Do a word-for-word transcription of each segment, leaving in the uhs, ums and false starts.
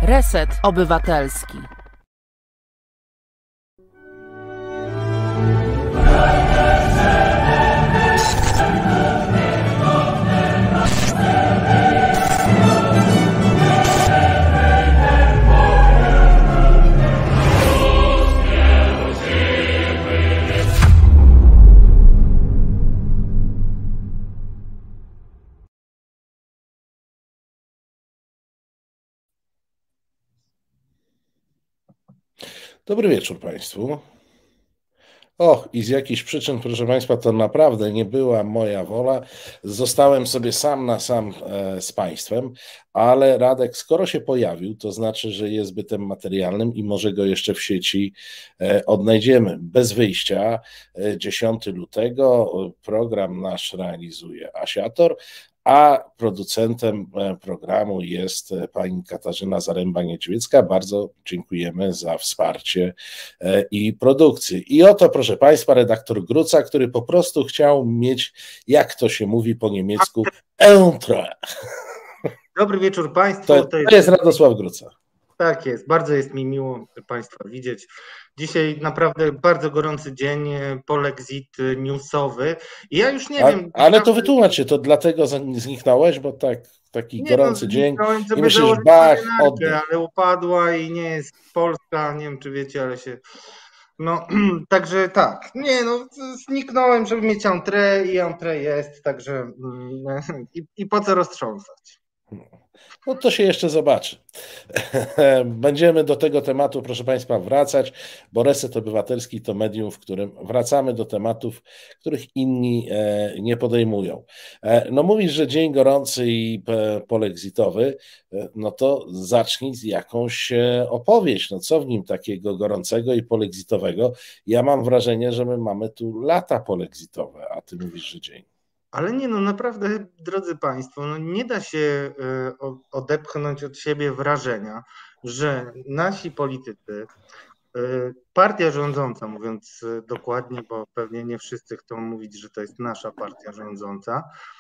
Reset Obywatelski. Dobry wieczór Państwu. Och, i z jakichś przyczyn, proszę Państwa, to naprawdę nie była moja wola. Zostałem sobie sam na sam e, z Państwem, ale Radek, skoro się pojawił, to znaczy, że jest bytem materialnym i może go jeszcze w sieci e, odnajdziemy. Bez wyjścia, e, dziesiątego lutego, program nasz realizuje Asiator, a producentem programu jest pani Katarzyna Zaręba-Niedźwiecka. Bardzo dziękujemy za wsparcie i produkcję. I oto, proszę Państwa, redaktor Gruca, który po prostu chciał mieć, jak to się mówi po niemiecku, intro. Dobry wieczór Państwu. To, to jest Radosław Gruca. Tak jest, bardzo jest mi miło Państwa widzieć. Dzisiaj naprawdę bardzo gorący dzień, polexit newsowy. I ja już nie A, wiem... Ale to wytłumacz się, to dlatego zniknąłeś, bo tak, taki nie gorący no, dzień i żeby myślisz, bach, oddech. Ale upadła i nie jest Polska, nie wiem czy wiecie, ale się... No, także tak, nie no, zniknąłem, żeby mieć entrée i entrée jest, także i, i po co roztrząsać? No to się jeszcze zobaczy. Będziemy do tego tematu, proszę Państwa, wracać, bo Reset Obywatelski to medium, w którym wracamy do tematów, których inni nie podejmują. No mówisz, że dzień gorący i polexitowy, no to zacznij z jakąś opowieść. No co w nim takiego gorącego i polexitowego? Ja mam wrażenie, że my mamy tu lata polexitowe, a ty mówisz, że dzień. Ale nie, no naprawdę, drodzy Państwo, no nie da się odepchnąć od siebie wrażenia, że nasi politycy, partia rządząca, mówiąc dokładnie, bo pewnie nie wszyscy chcą mówić, że to jest nasza partia rządząca,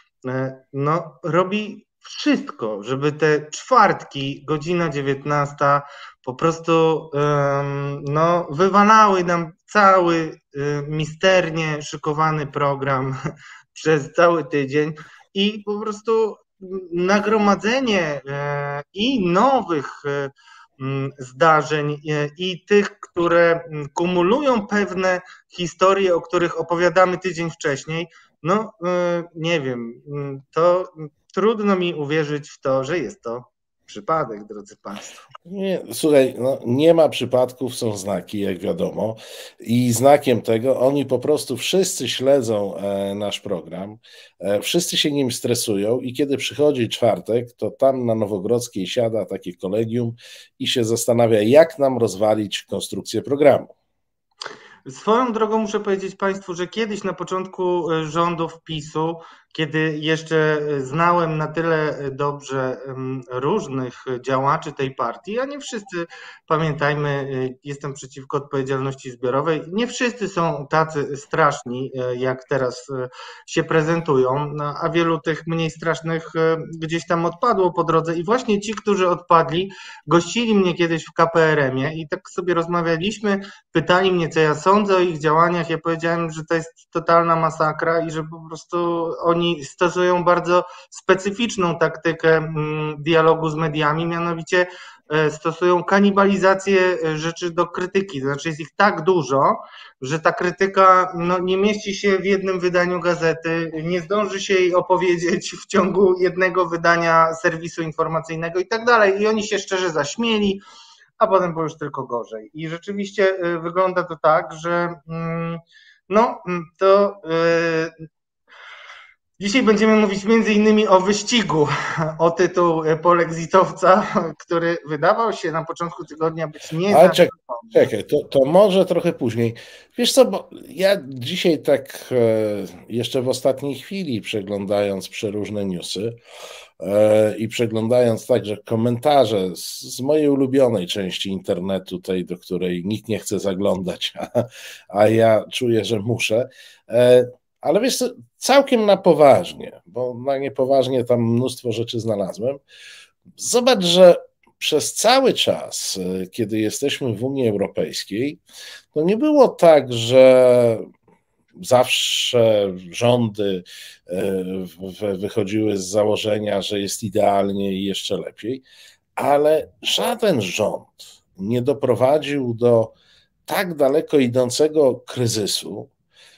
no robi wszystko, żeby te czwartki, godzina dziewiętnasta, po prostu no, wywalały nam cały misternie szykowany program przez cały tydzień i po prostu nagromadzenie i nowych zdarzeń i tych, które kumulują pewne historie, o których opowiadamy tydzień wcześniej, no nie wiem, to trudno mi uwierzyć w to, że jest to przypadek, drodzy Państwo. Nie, słuchaj, no, nie ma przypadków, są znaki, jak wiadomo, i znakiem tego oni po prostu wszyscy śledzą e, nasz program, e, wszyscy się nim stresują i kiedy przychodzi czwartek, to tam na Nowogrodzkiej siada takie kolegium i się zastanawia, jak nam rozwalić konstrukcję programu. Swoją drogą muszę powiedzieć Państwu, że kiedyś na początku rządów PiSu, kiedy jeszcze znałem na tyle dobrze różnych działaczy tej partii, a nie wszyscy, pamiętajmy, jestem przeciwko odpowiedzialności zbiorowej, nie wszyscy są tacy straszni, jak teraz się prezentują, a wielu tych mniej strasznych gdzieś tam odpadło po drodze i właśnie ci, którzy odpadli, gościli mnie kiedyś w K P R M ie i tak sobie rozmawialiśmy, pytali mnie, co ja sądzę o ich działaniach, ja powiedziałem, że to jest totalna masakra i że po prostu oni stosują bardzo specyficzną taktykę dialogu z mediami, mianowicie stosują kanibalizację rzeczy do krytyki, to znaczy jest ich tak dużo, że ta krytyka no, nie mieści się w jednym wydaniu gazety, nie zdąży się jej opowiedzieć w ciągu jednego wydania serwisu informacyjnego i tak dalej i oni się szczerze zaśmieli, a potem było już tylko gorzej. I rzeczywiście wygląda to tak, że no to yy, dzisiaj będziemy mówić między innymi o wyścigu o tytuł polexitowca, który wydawał się na początku tygodnia być nie. Ale czekaj, czekaj to, to może trochę później. Wiesz co, bo ja dzisiaj tak e, jeszcze w ostatniej chwili przeglądając przeróżne newsy e, i przeglądając także komentarze z, z mojej ulubionej części internetu, tej, do której nikt nie chce zaglądać, a, a ja czuję, że muszę, e, ale wiesz co, całkiem na poważnie, bo na niepoważnie tam mnóstwo rzeczy znalazłem. Zobacz, że przez cały czas, kiedy jesteśmy w Unii Europejskiej, to nie było tak, że zawsze rządy wychodziły z założenia, że jest idealnie i jeszcze lepiej, ale żaden rząd nie doprowadził do tak daleko idącego kryzysu,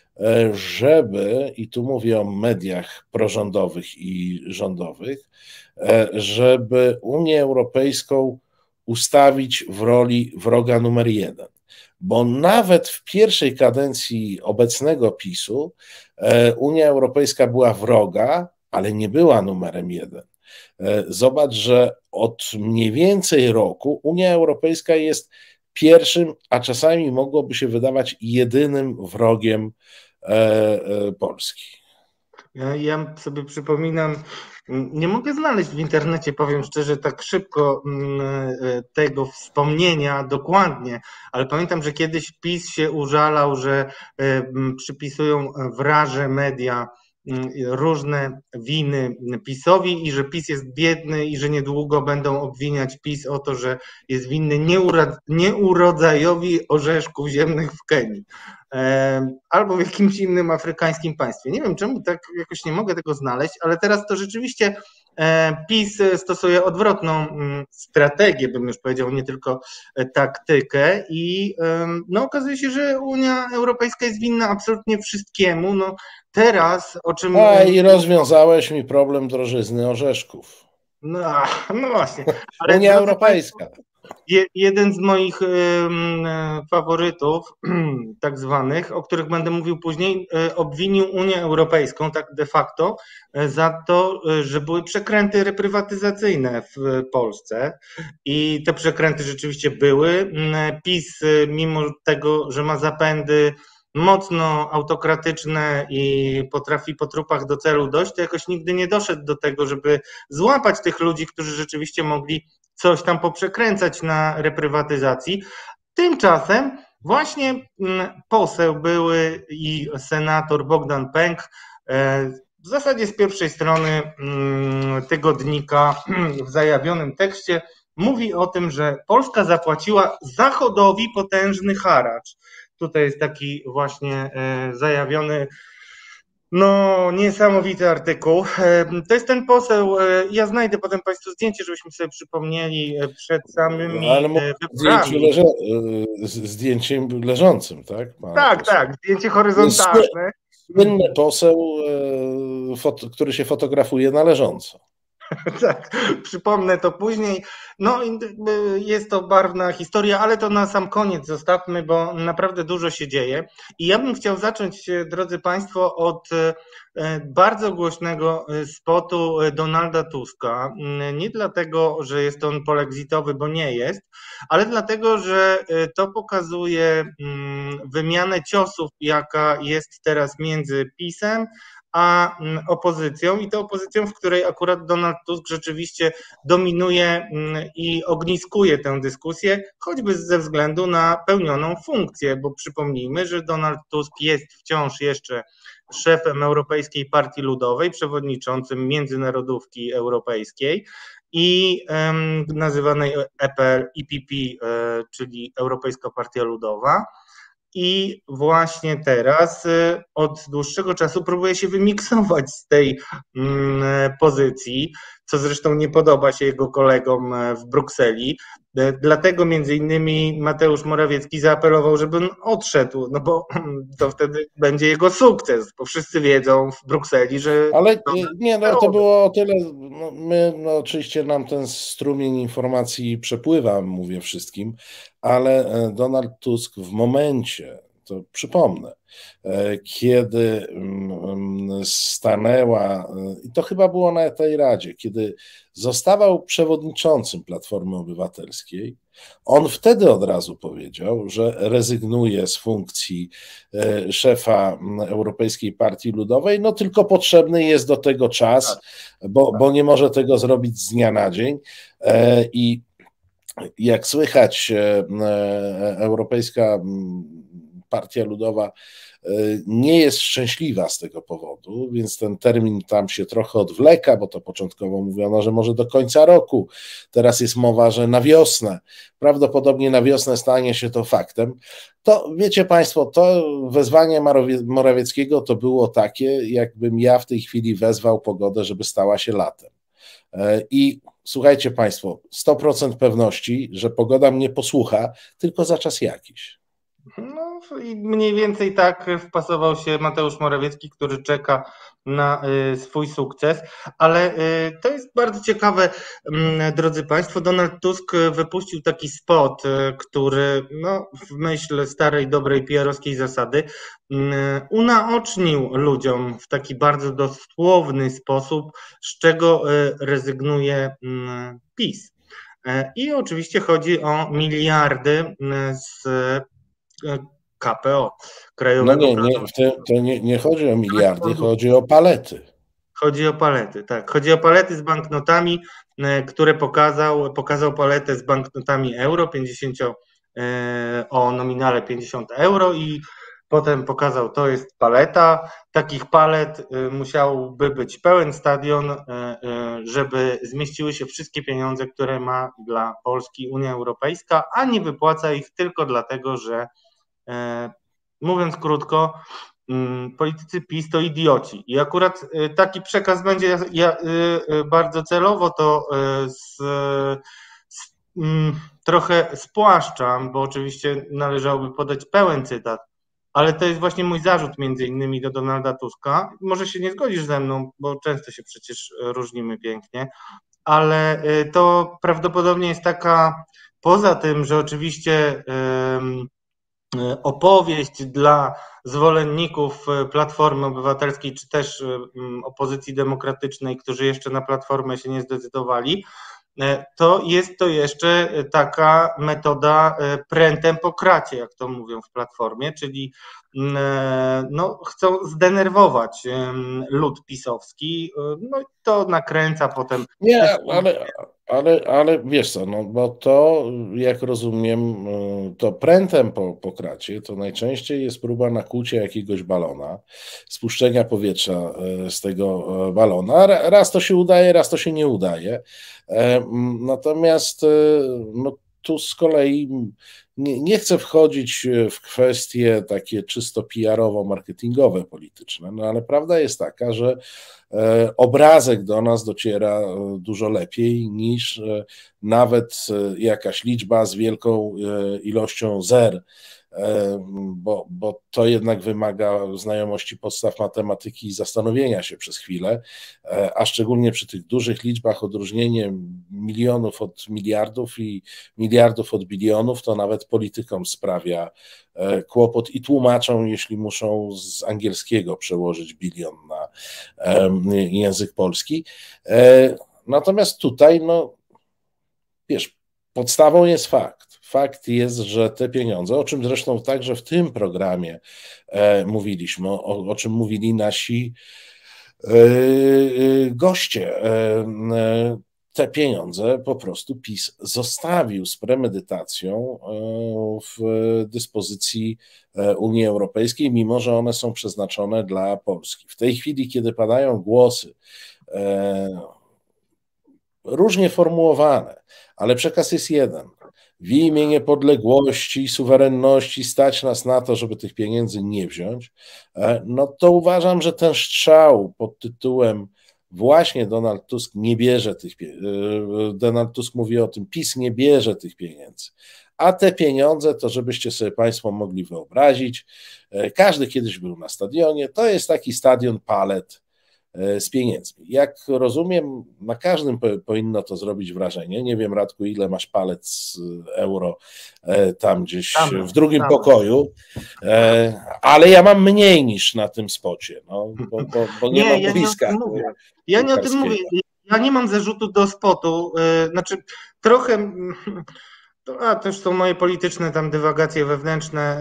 żeby, i tu mówię o mediach prorządowych i rządowych, żeby Unię Europejską ustawić w roli wroga numer jeden. Bo nawet w pierwszej kadencji obecnego PiSu Unia Europejska była wroga, ale nie była numerem jeden. Zobacz, że od mniej więcej roku Unia Europejska jest pierwszym, a czasami mogłoby się wydawać jedynym wrogiem Polski. Ja, ja sobie przypominam, nie mogę znaleźć w internecie, powiem szczerze, tak szybko tego wspomnienia dokładnie, ale pamiętam, że kiedyś PiS się użalał, że przypisują wraże media różne winy PiS-owi i że PiS jest biedny i że niedługo będą obwiniać PiS o to, że jest winny nieurodzajowi orzeszków ziemnych w Kenii albo w jakimś innym afrykańskim państwie. Nie wiem czemu, tak jakoś nie mogę tego znaleźć, ale teraz to rzeczywiście PiS stosuje odwrotną strategię, bym już powiedział, nie tylko taktykę i no, okazuje się, że Unia Europejska jest winna absolutnie wszystkiemu. No, teraz o czym... A i rozwiązałeś mi problem drożyzny orzeszków. No, no właśnie. Ale Unia Europejska. Je, jeden z moich y, y, faworytów, tak zwanych, o których będę mówił później, y, obwinił Unię Europejską tak de facto y, za to, y, że były przekręty reprywatyzacyjne w y, Polsce i te przekręty rzeczywiście były. Y, PiS, y, mimo tego, że ma zapędy mocno autokratyczne i potrafi po trupach do celu dojść, to jakoś nigdy nie doszedł do tego, żeby złapać tych ludzi, którzy rzeczywiście mogli coś tam poprzekręcać na reprywatyzacji. Tymczasem właśnie poseł były i senator Bogdan Pęk w zasadzie z pierwszej strony tygodnika w zajawionym tekście mówi o tym, że Polska zapłaciła Zachodowi potężny haracz. Tutaj jest taki właśnie zajawiony, no niesamowity artykuł. To jest ten poseł, ja znajdę potem Państwu zdjęcie, żebyśmy sobie przypomnieli przed samymi Ale wyborami. Leże, zdjęciem leżącym, tak? Pan tak, poseł. tak, zdjęcie horyzontalne. Słynny poseł, który się fotografuje na leżąco. Tak, przypomnę to później. No, jest to barwna historia, ale to na sam koniec zostawmy, bo naprawdę dużo się dzieje. I ja bym chciał zacząć, drodzy Państwo, od bardzo głośnego spotu Donalda Tuska. Nie dlatego, że jest on polexitowy, bo nie jest, ale dlatego, że to pokazuje wymianę ciosów, jaka jest teraz między PiS-em a opozycją i to opozycją, w której akurat Donald Tusk rzeczywiście dominuje i ogniskuje tę dyskusję, choćby ze względu na pełnioną funkcję, bo przypomnijmy, że Donald Tusk jest wciąż jeszcze szefem Europejskiej Partii Ludowej, przewodniczącym Międzynarodówki Europejskiej i um, nazywanej E P L, E P P, e, czyli Europejska Partia Ludowa. I właśnie teraz od dłuższego czasu próbuje się wymiksować z tej pozycji, co zresztą nie podoba się jego kolegom w Brukseli. Dlatego między innymi Mateusz Morawiecki zaapelował, żeby on odszedł, no bo to wtedy będzie jego sukces, bo wszyscy wiedzą w Brukseli, że... Ale nie, no to było o tyle, no my, no oczywiście nam ten strumień informacji przepływa, mówię wszystkim, ale Donald Tusk w momencie, to przypomnę, kiedy stanęła, i to chyba było na tej Radzie, kiedy zostawał przewodniczącym Platformy Obywatelskiej, on wtedy od razu powiedział, że rezygnuje z funkcji szefa Europejskiej Partii Ludowej, no tylko potrzebny jest do tego czas, bo, bo nie może tego zrobić z dnia na dzień. I jak słychać, Europejska Partia Ludowa nie jest szczęśliwa z tego powodu, więc ten termin tam się trochę odwleka, bo to początkowo mówiono, że może do końca roku. Teraz jest mowa, że na wiosnę. Prawdopodobnie na wiosnę stanie się to faktem. To wiecie Państwo, to wezwanie Morawieckiego to było takie, jakbym ja w tej chwili wezwał pogodę, żeby stała się latem. I słuchajcie Państwo, sto procent pewności, że pogoda mnie posłucha, tylko za czas jakiś. No i mniej więcej tak wpasował się Mateusz Morawiecki, który czeka na swój sukces, ale to jest bardzo ciekawe, drodzy Państwo. Donald Tusk wypuścił taki spot, który no, w myśl starej, dobrej P R-owskiej zasady unaocznił ludziom w taki bardzo dosłowny sposób, z czego rezygnuje PiS. I oczywiście chodzi o miliardy z K P O, Krajowego No nie, nie, to, to nie, nie chodzi o miliardy, chodzi o palety. Chodzi o palety, tak. Chodzi o palety z banknotami, które pokazał, pokazał paletę z banknotami euro, pięćdziesiąt, o nominale pięćdziesiąt euro i potem pokazał, to jest paleta. Takich palet musiałby być pełen stadion, żeby zmieściły się wszystkie pieniądze, które ma dla Polski Unia Europejska, a nie wypłaca ich tylko dlatego, że mówiąc krótko, politycy PiS to idioci. I akurat taki przekaz będzie, ja bardzo celowo to z, z, trochę spłaszczam, bo oczywiście należałoby podać pełen cytat, ale to jest właśnie mój zarzut między innymi do Donalda Tuska. Może się nie zgodzisz ze mną, bo często się przecież różnimy pięknie, ale to prawdopodobnie jest taka, poza tym, że oczywiście opowieść dla zwolenników Platformy Obywatelskiej, czy też opozycji demokratycznej, którzy jeszcze na Platformę się nie zdecydowali, to jest to jeszcze taka metoda prętem po kracie, jak to mówią w Platformie, czyli no, chcą zdenerwować lud pisowski, no i to nakręca potem. Nie, ale, ale, ale wiesz co, no bo to, jak rozumiem, to prętem po, po kracie, to najczęściej jest próba nakłucia jakiegoś balona, spuszczenia powietrza z tego balona. Raz to się udaje, raz to się nie udaje. Natomiast no, tu z kolei nie, nie chcę wchodzić w kwestie takie czysto P R-owo-marketingowe, polityczne, no ale prawda jest taka, że obrazek do nas dociera dużo lepiej niż nawet jakaś liczba z wielką ilością zer, bo, bo to jednak wymaga znajomości podstaw matematyki i zastanowienia się przez chwilę, a szczególnie przy tych dużych liczbach odróżnienie milionów od miliardów i miliardów od bilionów to nawet politykom sprawia kłopot i tłumaczą, jeśli muszą z angielskiego przełożyć bilion na język polski. Natomiast tutaj, no wiesz, podstawą jest fakt. Fakt jest, że te pieniądze, o czym zresztą także w tym programie e, mówiliśmy, o, o czym mówili nasi e, goście, e, te pieniądze po prostu PiS zostawił z premedytacją w dyspozycji Unii Europejskiej, mimo że one są przeznaczone dla Polski. W tej chwili, kiedy padają głosy e, różnie formułowane, ale przekaz jest jeden. W imię niepodległości i suwerenności stać nas na to, żeby tych pieniędzy nie wziąć, no to uważam, że ten strzał pod tytułem właśnie Donald Tusk nie bierze tych pieniędzy, Donald Tusk mówi o tym, PiS nie bierze tych pieniędzy, a te pieniądze, to żebyście sobie Państwo mogli wyobrazić, każdy kiedyś był na stadionie, to jest taki stadion palet z pieniędzmi. Jak rozumiem, na każdym powinno to zrobić wrażenie. Nie wiem, Radku, ile masz palet z euro tam gdzieś tam, w drugim tam. pokoju, ale ja mam mniej niż na tym spocie, no, bo, bo, bo nie, nie mam ja bliska. Nie mówię. Ja nie o tym mówię. Ja nie mam zarzutu do spotu. Znaczy trochę... A to już są moje polityczne tam dywagacje wewnętrzne.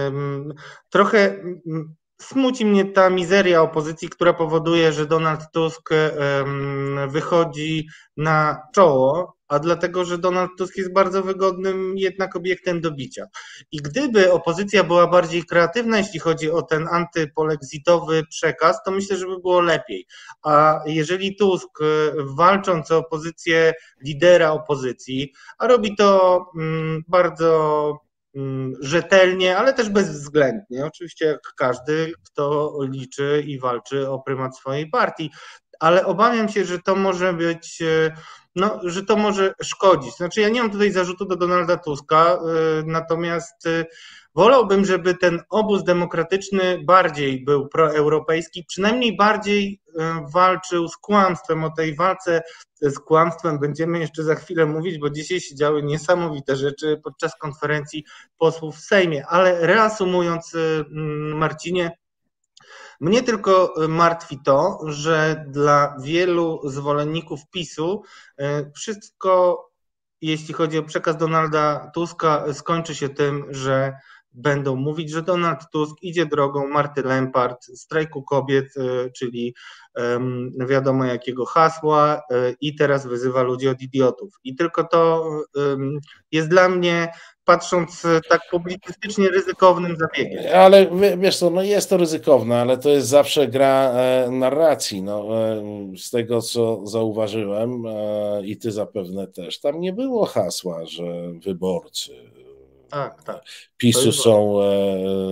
Trochę smuci mnie ta mizeria opozycji, która powoduje, że Donald Tusk wychodzi na czoło, a dlatego, że Donald Tusk jest bardzo wygodnym jednak obiektem do bicia. I gdyby opozycja była bardziej kreatywna, jeśli chodzi o ten antypolexitowy przekaz, to myślę, że by było lepiej. A jeżeli Tusk, walcząc o pozycję lidera opozycji, a robi to bardzo rzetelnie, ale też bezwzględnie, oczywiście jak każdy, kto liczy i walczy o prymat swojej partii, ale obawiam się, że to może być, no, że to może szkodzić. Znaczy ja nie mam tutaj zarzutu do Donalda Tuska, natomiast wolałbym, żeby ten obóz demokratyczny bardziej był proeuropejski, przynajmniej bardziej walczył z kłamstwem. O tej walce z kłamstwem będziemy jeszcze za chwilę mówić, bo dzisiaj się działy niesamowite rzeczy podczas konferencji posłów w Sejmie. Ale reasumując, Marcinie, mnie tylko martwi to, że dla wielu zwolenników PiSu wszystko, jeśli chodzi o przekaz Donalda Tuska, skończy się tym, że będą mówić, że Donald Tusk idzie drogą Marty Lempart, strajku kobiet, czyli wiadomo jakiego hasła, i teraz wyzywa ludzi od idiotów. I tylko to jest dla mnie, patrząc tak publicystycznie, ryzykownym zabiegiem. Ale wiesz co, no jest to ryzykowne, ale to jest zawsze gra narracji. No, z tego, co zauważyłem, i ty zapewne też, tam nie było hasła, że wyborcy tak, tak. PiSu są e,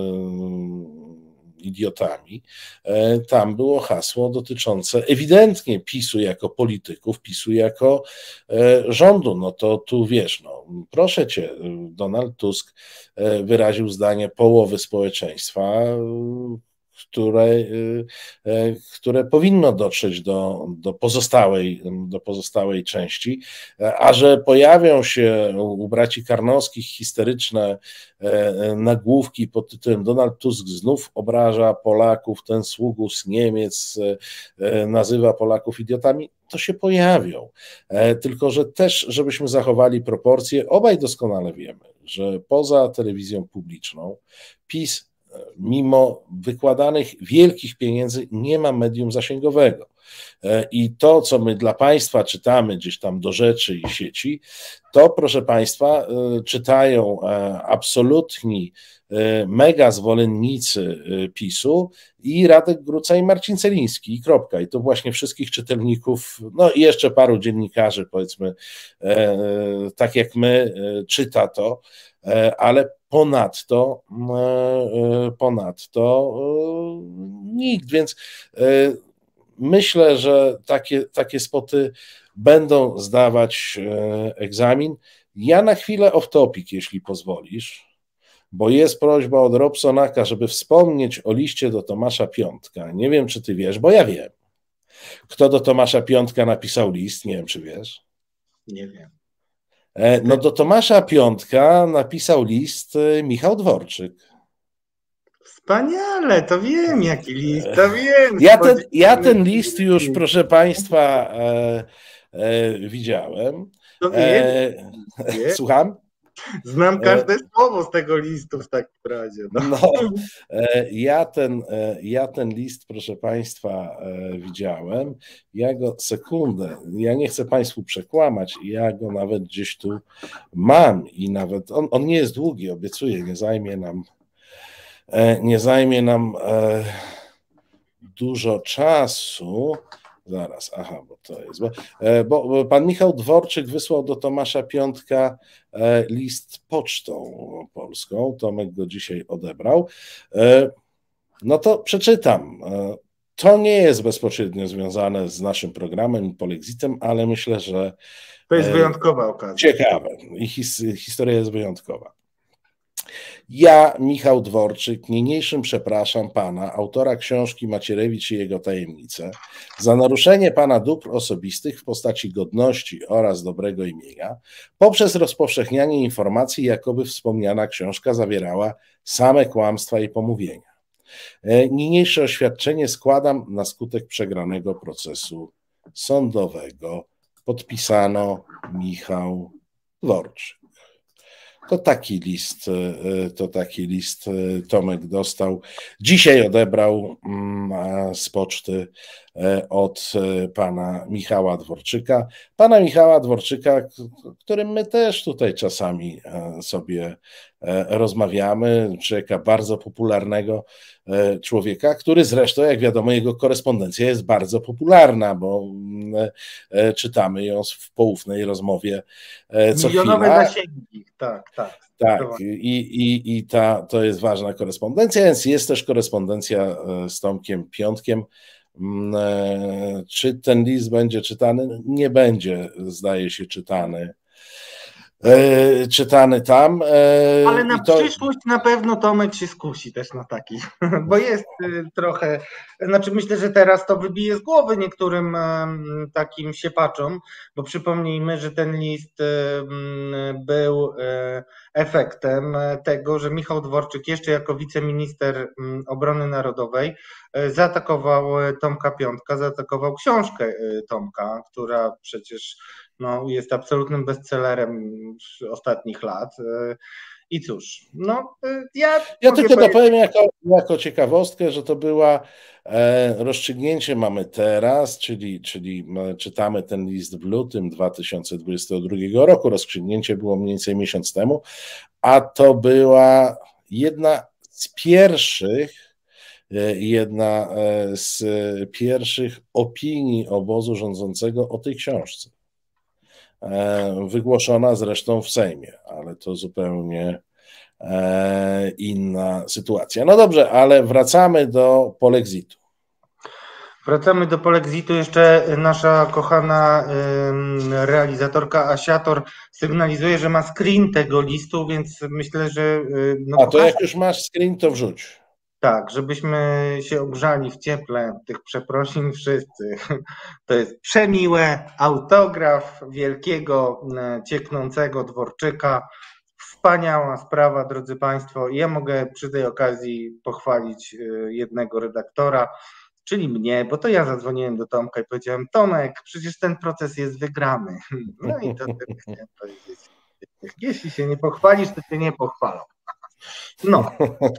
idiotami. E, tam było hasło dotyczące ewidentnie PiSu jako polityków, PiSu jako e, rządu. No to tu wiesz, no, proszę cię, Donald Tusk e, wyraził zdanie połowy społeczeństwa, które, które powinno dotrzeć do, do, pozostałej, do pozostałej części, a że pojawią się u braci Karnowskich histeryczne nagłówki pod tytułem Donald Tusk znów obraża Polaków, ten sługus Niemiec nazywa Polaków idiotami, to się pojawią. Tylko że też, żebyśmy zachowali proporcje, obaj doskonale wiemy, że poza telewizją publiczną PiS mimo wykładanych wielkich pieniędzy nie ma medium zasięgowego. I to, co my dla państwa czytamy gdzieś tam do rzeczy i sieci, to, proszę państwa, czytają absolutni mega zwolennicy PiSu i Radek Gruca i Marcin Celiński i kropka. I to właśnie wszystkich czytelników, no i jeszcze paru dziennikarzy, powiedzmy, tak jak my, czyta to, ale ponadto, ponadto nikt, więc myślę, że takie, takie spoty będą zdawać egzamin. Ja na chwilę off topic, jeśli pozwolisz, bo jest prośba od Robsonaka, żeby wspomnieć o liście do Tomasza Piątka. Nie wiem, czy ty wiesz, bo ja wiem. Kto do Tomasza Piątka napisał list? Nie wiem, czy wiesz. Nie wiem. No do Tomasza Piątka napisał list Michał Dworczyk. Wspaniale, to wiem jaki list, to wiem. Ja ten, ja ten list już, proszę państwa, e, e, widziałem. To wiem. E, słucham? Znam każde słowo z tego listu w takim razie. No. No, ja, ten, ja ten list, proszę państwa, widziałem. Ja go, sekundę, ja nie chcę państwu przekłamać, ja go nawet gdzieś tu mam i nawet, on, on nie jest długi, obiecuję, nie zajmie nam, nie zajmie nam dużo czasu. Zaraz, aha, bo to jest. Bo, bo pan Michał Dworczyk wysłał do Tomasza Piątka list pocztą polską. Tomek go dzisiaj odebrał. No to przeczytam. To nie jest bezpośrednio związane z naszym programem i polexitem, ale myślę, że. To jest wyjątkowa okazja. Ciekawe. I his, historia jest wyjątkowa. Ja, Michał Dworczyk, niniejszym przepraszam pana, autora książki Macierewicz i jego tajemnice, za naruszenie pana dóbr osobistych w postaci godności oraz dobrego imienia, poprzez rozpowszechnianie informacji, jakoby wspomniana książka zawierała same kłamstwa i pomówienia. Niniejsze oświadczenie składam na skutek przegranego procesu sądowego. Podpisano Michał Dworczyk. To taki list, to taki list Tomek dostał. Dzisiaj odebrał z poczty od pana Michała Dworczyka. Pana Michała Dworczyka, którym my też tutaj czasami sobie rozmawiamy, człowieka bardzo popularnego, człowieka, który zresztą, jak wiadomo, jego korespondencja jest bardzo popularna, bo czytamy ją w poufnej rozmowie co Milionowe chwila. zasięgi, tak, tak. Tak, i, i, i ta, to jest ważna korespondencja, więc jest też korespondencja z Tomkiem Piątkiem. Czy ten list będzie czytany? Nie będzie, zdaje się, czytany. E, czytany tam. E, Ale na to... przyszłość na pewno Tomek się skusi też na taki, bo jest trochę, znaczy myślę, że teraz to wybije z głowy niektórym takim siepaczom, bo przypomnijmy, że ten list był efektem tego, że Michał Dworczyk jeszcze jako wiceminister obrony narodowej zaatakował Tomka Piątka, zaatakował książkę Tomka, która przecież no, jest absolutnym bestsellerem ostatnich lat. I cóż, no ja... Ja tylko dopowiem jako, jako ciekawostkę, że to była e, rozstrzygnięcie mamy teraz, czyli, czyli czytamy ten list w lutym dwa tysiące dwudziestego drugiego roku, rozstrzygnięcie było mniej więcej miesiąc temu, a to była jedna z pierwszych jedna z pierwszych opinii obozu rządzącego o tej książce. Wygłoszona zresztą w Sejmie, ale to zupełnie inna sytuacja. No dobrze, ale wracamy do polexitu. Wracamy do polexitu. Jeszcze nasza kochana realizatorka Asiator sygnalizuje, że ma screen tego listu, więc myślę, że... No, A to pokaż... jak już masz screen, to wrzuć. Tak, żebyśmy się ogrzali w cieple tych przeprosin wszyscy. To jest przemiłe, autograf wielkiego, cieknącego Dworczyka. Wspaniała sprawa, drodzy Państwo. Ja mogę przy tej okazji pochwalić jednego redaktora, czyli mnie, bo to ja zadzwoniłem do Tomka i powiedziałem: Tomek, przecież ten proces jest wygrany. No i to tak chciałem powiedzieć. Jeśli się nie pochwalisz, to cię nie pochwalą. No.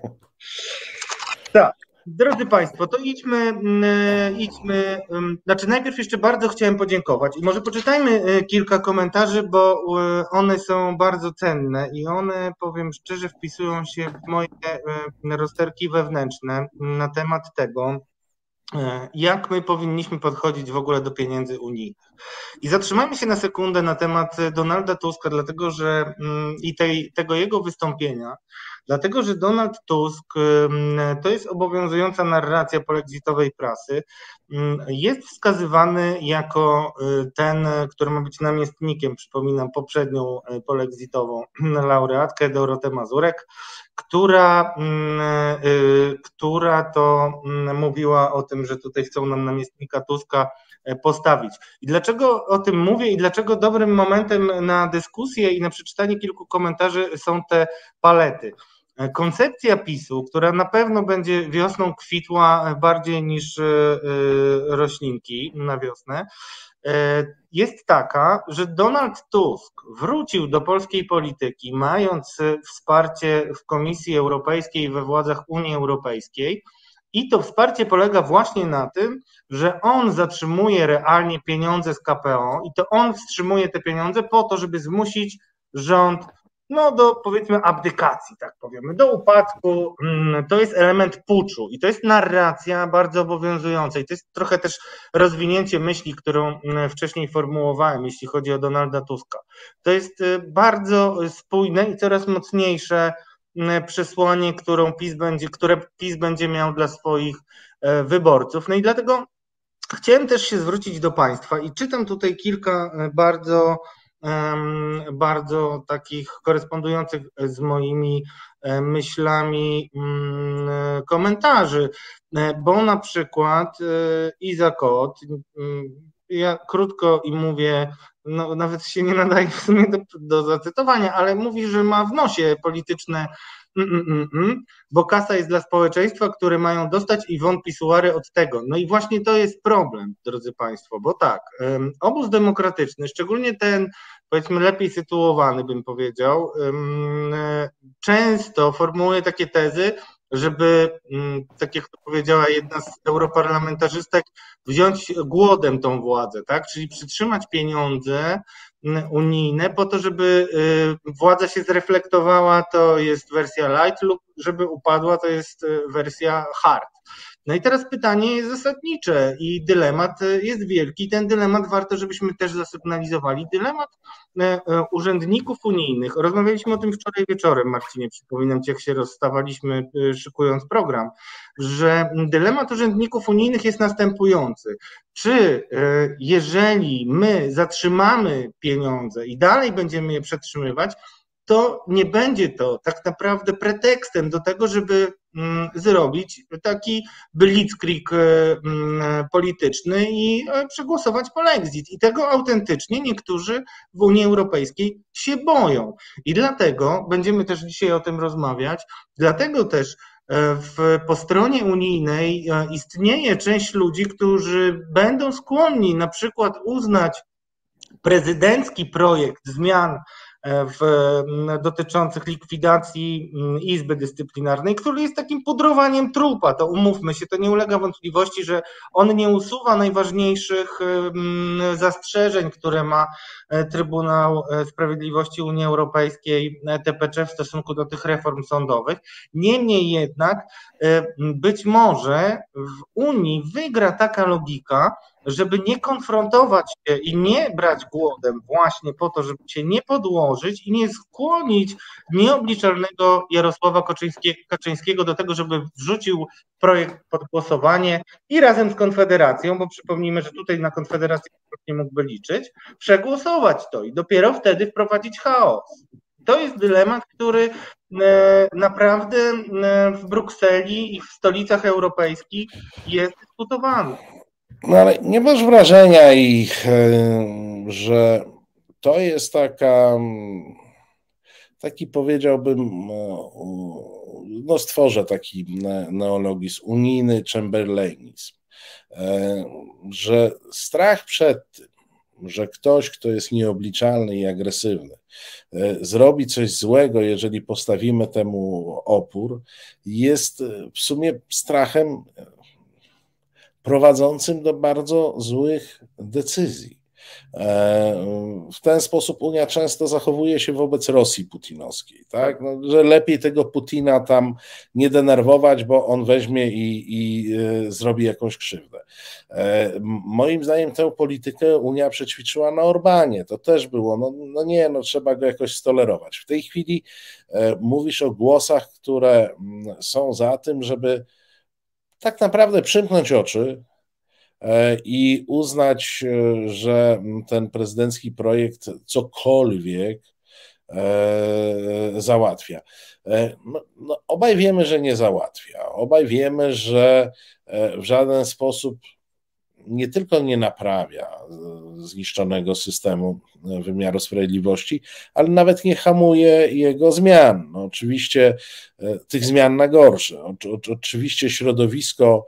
Tak, drodzy Państwo, to idźmy, idźmy, znaczy najpierw jeszcze bardzo chciałem podziękować i może poczytajmy kilka komentarzy, bo one są bardzo cenne i one, powiem szczerze, wpisują się w moje rozterki wewnętrzne na temat tego, jak my powinniśmy podchodzić w ogóle do pieniędzy unijnych. I zatrzymajmy się na sekundę na temat Donalda Tuska, dlatego że i tej, tego jego wystąpienia, dlatego że Donald Tusk to jest obowiązująca narracja polexitowej prasy, jest wskazywany jako ten, który ma być namiestnikiem, przypominam poprzednią polexitową laureatkę Dorotę Mazurek, która, która to mówiła o tym, że tutaj chcą nam namiestnika Tuska postawić. I dlaczego o tym mówię i dlaczego dobrym momentem na dyskusję i na przeczytanie kilku komentarzy są te palety. Koncepcja PiSu, która na pewno będzie wiosną kwitła bardziej niż roślinki na wiosnę, jest taka, że Donald Tusk wrócił do polskiej polityki, mając wsparcie w Komisji Europejskiej we władzach Unii Europejskiej, i to wsparcie polega właśnie na tym, że on zatrzymuje realnie pieniądze z K P O i to on wstrzymuje te pieniądze po to, żeby zmusić rząd no do, powiedzmy, abdykacji, tak powiemy, do upadku. To jest element puczu i to jest narracja bardzo obowiązująca i to jest trochę też rozwinięcie myśli, którą wcześniej formułowałem, jeśli chodzi o Donalda Tuska. To jest bardzo spójne i coraz mocniejsze przesłanie, którą PiS będzie, które PiS będzie miał dla swoich wyborców. No i dlatego chciałem też się zwrócić do Państwa i czytam tutaj kilka bardzo bardzo takich korespondujących z moimi myślami komentarzy, bo na przykład Iza Kot, ja krótko i mówię, no nawet się nie nadaje w sumie do, do zacytowania, ale mówi, że ma w nosie polityczne mm, mm, mm, bo kasa jest dla społeczeństwa, które mają dostać i won pisuary od tego. No i właśnie to jest problem, drodzy Państwo, bo tak, obóz demokratyczny, szczególnie ten, powiedzmy, lepiej sytuowany, bym powiedział, często formułuje takie tezy, żeby, tak jak to powiedziała jedna z europarlamentarzystek, wziąć głodem tą władzę, tak? Czyli przytrzymać pieniądze unijne po to, żeby władza się zreflektowała, to jest wersja light, lub żeby upadła, to jest wersja hard. No i teraz pytanie jest zasadnicze i dylemat jest wielki. Ten dylemat warto, żebyśmy też zasygnalizowali. Dylemat urzędników unijnych. Rozmawialiśmy o tym wczoraj wieczorem, Marcinie, przypominam ci, jak się rozstawaliśmy szykując program, że dylemat urzędników unijnych jest następujący. Czy jeżeli my zatrzymamy pieniądze i dalej będziemy je przetrzymywać, to nie będzie to tak naprawdę pretekstem do tego, żeby zrobić taki blitzkrieg polityczny i przegłosować polexit. I tego autentycznie niektórzy w Unii Europejskiej się boją. I dlatego będziemy też dzisiaj o tym rozmawiać, dlatego też w, po stronie unijnej istnieje część ludzi, którzy będą skłonni na przykład uznać prezydencki projekt zmian w, dotyczących likwidacji Izby Dyscyplinarnej, który jest takim pudrowaniem trupa, to umówmy się, to nie ulega wątpliwości, że on nie usuwa najważniejszych zastrzeżeń, które ma Trybunał Sprawiedliwości Unii Europejskiej, T P C, w stosunku do tych reform sądowych. Niemniej jednak być może w Unii wygra taka logika, żeby nie konfrontować się i nie brać głodem właśnie po to, żeby się nie podłożyć i nie skłonić nieobliczalnego Jarosława Kaczyńskiego do tego, żeby wrzucił projekt pod głosowanie i razem z Konfederacją, bo przypomnijmy, że tutaj na Konfederację nie mógłby liczyć, przegłosować to i dopiero wtedy wprowadzić chaos. To jest dylemat, który naprawdę w Brukseli i w stolicach europejskich jest dyskutowany. No ale nie masz wrażenia ich, że to jest taka, taki powiedziałbym, no stworzę taki neologizm, unijny chamberlainizm, że strach przed tym, że ktoś, kto jest nieobliczalny i agresywny, zrobi coś złego, jeżeli postawimy temu opór, jest w sumie strachem prowadzącym do bardzo złych decyzji. W ten sposób Unia często zachowuje się wobec Rosji putinowskiej, tak? No, że lepiej tego Putina tam nie denerwować, bo on weźmie i, i zrobi jakąś krzywdę. Moim zdaniem tę politykę Unia przećwiczyła na Orbanie. To też było, no, no nie, no trzeba go jakoś stolerować. W tej chwili mówisz o głosach, które są za tym, żeby tak naprawdę przymknąć oczy i uznać, że ten prezydencki projekt cokolwiek załatwia. No, no, obaj wiemy, że nie załatwia. Obaj wiemy, że w żaden sposób nie tylko nie naprawia zniszczonego systemu wymiaru sprawiedliwości, ale nawet nie hamuje jego zmian. No, oczywiście tych zmian na gorsze. O, o, oczywiście środowisko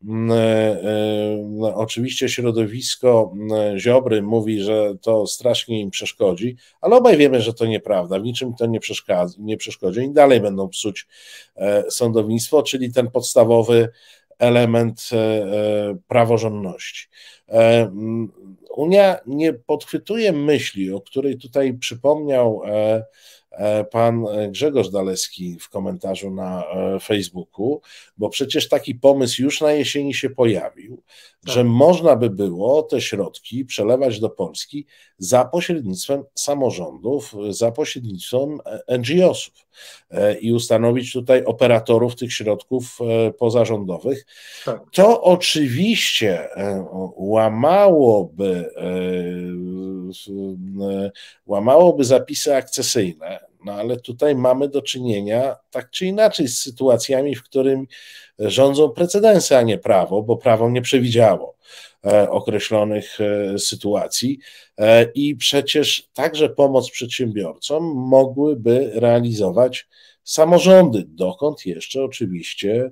No, oczywiście środowisko Ziobry mówi, że to strasznie im przeszkodzi, ale obaj wiemy, że to nieprawda, w niczym to nie, nie przeszkodzi i dalej będą psuć sądownictwo, czyli ten podstawowy element praworządności. Unia nie podchwytuje myśli, o której tutaj przypomniał pan Grzegorz Dalewski w komentarzu na Facebooku, bo przecież taki pomysł już na jesieni się pojawił, tak, że można by było te środki przelewać do Polski za pośrednictwem samorządów, za pośrednictwem N G O sów i ustanowić tutaj operatorów tych środków pozarządowych. Tak. To oczywiście łamałoby, łamałoby zapisy akcesyjne, no ale tutaj mamy do czynienia tak czy inaczej z sytuacjami, w którym rządzą precedensy, a nie prawo, bo prawo nie przewidziało określonych sytuacji i przecież także pomoc przedsiębiorcom mogłyby realizować samorządy, dokąd jeszcze oczywiście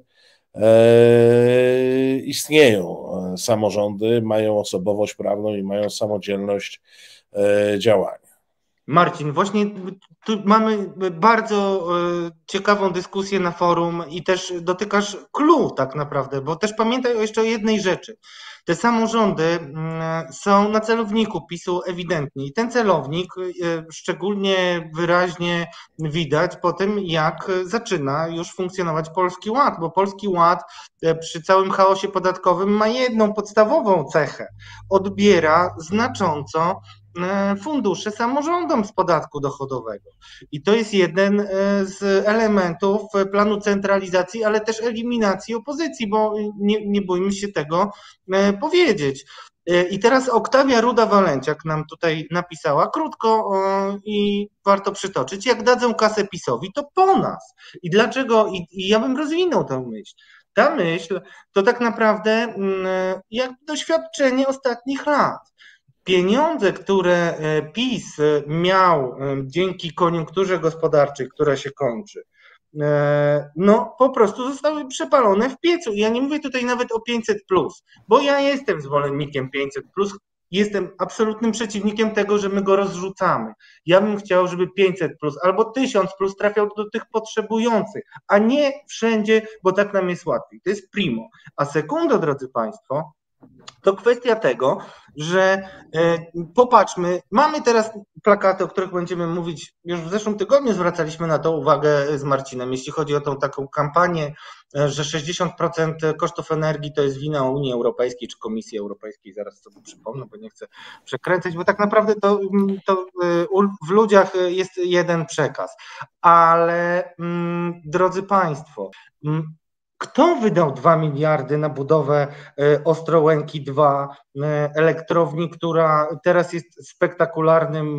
istnieją samorządy, mają osobowość prawną i mają samodzielność działania. Marcin, właśnie tu mamy bardzo ciekawą dyskusję na forum i też dotykasz clou tak naprawdę, bo też pamiętaj jeszcze o jednej rzeczy. Te samorządy są na celowniku PiSu ewidentnie i ten celownik szczególnie wyraźnie widać po tym, jak zaczyna już funkcjonować Polski Ład, bo Polski Ład przy całym chaosie podatkowym ma jedną podstawową cechę. Odbiera znacząco fundusze samorządom z podatku dochodowego. I to jest jeden z elementów planu centralizacji, ale też eliminacji opozycji, bo nie, nie bójmy się tego powiedzieć. I teraz Oktawia Ruda-Walenciak nam tutaj napisała krótko i warto przytoczyć, jak dadzą kasę PiS-owi, to po nas. I dlaczego? I, i ja bym rozwinął tę myśl. Ta myśl to tak naprawdę jak doświadczenie ostatnich lat. Pieniądze, które PiS miał dzięki koniunkturze gospodarczej, która się kończy, no po prostu zostały przepalone w piecu. I ja nie mówię tutaj nawet o pięćset plus, bo ja jestem zwolennikiem pięćset plus, jestem absolutnym przeciwnikiem tego, że my go rozrzucamy. Ja bym chciał, żeby pięćset plus albo tysiąc plus trafiał do tych potrzebujących, a nie wszędzie, bo tak nam jest łatwiej. To jest primo. A sekundo, drodzy Państwo, to kwestia tego, że popatrzmy, mamy teraz plakaty, o których będziemy mówić, już w zeszłym tygodniu zwracaliśmy na to uwagę z Marcinem, jeśli chodzi o tą taką kampanię, że sześćdziesiąt procent kosztów energii to jest wina Unii Europejskiej czy Komisji Europejskiej, zaraz sobie przypomnę, bo nie chcę przekręcać, bo tak naprawdę to, to w ludziach jest jeden przekaz, ale drodzy Państwo, kto wydał dwa miliardy na budowę Ostrołęki dwa, elektrowni, która teraz jest spektakularnym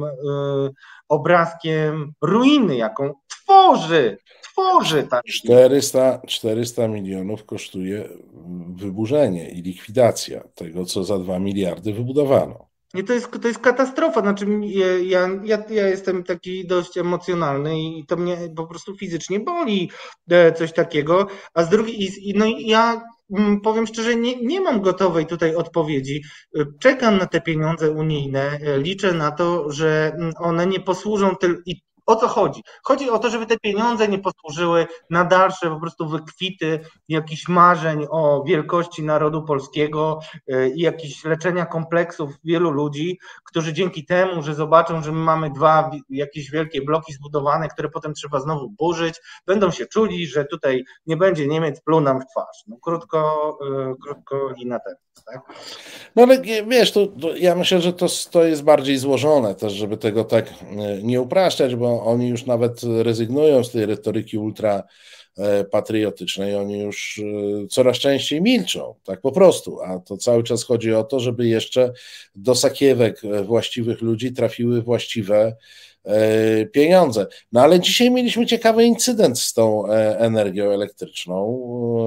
obrazkiem ruiny, jaką tworzy, tworzy tak. czterysta, czterysta milionów kosztuje wyburzenie i likwidacja tego, co za dwa miliardy wybudowano. Nie, to jest, to jest katastrofa, znaczy ja, ja, ja jestem taki dość emocjonalny i to mnie po prostu fizycznie boli coś takiego, a z drugiej, no ja powiem szczerze, nie, nie mam gotowej tutaj odpowiedzi, czekam na te pieniądze unijne, liczę na to, że one nie posłużą tylko. O co chodzi? Chodzi o to, żeby te pieniądze nie posłużyły na dalsze po prostu wykwity jakichś marzeń o wielkości narodu polskiego i jakichś leczenia kompleksów wielu ludzi, którzy dzięki temu, że zobaczą, że my mamy dwa jakieś wielkie bloki zbudowane, które potem trzeba znowu burzyć, będą się czuli, że tutaj nie będzie Niemiec pluł nam w twarz. No, krótko, krótko i na temat. Tak? No ale wiesz, to, to ja myślę, że to, to jest bardziej złożone też, żeby tego tak nie upraszczać, bo oni już nawet rezygnują z tej retoryki ultrapatriotycznej, oni już coraz częściej milczą, tak po prostu, a to cały czas chodzi o to, żeby jeszcze do sakiewek właściwych ludzi trafiły właściwe pieniądze. No ale dzisiaj mieliśmy ciekawy incydent z tą energią elektryczną.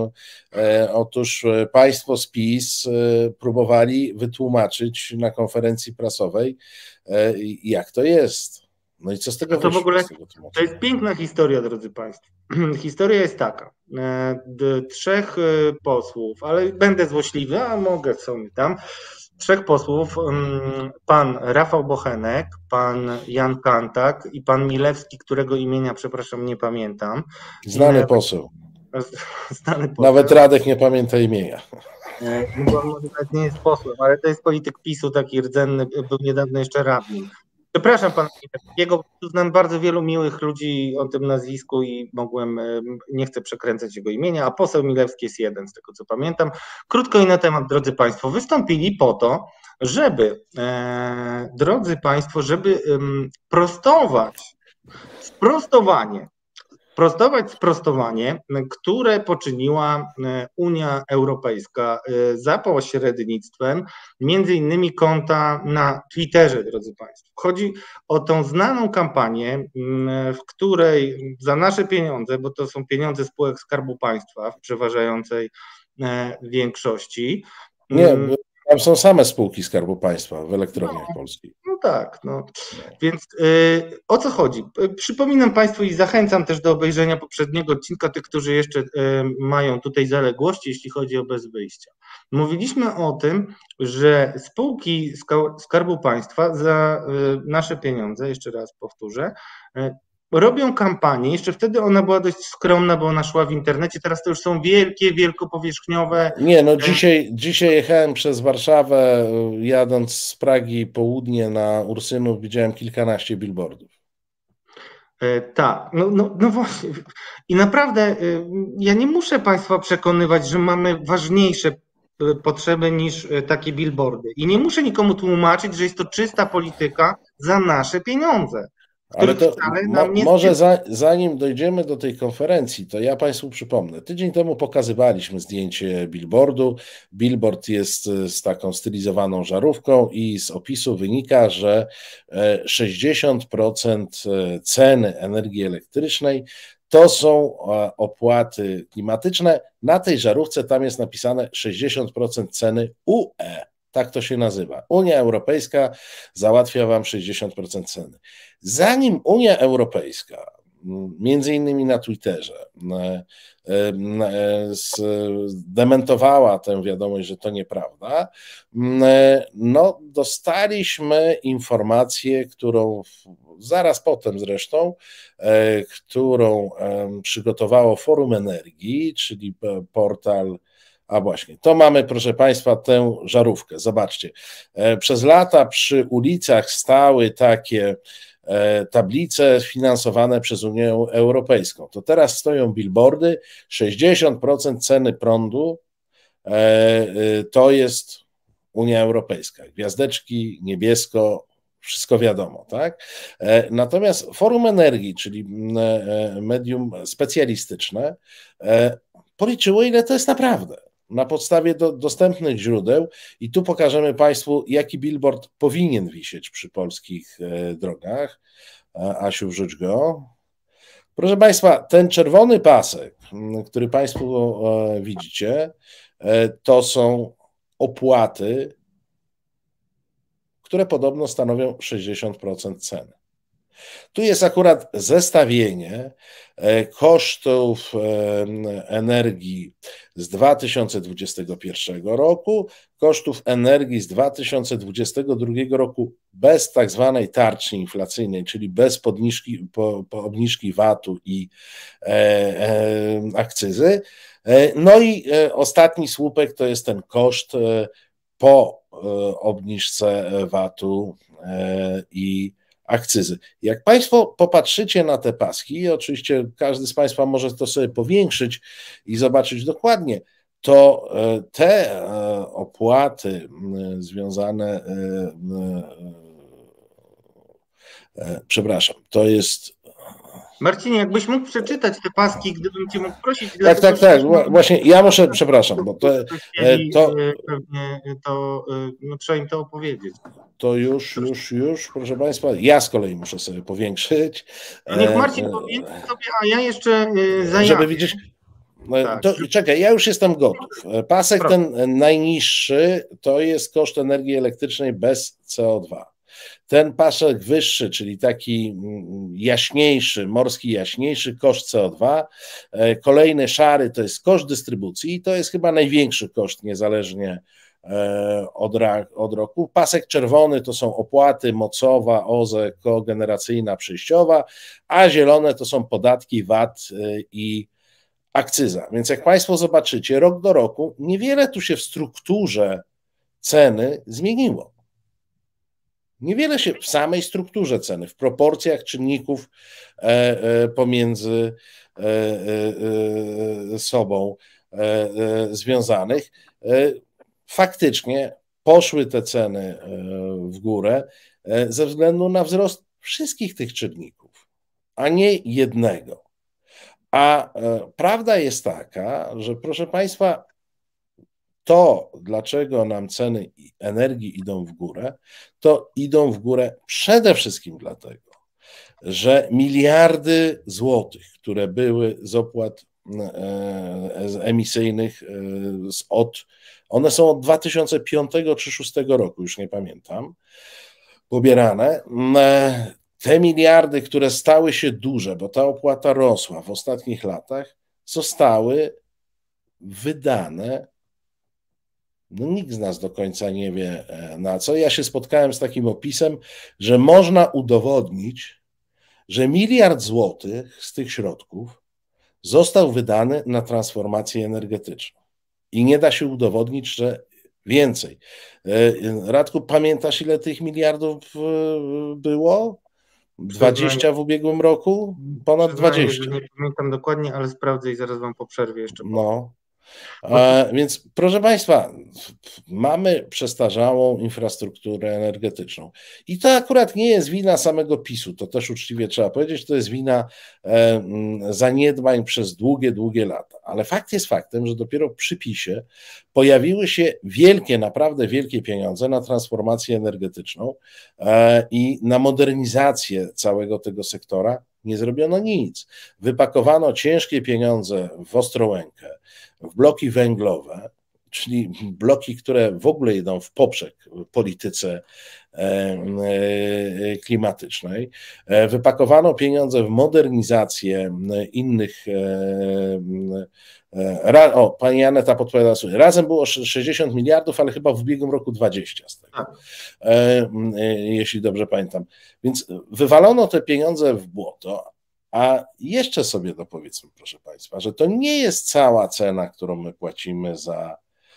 Otóż państwo z PiS próbowali wytłumaczyć na konferencji prasowej, jak to jest. No i co z tego to wyszło? W ogóle, to jest piękna historia, drodzy Państwo. Historia jest taka. Trzech posłów, ale będę złośliwy, a mogę w sumie tam. Trzech posłów, pan Rafał Bochenek, pan Jan Kantak i pan Milewski, którego imienia, przepraszam, nie pamiętam. Znany poseł. Znany poseł. Nawet Radek nie pamięta imienia. No, może nawet nie jest posłem, ale to jest polityk PiSu, taki rdzenny, był niedawno jeszcze radnym. Przepraszam pana Milewskiego, znam bardzo wielu miłych ludzi o tym nazwisku i mogłem, nie chcę przekręcać jego imienia, a poseł Milewski jest jeden z tego, co pamiętam. Krótko i na temat, drodzy państwo, wystąpili po to, żeby, e, drodzy państwo, żeby um, prostować sprostowanie, prostować sprostowanie, które poczyniła Unia Europejska za pośrednictwem między innymi konta na Twitterze, drodzy Państwo. Chodzi o tą znaną kampanię, w której za nasze pieniądze, bo to są pieniądze spółek Skarbu Państwa w przeważającej większości. Nie, Tam są same spółki Skarbu Państwa w elektrowniach No. polskich. No tak, no. Więc y, o co chodzi? Przypominam Państwu i zachęcam też do obejrzenia poprzedniego odcinka, tych, którzy jeszcze y, mają tutaj zaległości, jeśli chodzi o bez wyjścia. Mówiliśmy o tym, że spółki Skarbu Państwa za y, nasze pieniądze, jeszcze raz powtórzę, y, robią kampanię. Jeszcze wtedy ona była dość skromna, bo ona szła w internecie. Teraz to już są wielkie, wielkopowierzchniowe. Nie, no dzisiaj, dzisiaj jechałem przez Warszawę, jadąc z Pragi południe na Ursynów, widziałem kilkanaście billboardów. Tak, no, no, no właśnie. I naprawdę ja nie muszę Państwa przekonywać, że mamy ważniejsze potrzeby niż takie billboardy. I nie muszę nikomu tłumaczyć, że jest to czysta polityka za nasze pieniądze. Ale to mo, może za, zanim dojdziemy do tej konferencji, to ja Państwu przypomnę. Tydzień temu pokazywaliśmy zdjęcie billboardu. Billboard jest z taką stylizowaną żarówką i z opisu wynika, że sześćdziesiąt procent ceny energii elektrycznej to są opłaty klimatyczne. Na tej żarówce tam jest napisane sześćdziesiąt procent ceny U E. Tak to się nazywa. Unia Europejska załatwia wam sześćdziesiąt procent ceny. Zanim Unia Europejska, między innymi na Twitterze, zdementowała tę wiadomość, że to nieprawda, no dostaliśmy informację, którą zaraz potem zresztą, którą przygotowało Forum Energii, czyli portal. A właśnie, to mamy, proszę Państwa, tę żarówkę. Zobaczcie, przez lata przy ulicach stały takie tablice finansowane przez Unię Europejską. To teraz stoją billboardy, sześćdziesiąt procent ceny prądu to jest Unia Europejska. Gwiazdeczki, niebiesko, wszystko wiadomo, tak? Natomiast Forum Energii, czyli medium specjalistyczne, policzyło, ile to jest naprawdę. Na podstawie do, dostępnych źródeł i tu pokażemy Państwu, jaki billboard powinien wisieć przy polskich e, drogach. Asiu, wrzuć go. Proszę Państwa, ten czerwony pasek, który Państwo e, widzicie, e, to są opłaty, które podobno stanowią sześćdziesiąt procent ceny. Tu jest akurat zestawienie kosztów energii z dwa tysiące dwudziestego pierwszego roku, kosztów energii z dwa tysiące dwudziestego drugiego roku bez tak zwanej tarczy inflacyjnej, czyli bez podniżki, po, po obniżki V A T-u i e, e, akcyzy. No i ostatni słupek to jest ten koszt po obniżce V A T-u i akcyzy. Jak Państwo popatrzycie na te paski, oczywiście każdy z Państwa może to sobie powiększyć i zobaczyć dokładnie, to te opłaty związane, przepraszam, to jest... Marcinie, jakbyś mógł przeczytać te paski, gdybym Cię mógł prosić. Tak, tak, tak, właśnie ja muszę, przepraszam, bo to... to, pewnie to no, trzeba im to opowiedzieć. To już, już, już, proszę Państwa, ja z kolei muszę sobie powiększyć. Niech Marcin powie sobie, a ja jeszcze zajadę. Żeby widzieć... Tak. To, czekaj, ja już jestem gotów. Pasek Proszę. ten najniższy to jest koszt energii elektrycznej bez C O dwa. Ten pasek wyższy, czyli taki jaśniejszy, morski jaśniejszy, koszt C O dwa. Kolejny szary to jest koszt dystrybucji i to jest chyba największy koszt, niezależnie od, od roku. Pasek czerwony to są opłaty mocowa, O Z E, kogeneracyjna, przejściowa, a zielone to są podatki V A T i akcyza. Więc jak Państwo zobaczycie, rok do roku niewiele tu się w strukturze ceny zmieniło. Niewiele się w samej strukturze ceny, w proporcjach czynników e, e, pomiędzy e, e, sobą e, e, związanych. E, faktycznie poszły te ceny e, w górę e, ze względu na wzrost wszystkich tych czynników, a nie jednego. A e, prawda jest taka, że proszę Państwa, to, dlaczego nam ceny energii idą w górę, to idą w górę przede wszystkim dlatego, że miliardy złotych, które były z opłat emisyjnych od, one są od dwa tysiące piątego czy dwa tysiące szóstego roku, już nie pamiętam, pobierane. Te miliardy, które stały się duże, bo ta opłata rosła w ostatnich latach, zostały wydane, no nikt z nas do końca nie wie na co. Ja się spotkałem z takim opisem, że można udowodnić, że miliard złotych z tych środków został wydany na transformację energetyczną. I nie da się udowodnić, że więcej. Radku, pamiętasz, ile tych miliardów było? dwadzieścia w ubiegłym roku? Ponad dwadzieścia. Nie pamiętam dokładnie, ale sprawdzę i zaraz wam po przerwie jeszcze powiem. No. E, więc proszę Państwa, mamy przestarzałą infrastrukturę energetyczną i to akurat nie jest wina samego PiSu, to też uczciwie trzeba powiedzieć, to jest wina e, zaniedbań przez długie, długie lata, ale fakt jest faktem, że dopiero przy PiSie pojawiły się wielkie, naprawdę wielkie pieniądze na transformację energetyczną e, i na modernizację całego tego sektora. Nie zrobiono nic. Wypakowano ciężkie pieniądze w Ostrołękę, w bloki węglowe, czyli bloki, które w ogóle idą w poprzek polityce klimatycznej. Wypakowano pieniądze w modernizację innych. O, pani Aneta podpowiada sobie, razem było sześćdziesiąt miliardów, ale chyba w ubiegłym roku dwadzieścia z tego, jeśli dobrze pamiętam. Więc wywalono te pieniądze w błoto, a jeszcze sobie dopowiedzmy, proszę Państwa, że to nie jest cała cena, którą my płacimy za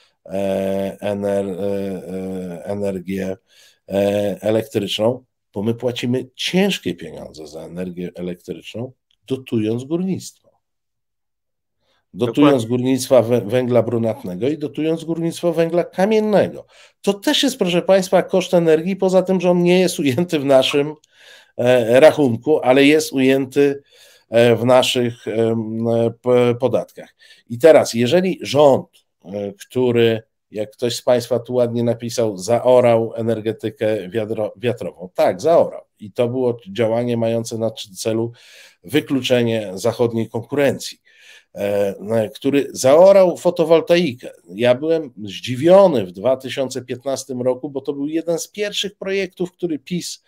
energię elektryczną, bo my płacimy ciężkie pieniądze za energię elektryczną, dotując górnictwo. Dotując Dokładnie. górnictwa węgla brunatnego i dotując górnictwo węgla kamiennego. To też jest, proszę Państwa, koszt energii, poza tym, że on nie jest ujęty w naszym rachunku, ale jest ujęty w naszych podatkach. I teraz, jeżeli rząd, który, jak ktoś z Państwa tu ładnie napisał, zaorał energetykę wiatrową. Tak, zaorał. I to było działanie mające na celu wykluczenie zachodniej konkurencji, który zaorał fotowoltaikę. Ja byłem zdziwiony w dwa tysiące piętnastym roku, bo to był jeden z pierwszych projektów, który PiS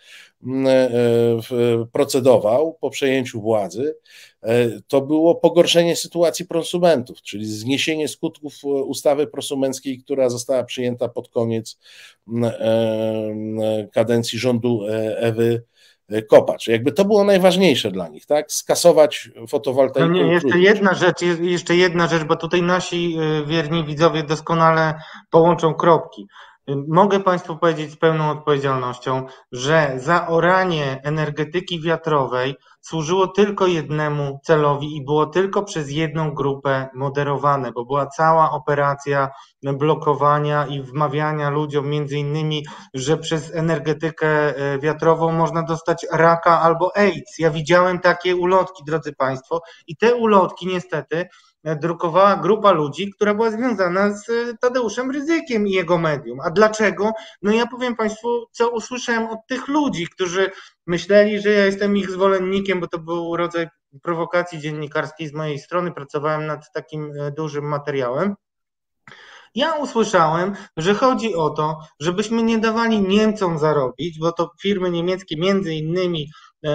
procedował po przejęciu władzy. To było pogorszenie sytuacji prosumentów, czyli zniesienie skutków ustawy prosumenckiej, która została przyjęta pod koniec kadencji rządu Ewy Kopacz. Jakby to było najważniejsze dla nich, tak? Skasować fotowoltaikę. No nie, jeszcze jedna rzecz, jeszcze jedna rzecz, bo tutaj nasi wierni widzowie doskonale połączą kropki. Mogę Państwu powiedzieć z pełną odpowiedzialnością, że zaoranie energetyki wiatrowej służyło tylko jednemu celowi i było tylko przez jedną grupę moderowane, bo była cała operacja blokowania i wmawiania ludziom między innymi, że przez energetykę wiatrową można dostać raka albo AIDS. Ja widziałem takie ulotki, drodzy Państwo, i te ulotki niestety drukowała grupa ludzi, która była związana z Tadeuszem Rydzykiem i jego medium. A dlaczego? No ja powiem Państwu, co usłyszałem od tych ludzi, którzy myśleli, że ja jestem ich zwolennikiem, bo to był rodzaj prowokacji dziennikarskiej z mojej strony. Pracowałem nad takim dużym materiałem. Ja usłyszałem, że chodzi o to, żebyśmy nie dawali Niemcom zarobić, bo to firmy niemieckie między innymi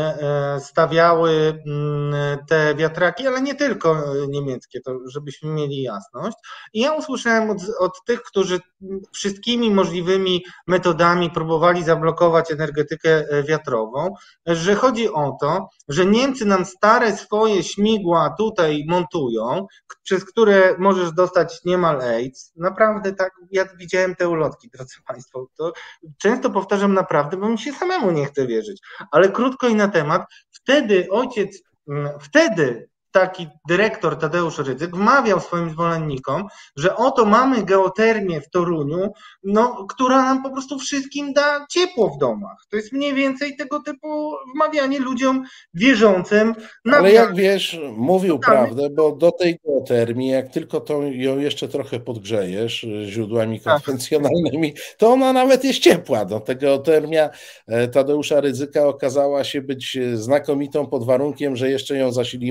stawiały te wiatraki, ale nie tylko niemieckie, to żebyśmy mieli jasność. I ja usłyszałem od, od tych, którzy wszystkimi możliwymi metodami próbowali zablokować energetykę wiatrową, że chodzi o to, że Niemcy nam stare swoje śmigła tutaj montują, przez które możesz dostać niemal AIDS. Naprawdę tak, ja widziałem te ulotki, drodzy Państwo. To często powtarzam naprawdę, bo mi się samemu nie chce wierzyć. Ale krótko i na temat. Wtedy ojciec, wtedy taki dyrektor Tadeusz Rydzyk wmawiał swoim zwolennikom, że oto mamy geotermię w Toruniu, no, która nam po prostu wszystkim da ciepło w domach. To jest mniej więcej tego typu wmawianie ludziom wierzącym. Ale jak wiesz, mówił prawdę, bo do tej geotermii, jak tylko to ją jeszcze trochę podgrzejesz źródłami konwencjonalnymi, to ona nawet jest ciepła. No, ta geotermia Tadeusza Rydzyka okazała się być znakomitą pod warunkiem, że jeszcze ją zasilimy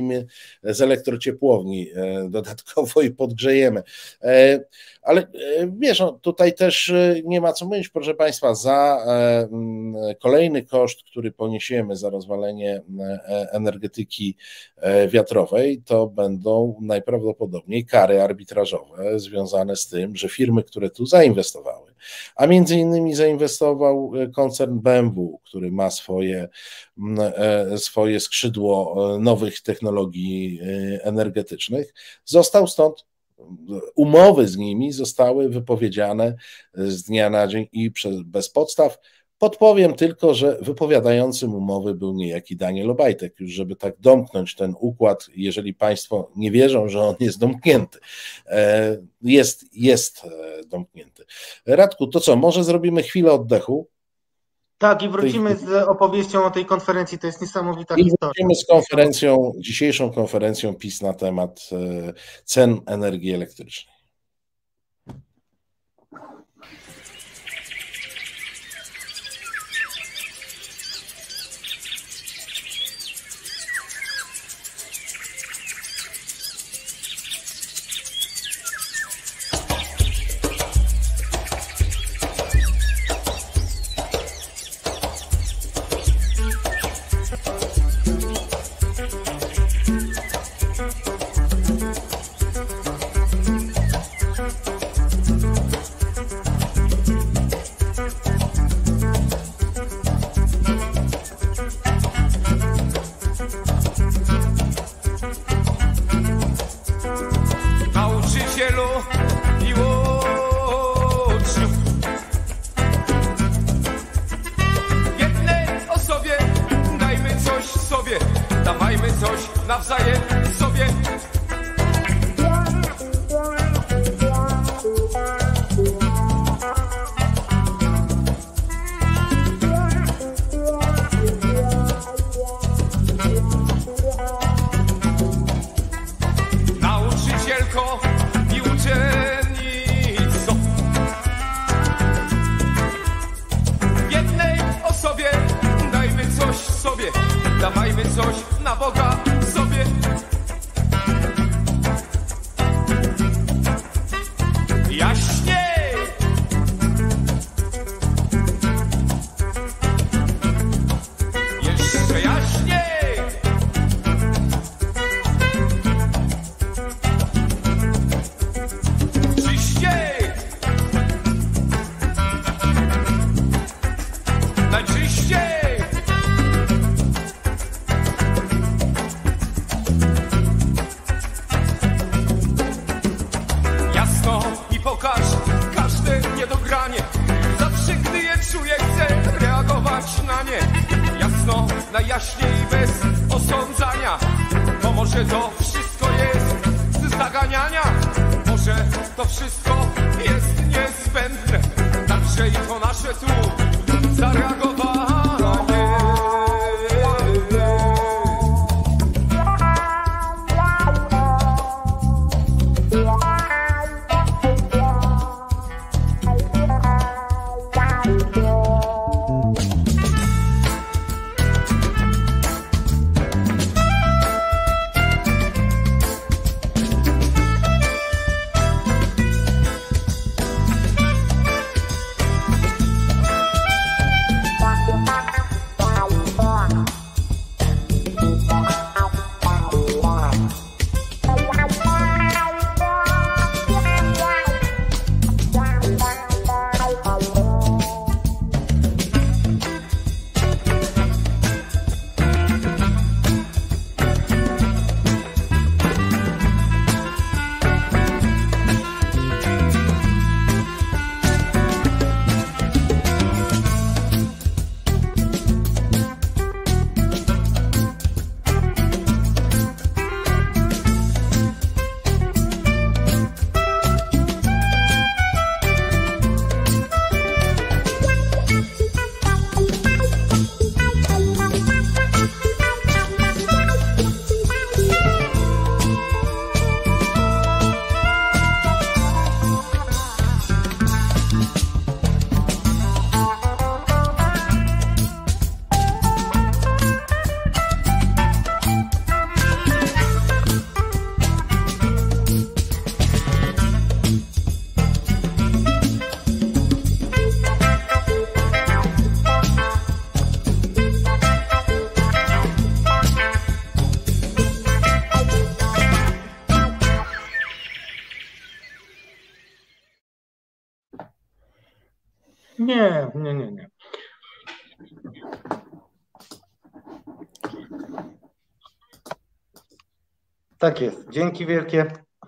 z elektrociepłowni dodatkowo i podgrzejemy. Ale wiesz, no, tutaj też nie ma co mówić, proszę Państwa, za kolejny koszt, który poniesiemy za rozwalenie energetyki wiatrowej, to będą najprawdopodobniej kary arbitrażowe związane z tym, że firmy, które tu zainwestowały, a między innymi zainwestował koncern B M W, który ma swoje, swoje skrzydło nowych technologii energetycznych, został stąd, umowy z nimi zostały wypowiedziane z dnia na dzień i bez podstaw. Podpowiem tylko, że wypowiadającym umowy był niejaki Daniel Obajtek, już żeby tak domknąć ten układ, jeżeli Państwo nie wierzą, że on jest domknięty. Jest, jest domknięty. Radku, to co, może zrobimy chwilę oddechu? Tak, i wrócimy z opowieścią o tej konferencji, to jest niesamowita I historia. wrócimy z konferencją, dzisiejszą konferencją PiS na temat cen energii elektrycznej. Nie, nie, nie, nie. Tak jest. Dzięki wielkie.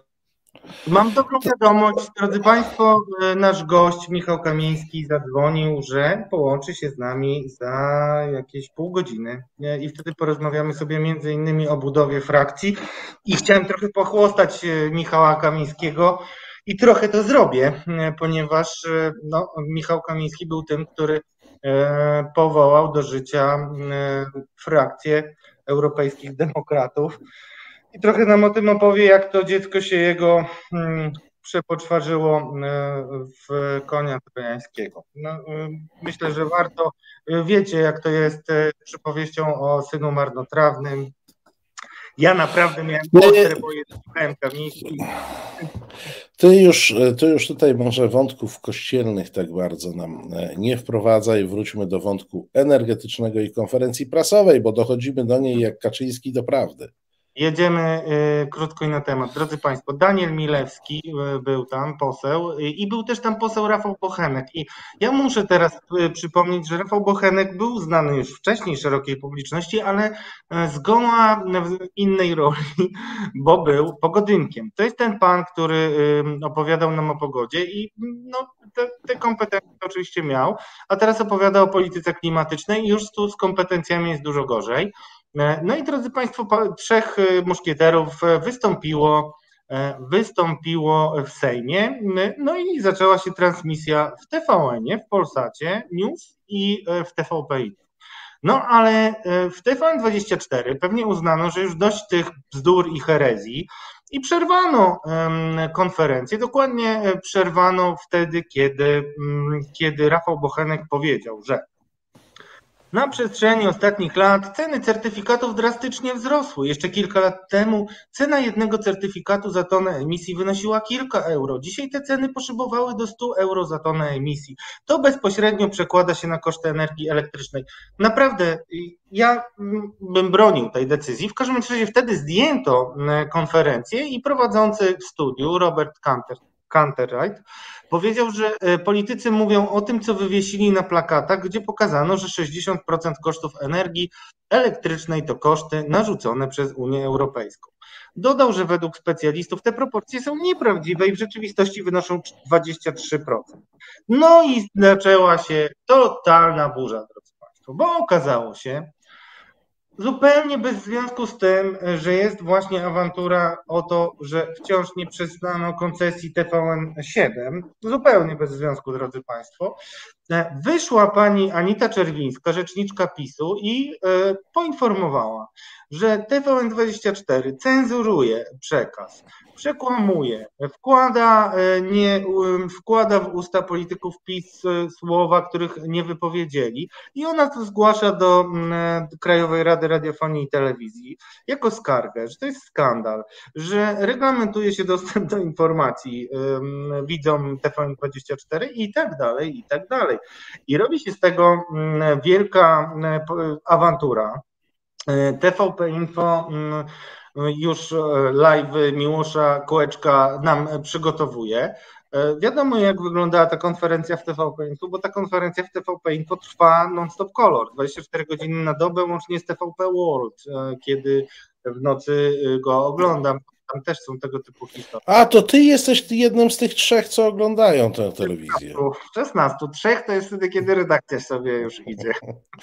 Mam dobrą wiadomość, drodzy Państwo, nasz gość Michał Kamiński zadzwonił, że połączy się z nami za jakieś pół godziny i wtedy porozmawiamy sobie między innymi o budowie frakcji i chciałem trochę pochłostać Michała Kamińskiego i trochę to zrobię, ponieważ no, Michał Kamiński był tym, który powołał do życia frakcję Europejskich Demokratów. I trochę nam o tym opowie, jak to dziecko się jego hmm, przepoczwarzyło w konia trojańskiego. No, myślę, że warto, wiecie jak to jest przypowieścią o synu marnotrawnym. Ja naprawdę miałem ostre, bo słuchałem Kamiński. Ty już, ty już tutaj może wątków kościelnych tak bardzo nam nie wprowadzaj. Wróćmy do wątku energetycznego i konferencji prasowej, bo dochodzimy do niej jak Kaczyński do prawdy. Jedziemy y, krótko i na temat. Drodzy Państwo, Daniel Milewski y, był tam, poseł, y, i był też tam poseł Rafał Bochenek. I ja muszę teraz y, przypomnieć, że Rafał Bochenek był znany już wcześniej szerokiej publiczności, ale y, zgoła w innej roli, bo był pogodynkiem. To jest ten pan, który y, opowiadał nam o pogodzie i no, te, te kompetencje oczywiście miał, a teraz opowiada o polityce klimatycznej i już tu z kompetencjami jest dużo gorzej. No i drodzy Państwo, trzech muszkieterów wystąpiło, wystąpiło w Sejmie, no i zaczęła się transmisja w T V N-ie, w Polsacie News i w T V P Info. No ale w T V N dwadzieścia cztery pewnie uznano, że już dość tych bzdur i herezji i przerwano konferencję. Dokładnie przerwano wtedy, kiedy, kiedy Rafał Bochenek powiedział, że na przestrzeni ostatnich lat ceny certyfikatów drastycznie wzrosły. Jeszcze kilka lat temu cena jednego certyfikatu za tonę emisji wynosiła kilka euro. Dzisiaj te ceny poszybowały do stu euro za tonę emisji. To bezpośrednio przekłada się na koszty energii elektrycznej. Naprawdę, ja bym bronił tej decyzji. W każdym razie wtedy zdjęto konferencję i prowadzący w studiu Robert Kanter, Kantereit powiedział, że politycy mówią o tym, co wywiesili na plakatach, gdzie pokazano, że sześćdziesiąt procent kosztów energii elektrycznej to koszty narzucone przez Unię Europejską. Dodał, że według specjalistów te proporcje są nieprawdziwe i w rzeczywistości wynoszą dwadzieścia trzy procent. No i zaczęła się totalna burza, drodzy Państwo, bo okazało się, zupełnie bez związku z tym, że jest właśnie awantura o to, że wciąż nie przyznano koncesji T V N siedem, zupełnie bez związku, drodzy Państwo, wyszła pani Anita Czerwińska, rzeczniczka PiSu i poinformowała, że T V N dwadzieścia cztery cenzuruje przekaz, przekłamuje, wkłada, nie, wkłada w usta polityków PiS słowa, których nie wypowiedzieli i ona to zgłasza do Krajowej Rady Radiofonii i Telewizji jako skargę, że to jest skandal, że reglamentuje się dostęp do informacji widzom T V N dwadzieścia cztery i tak dalej, i tak dalej. I robi się z tego wielka awantura. T V P Info już live Miłosza Kołeczka nam przygotowuje. Wiadomo, jak wyglądała ta konferencja w T V P Info, bo ta konferencja w T V P Info trwa non-stop color, dwadzieścia cztery godziny na dobę, łącznie z T V P World, kiedy w nocy go oglądam. Tam też są tego typu historie. A to ty jesteś jednym z tych trzech, co oglądają tę telewizję. szesnastu. Trzech to jest wtedy, kiedy redakcja sobie już idzie.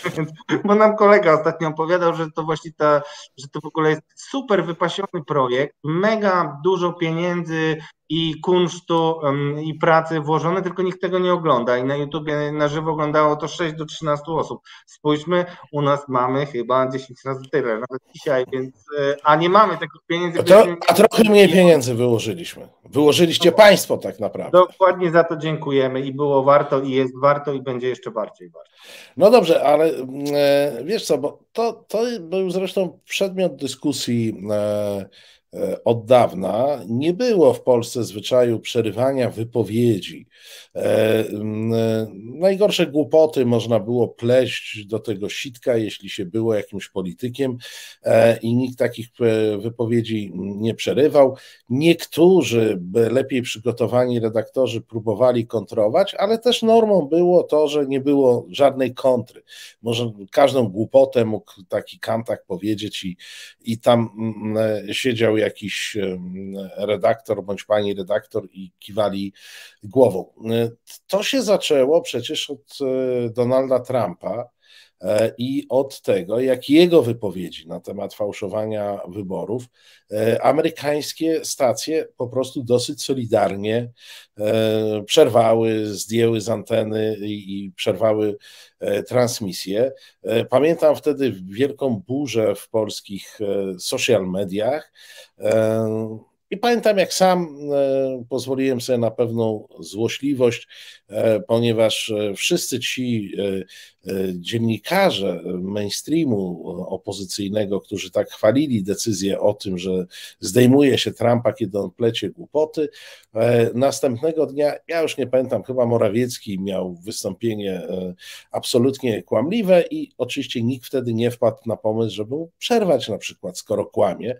Bo nam kolega ostatnio opowiadał, że to właśnie ta, że to w ogóle jest super wypasiony projekt, mega dużo pieniędzy i kunsztu um, i pracy włożone, tylko nikt tego nie ogląda i na YouTubie na żywo oglądało to sześć do trzynastu osób. Spójrzmy, u nas mamy chyba dziesięć razy tyle, nawet dzisiaj, więc a nie mamy tego pieniędzy. A, to, a trochę mniej pieniędzy wyłożyliśmy. Wyłożyliście no, państwo tak naprawdę. Dokładnie, za to dziękujemy i było warto i jest warto i będzie jeszcze bardziej warto. No dobrze, ale e, wiesz co, bo to, to był zresztą przedmiot dyskusji e, od dawna nie było w Polsce zwyczaju przerywania wypowiedzi. Najgorsze głupoty można było pleść do tego sitka, jeśli się było jakimś politykiem, i nikt takich wypowiedzi nie przerywał. Niektórzy lepiej przygotowani redaktorzy próbowali kontrować, ale też normą było to, że nie było żadnej kontry. Może każdą głupotę mógł taki Kantak powiedzieć i, i tam siedział jakiś redaktor bądź pani redaktor i kiwali głową. To się zaczęło przecież od Donalda Trumpa i od tego, jak jego wypowiedzi na temat fałszowania wyborów amerykańskie stacje po prostu dosyć solidarnie przerwały, zdjęły z anteny i przerwały transmisję. Pamiętam wtedy wielką burzę w polskich social mediach. I pamiętam, jak sam pozwoliłem sobie na pewną złośliwość, ponieważ wszyscy ci dziennikarze mainstreamu opozycyjnego, którzy tak chwalili decyzję o tym, że zdejmuje się Trumpa, kiedy on plecie głupoty, następnego dnia, ja już nie pamiętam, chyba Morawiecki miał wystąpienie absolutnie kłamliwe i oczywiście nikt wtedy nie wpadł na pomysł, żeby mu przerwać na przykład, skoro kłamie.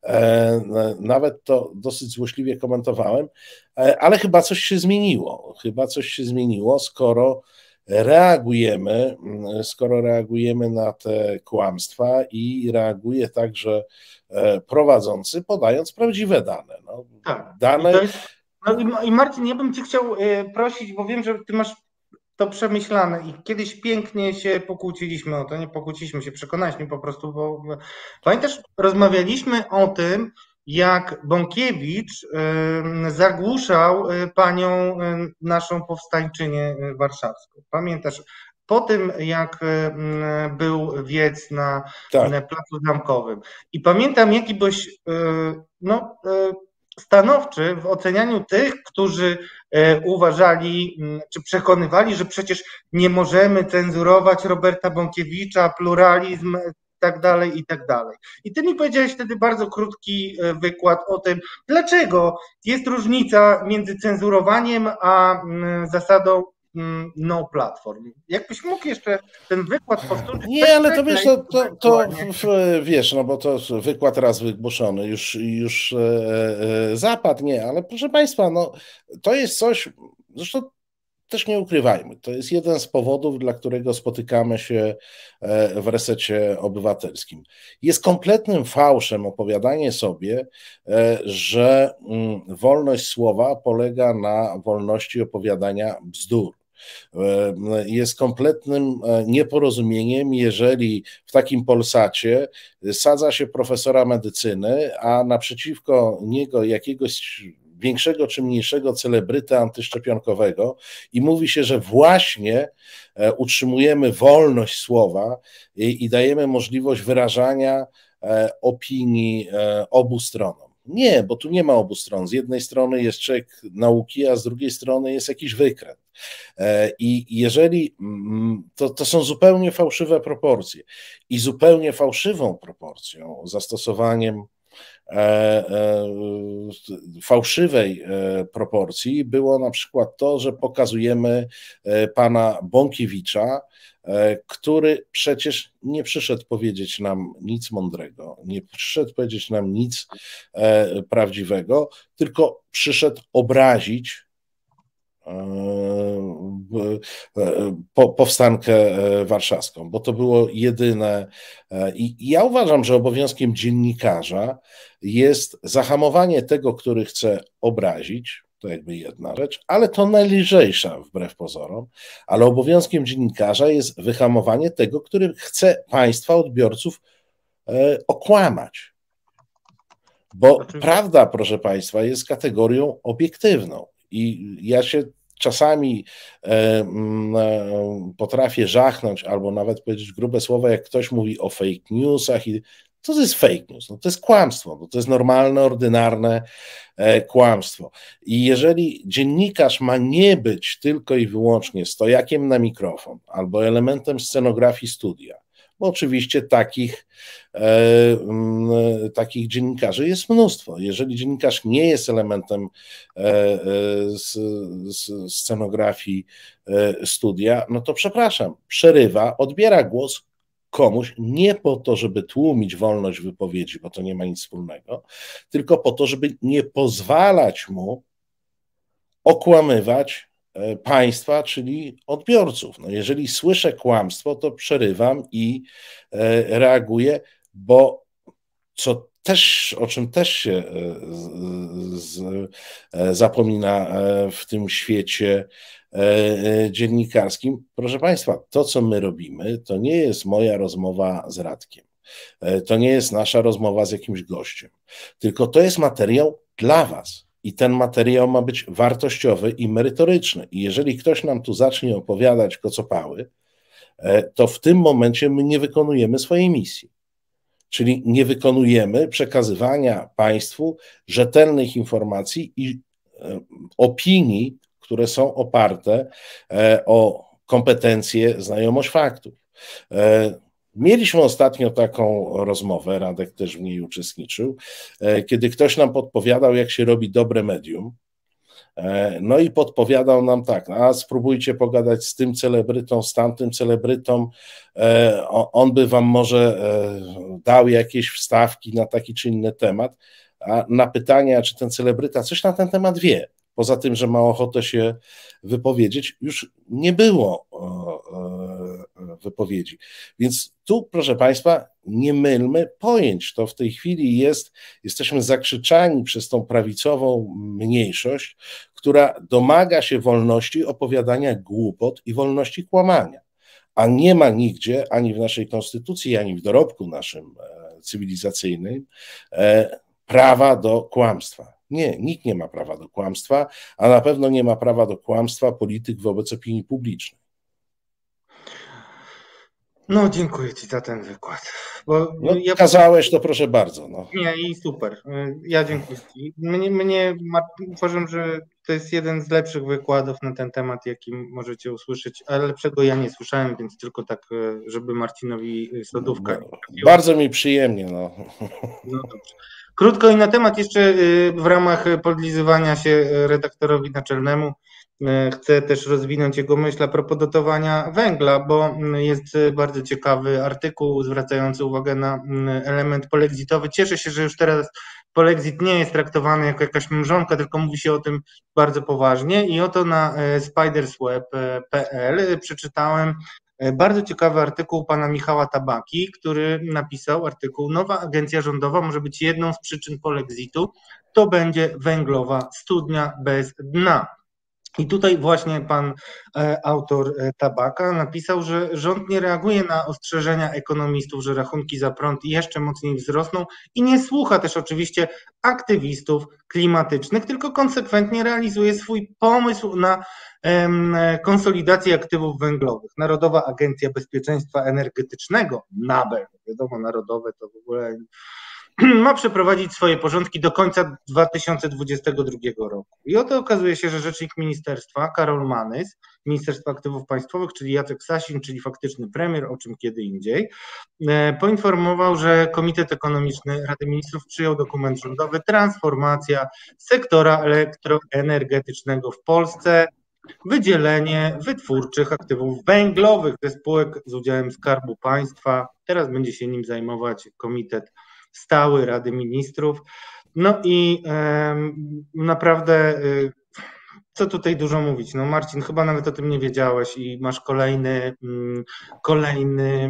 Nawet to dosyć złośliwie komentowałem, ale chyba coś się zmieniło. Chyba coś się zmieniło, skoro reagujemy, skoro reagujemy na te kłamstwa i reaguje także prowadzący, podając prawdziwe dane. No, tak. dane... I, to jest, no i Marcin, ja bym cię chciał prosić, bo wiem, że ty masz to przemyślane i kiedyś pięknie się pokłóciliśmy o to, nie pokłóciliśmy się, przekonaliśmy po prostu, bo pamiętasz, rozmawialiśmy o tym, jak Bąkiewicz zagłuszał panią naszą powstańczynię warszawską. Pamiętasz? Po tym, jak był wiec na tak. Placu Zamkowym. I pamiętam, jaki byłeś no, stanowczy w ocenianiu tych, którzy uważali, czy przekonywali, że przecież nie możemy cenzurować Roberta Bąkiewicza, pluralizm, i tak dalej, i tak dalej. I ty mi powiedziałeś wtedy bardzo krótki wykład o tym, dlaczego jest różnica między cenzurowaniem a zasadą no platform. Jakbyś mógł jeszcze ten wykład powtórzyć? Nie, ale to wiesz, to, to, to wiesz, no bo to wykład raz wygłoszony, już, już e, zapadł, nie, ale proszę Państwa, no to jest coś, zresztą też nie ukrywajmy, to jest jeden z powodów, dla którego spotykamy się w Resecie Obywatelskim. Jest kompletnym fałszem opowiadanie sobie, że wolność słowa polega na wolności opowiadania bzdur. Jest kompletnym nieporozumieniem, jeżeli w takim Polsacie sadza się profesora medycyny, a naprzeciwko niego jakiegoś większego czy mniejszego celebrytę antyszczepionkowego i mówi się, że właśnie utrzymujemy wolność słowa i, i dajemy możliwość wyrażania opinii obu stronom. Nie, bo tu nie ma obu stron. Z jednej strony jest człowiek nauki, a z drugiej strony jest jakiś wykręt. I jeżeli to, to są zupełnie fałszywe proporcje i zupełnie fałszywą proporcją, zastosowaniem fałszywej proporcji było na przykład to, że pokazujemy pana Bąkiewicza, który przecież nie przyszedł powiedzieć nam nic mądrego, nie przyszedł powiedzieć nam nic prawdziwego, tylko przyszedł obrazić powstankę warszawską, bo to było jedyne. I ja uważam, że obowiązkiem dziennikarza jest zahamowanie tego, który chce obrazić, to jakby jedna rzecz, ale to najlżejsza wbrew pozorom, ale obowiązkiem dziennikarza jest wyhamowanie tego, który chce państwa, odbiorców okłamać. Bo prawda, proszę państwa, jest kategorią obiektywną i ja się czasami e, potrafię żachnąć albo nawet powiedzieć grube słowa, jak ktoś mówi o fake newsach i co to jest fake news? No to jest kłamstwo, no to jest normalne, ordynarne e, kłamstwo. I jeżeli dziennikarz ma nie być tylko i wyłącznie stojakiem na mikrofon albo elementem scenografii studia, bo oczywiście takich, e, m, takich dziennikarzy jest mnóstwo. Jeżeli dziennikarz nie jest elementem e, e, z, z scenografii e, studia, no to przepraszam, przerywa, odbiera głos komuś nie po to, żeby tłumić wolność wypowiedzi, bo to nie ma nic wspólnego, tylko po to, żeby nie pozwalać mu okłamywać państwa, czyli odbiorców. No jeżeli słyszę kłamstwo, to przerywam i reaguję, bo co też, o czym też się z, z, zapomina w tym świecie dziennikarskim, proszę Państwa, to co my robimy, to nie jest moja rozmowa z Radkiem, to nie jest nasza rozmowa z jakimś gościem, tylko to jest materiał dla Was. I ten materiał ma być wartościowy i merytoryczny. I jeżeli ktoś nam tu zacznie opowiadać kocopały, to w tym momencie my nie wykonujemy swojej misji. Czyli nie wykonujemy przekazywania państwu rzetelnych informacji i opinii, które są oparte o kompetencje, znajomość faktów. Mieliśmy ostatnio taką rozmowę, Radek też w niej uczestniczył, kiedy ktoś nam podpowiadał, jak się robi dobre medium. No i podpowiadał nam tak, a spróbujcie pogadać z tym celebrytą, z tamtym celebrytą, on by wam może dał jakieś wstawki na taki czy inny temat, a na pytanie, czy ten celebryta coś na ten temat wie, poza tym, że ma ochotę się wypowiedzieć, już nie było wypowiedzi. Więc tu, proszę Państwa, nie mylmy pojęć. To w tej chwili jest, jesteśmy zakrzyczani przez tą prawicową mniejszość, która domaga się wolności opowiadania głupot i wolności kłamania. A nie ma nigdzie, ani w naszej konstytucji, ani w dorobku naszym cywilizacyjnym, prawa do kłamstwa. Nie, nikt nie ma prawa do kłamstwa, a na pewno nie ma prawa do kłamstwa polityk wobec opinii publicznej. No, dziękuję Ci za ten wykład. Bo no, ja... Kazałeś, to proszę bardzo. No. Nie, i super. Ja dziękuję Ci. Mnie, mnie, uważam, że to jest jeden z lepszych wykładów na ten temat, jaki możecie usłyszeć, ale lepszego ja nie słyszałem, więc tylko tak, żeby Marcinowi Sodówka. No, bardzo mi przyjemnie. No. No dobrze. Krótko i na temat jeszcze w ramach podlizywania się redaktorowi naczelnemu. Chcę też rozwinąć jego myśl a propos dotowania węgla, bo jest bardzo ciekawy artykuł zwracający uwagę na element polexitowy. Cieszę się, że już teraz polexit nie jest traktowany jako jakaś mrzonka, tylko mówi się o tym bardzo poważnie i oto na spidersweb kropka p l przeczytałem bardzo ciekawy artykuł pana Michała Tabaki, który napisał artykuł "Nowa agencja rządowa może być jedną z przyczyn polexitu, to będzie węglowa studnia bez dna". I tutaj właśnie pan e, autor e, Tabaka napisał, że rząd nie reaguje na ostrzeżenia ekonomistów, że rachunki za prąd jeszcze mocniej wzrosną i nie słucha też oczywiście aktywistów klimatycznych, tylko konsekwentnie realizuje swój pomysł na e, konsolidację aktywów węglowych. Narodowa Agencja Bezpieczeństwa Energetycznego, NABE, wiadomo, narodowe to w ogóle... ma przeprowadzić swoje porządki do końca dwa tysiące dwudziestego drugiego roku. I oto okazuje się, że rzecznik ministerstwa, Karol Manys, Ministerstwa Aktywów Państwowych, czyli Jacek Sasin, czyli faktyczny premier, o czym kiedy indziej, poinformował, że Komitet Ekonomiczny Rady Ministrów przyjął dokument rządowy Transformacja sektora elektroenergetycznego w Polsce, wydzielenie wytwórczych aktywów węglowych ze spółek z udziałem Skarbu Państwa. Teraz będzie się nim zajmować Komitet Stały Rady Ministrów. No i e, naprawdę, e, co tutaj dużo mówić? No Marcin, chyba nawet o tym nie wiedziałeś i masz kolejny, mm, kolejny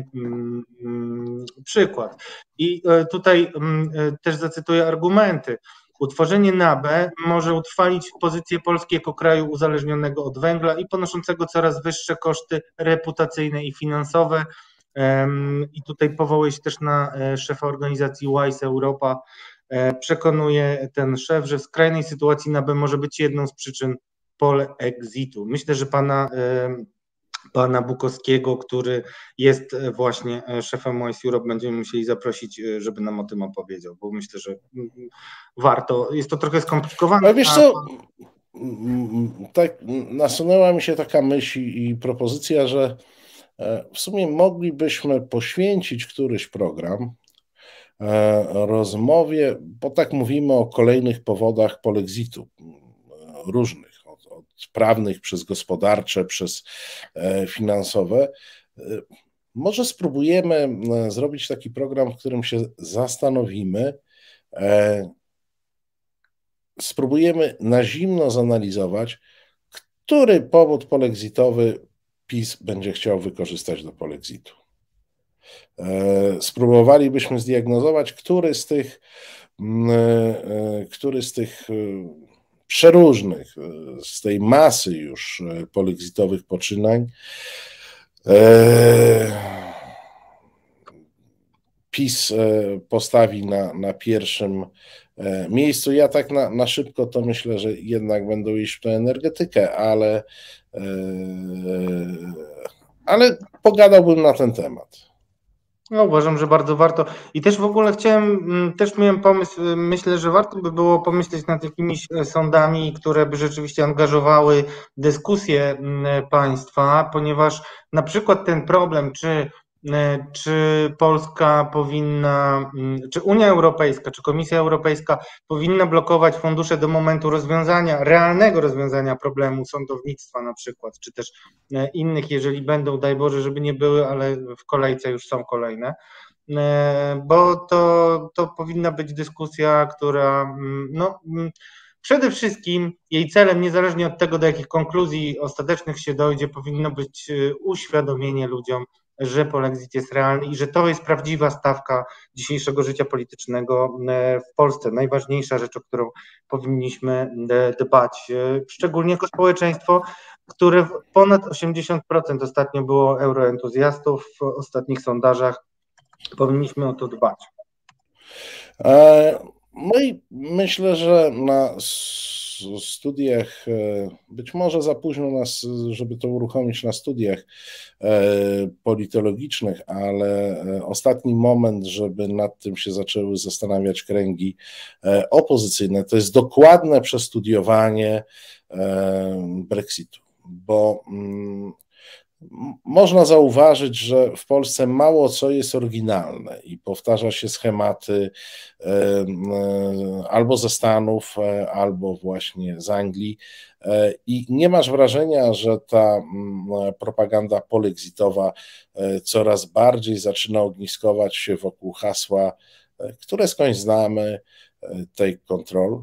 mm, przykład. I e, tutaj mm, też zacytuję argumenty. Utworzenie NABE może utrwalić pozycję Polski jako kraju uzależnionego od węgla i ponoszącego coraz wyższe koszty reputacyjne i finansowe. I tutaj powołuję się też na szefa organizacji WISE Europa. Przekonuje ten szef, że w skrajnej sytuacji NABE może być jedną z przyczyn polexitu. Myślę, że pana, pana Bukowskiego, który jest właśnie szefem WISE Europe, będziemy musieli zaprosić, żeby nam o tym opowiedział, bo myślę, że warto. Jest to trochę skomplikowane. Ale wiesz co, tak nasunęła mi się taka myśl i propozycja, że W sumie moglibyśmy poświęcić któryś program rozmowie, bo tak mówimy o kolejnych powodach polexitu, różnych, od, od prawnych przez gospodarcze, przez finansowe. Może spróbujemy zrobić taki program, w którym się zastanowimy, spróbujemy na zimno zanalizować, który powód polexitowy PiS będzie chciał wykorzystać do polexitu. Spróbowalibyśmy zdiagnozować, który z tych, który z tych przeróżnych, z tej masy już polexitowych poczynań PiS postawi na, na pierwszym miejscu. Ja tak na, na szybko to myślę, że jednak będą iść w tę energetykę, ale, ale pogadałbym na ten temat. No, uważam, że bardzo warto. I też w ogóle chciałem, też miałem pomysł, myślę, że warto by było pomyśleć nad jakimiś sądami, które by rzeczywiście angażowały dyskusję państwa, ponieważ na przykład ten problem, czy czy Polska powinna, czy Unia Europejska, czy Komisja Europejska powinna blokować fundusze do momentu rozwiązania, realnego rozwiązania problemu sądownictwa na przykład, czy też innych, jeżeli będą, daj Boże, żeby nie były, ale w kolejce już są kolejne, bo to, to powinna być dyskusja, która no, przede wszystkim jej celem, niezależnie od tego, do jakich konkluzji ostatecznych się dojdzie, powinno być uświadomienie ludziom, że polexit jest realny i że to jest prawdziwa stawka dzisiejszego życia politycznego w Polsce. Najważniejsza rzecz, o którą powinniśmy dbać, szczególnie jako społeczeństwo, które w ponad osiemdziesiąt procent ostatnio było euroentuzjastów w ostatnich sondażach. Powinniśmy o to dbać. No i myślę, że na studiach, być może za późno nas, żeby to uruchomić na studiach politologicznych, ale ostatni moment, żeby nad tym się zaczęły zastanawiać kręgi opozycyjne, to jest dokładne przestudiowanie Brexitu, bo można zauważyć, że w Polsce mało co jest oryginalne i powtarza się schematy albo ze Stanów, albo właśnie z Anglii i nie masz wrażenia, że ta propaganda polexitowa coraz bardziej zaczyna ogniskować się wokół hasła, które skądś znamy, take control?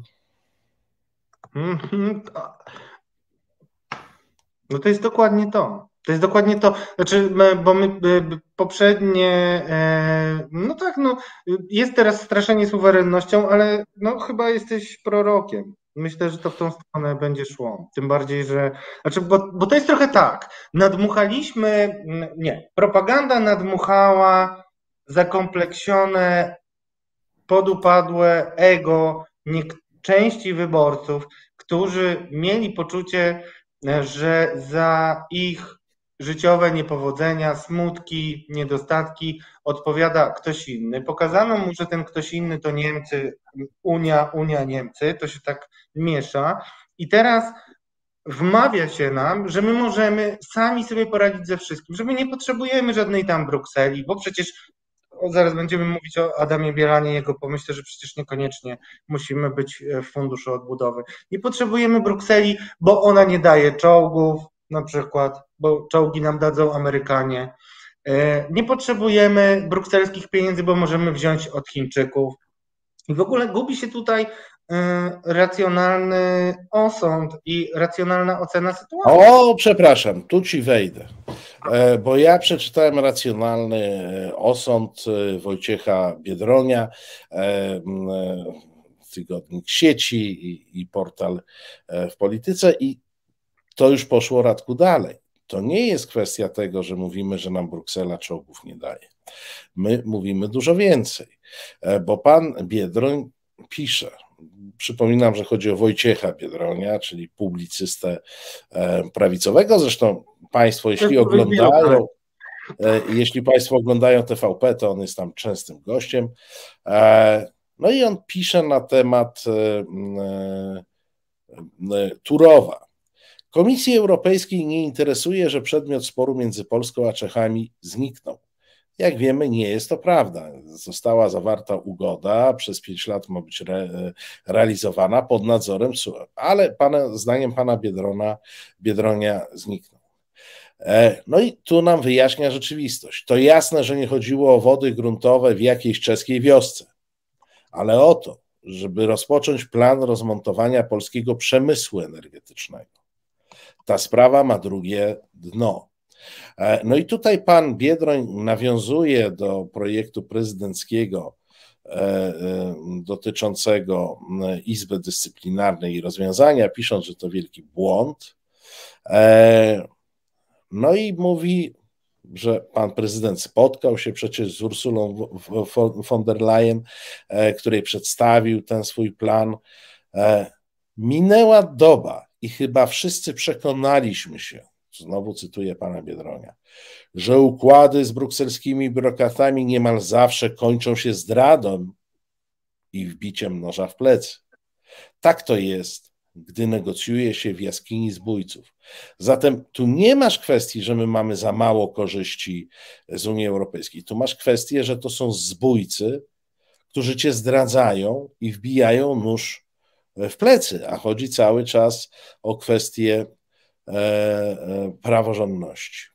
No to jest dokładnie to. To jest dokładnie to, znaczy, bo my poprzednie, no tak, no jest teraz straszenie suwerennością, ale no chyba jesteś prorokiem. Myślę, że to w tą stronę będzie szło. Tym bardziej, że, znaczy, bo, bo to jest trochę tak, nadmuchaliśmy, nie, propaganda nadmuchała zakompleksione, podupadłe ego części wyborców, którzy mieli poczucie, że za ich życiowe niepowodzenia, smutki, niedostatki odpowiada ktoś inny. Pokazano mu, że ten ktoś inny to Niemcy, Unia, Unia, Niemcy, to się tak miesza i teraz wmawia się nam, że my możemy sami sobie poradzić ze wszystkim, że my nie potrzebujemy żadnej tam Brukseli, bo przecież o, zaraz będziemy mówić o Adamie Bielanie, jego pomyśle, że przecież niekoniecznie musimy być w Funduszu Odbudowy. Nie potrzebujemy Brukseli, bo ona nie daje czołgów, na przykład, bo czołgi nam dadzą Amerykanie. Nie potrzebujemy brukselskich pieniędzy, bo możemy wziąć od Chińczyków. I w ogóle gubi się tutaj racjonalny osąd i racjonalna ocena sytuacji. O, przepraszam, tu ci wejdę, bo ja przeczytałem racjonalny osąd Wojciecha Biedronia, tygodnik Sieci i, i portal w Polityce i to już poszło, Radku, dalej. To nie jest kwestia tego, że mówimy, że nam Bruksela czołgów nie daje. My mówimy dużo więcej, bo pan Biedroń pisze, przypominam, że chodzi o Wojciecha Biedronia, czyli publicystę prawicowego, zresztą państwo, jeśli oglądają, jeśli państwo oglądają T V P, to on jest tam częstym gościem. No i on pisze na temat Turowa. Komisji Europejskiej nie interesuje, że przedmiot sporu między Polską a Czechami zniknął. Jak wiemy, nie jest to prawda. Została zawarta ugoda, przez pięć lat ma być re, realizowana pod nadzorem T S U E, ale pana, zdaniem pana Biedrona, Biedronia zniknął. No i tu nam wyjaśnia rzeczywistość. To jasne, że nie chodziło o wody gruntowe w jakiejś czeskiej wiosce, ale o to, żeby rozpocząć plan rozmontowania polskiego przemysłu energetycznego. Ta sprawa ma drugie dno. No i tutaj pan Biedroń nawiązuje do projektu prezydenckiego dotyczącego Izby Dyscyplinarnej i rozwiązania, pisząc, że to wielki błąd. No i mówi, że pan prezydent spotkał się przecież z Ursulą von der Leyen, której przedstawił ten swój plan. Minęła doba i chyba wszyscy przekonaliśmy się, znowu cytuję pana Biedronia, że układy z brukselskimi biurokratami niemal zawsze kończą się zdradą i wbiciem noża w plecy. Tak to jest, gdy negocjuje się w jaskini zbójców. Zatem tu nie masz kwestii, że my mamy za mało korzyści z Unii Europejskiej. Tu masz kwestię, że to są zbójcy, którzy cię zdradzają i wbijają nóż w plecy, a chodzi cały czas o kwestię praworządności.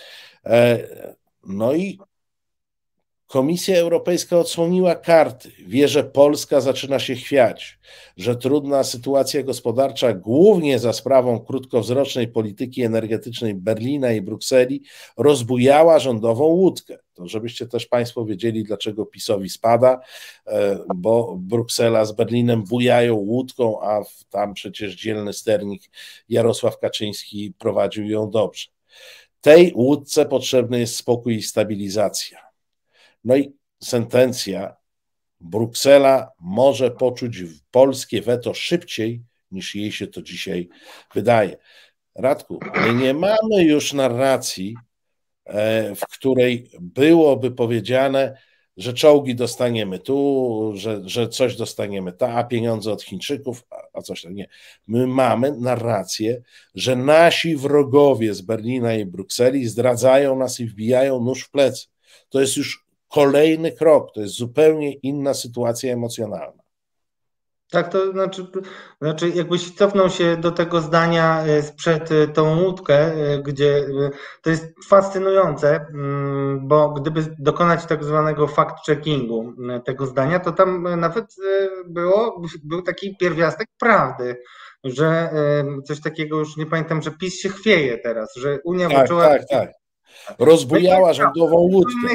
No i Komisja Europejska odsłoniła karty. Wie, że Polska zaczyna się chwiać, że trudna sytuacja gospodarcza, głównie za sprawą krótkowzrocznej polityki energetycznej Berlina i Brukseli, rozbujała rządową łódkę. To żebyście też państwo wiedzieli, dlaczego PiS-owi spada, bo Bruksela z Berlinem bujają łódką, a tam przecież dzielny sternik Jarosław Kaczyński prowadził ją dobrze. Tej łódce potrzebny jest spokój i stabilizacja. No i sentencja: Bruksela może poczuć polskie weto szybciej, niż jej się to dzisiaj wydaje. Radku, my nie mamy już narracji, w której byłoby powiedziane, że czołgi dostaniemy tu, że, że coś dostaniemy tam, a pieniądze od Chińczyków, a coś tam nie. My mamy narrację, że nasi wrogowie z Berlina i Brukseli zdradzają nas i wbijają nóż w plecy. To jest już kolejny krok, to jest zupełnie inna sytuacja emocjonalna. Tak, to znaczy, znaczy jakbyś cofnął się do tego zdania sprzed tą łódkę, gdzie to jest fascynujące, bo gdyby dokonać tak zwanego fact-checkingu tego zdania, to tam nawet było, był taki pierwiastek prawdy, że coś takiego, już nie pamiętam, że PiS się chwieje teraz, że Unia tak, wyczuła... Tak, tak. Rozbujała rządową łódkę.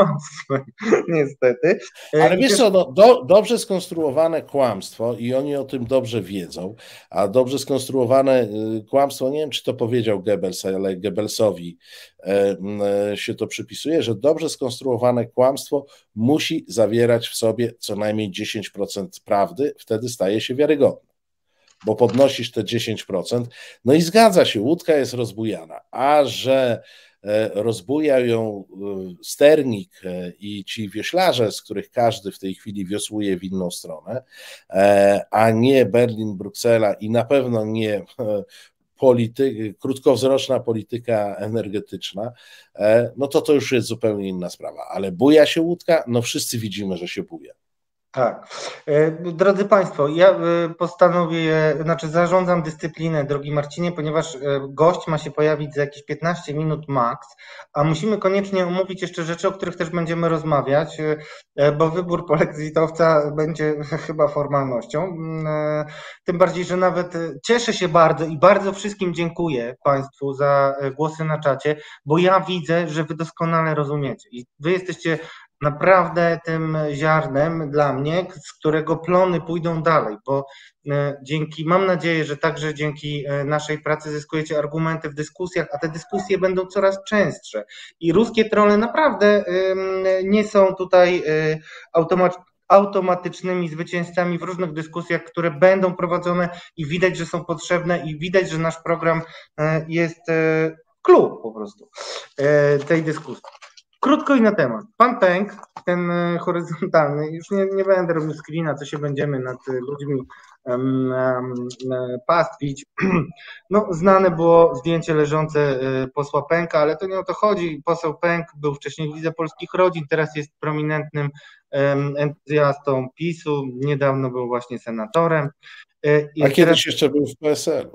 Niestety. Ale wiesz co, no, do, dobrze skonstruowane kłamstwo i oni o tym dobrze wiedzą, a dobrze skonstruowane kłamstwo, nie wiem, czy to powiedział Goebbels, ale Goebbelsowi e, e, się to przypisuje, że dobrze skonstruowane kłamstwo musi zawierać w sobie co najmniej dziesięć procent prawdy, wtedy staje się wiarygodne, bo podnosisz te dziesięć procent, no i zgadza się, łódka jest rozbujana, a że rozbujał ją sternik i ci wioślarze, z których każdy w tej chwili wiosłuje w inną stronę, a nie Berlin, Bruksela i na pewno nie polityka, krótkowzroczna polityka energetyczna, no to to już jest zupełnie inna sprawa. Ale buja się łódka? No wszyscy widzimy, że się buja. Tak. Drodzy Państwo, ja postanowię, znaczy zarządzam dyscyplinę, drogi Marcinie, ponieważ gość ma się pojawić za jakieś piętnaście minut max, a musimy koniecznie omówić jeszcze rzeczy, o których też będziemy rozmawiać, bo wybór polexitowca będzie chyba formalnością. Tym bardziej, że nawet cieszę się bardzo i bardzo wszystkim dziękuję Państwu za głosy na czacie, bo ja widzę, że Wy doskonale rozumiecie i Wy jesteście naprawdę tym ziarnem dla mnie, z którego plony pójdą dalej, bo dzięki, mam nadzieję, że także dzięki naszej pracy zyskujecie argumenty w dyskusjach, a te dyskusje będą coraz częstsze i ruskie trolle naprawdę nie są tutaj automatyczne, automatycznymi zwycięzcami w różnych dyskusjach, które będą prowadzone i widać, że są potrzebne i widać, że nasz program jest clue po prostu tej dyskusji. Krótko i na temat. Pan Pęk, ten horyzontalny, już nie, nie będę robił screena, co się będziemy nad ludźmi um, um, pastwić. No, znane było zdjęcie leżące posła Pęka, ale to nie o to chodzi. Poseł Pęk był wcześniej w Lidze Polskich Rodzin, teraz jest prominentnym um, entuzjastą PiSu, niedawno był właśnie senatorem. I A kiedyś teraz... jeszcze był w P S L.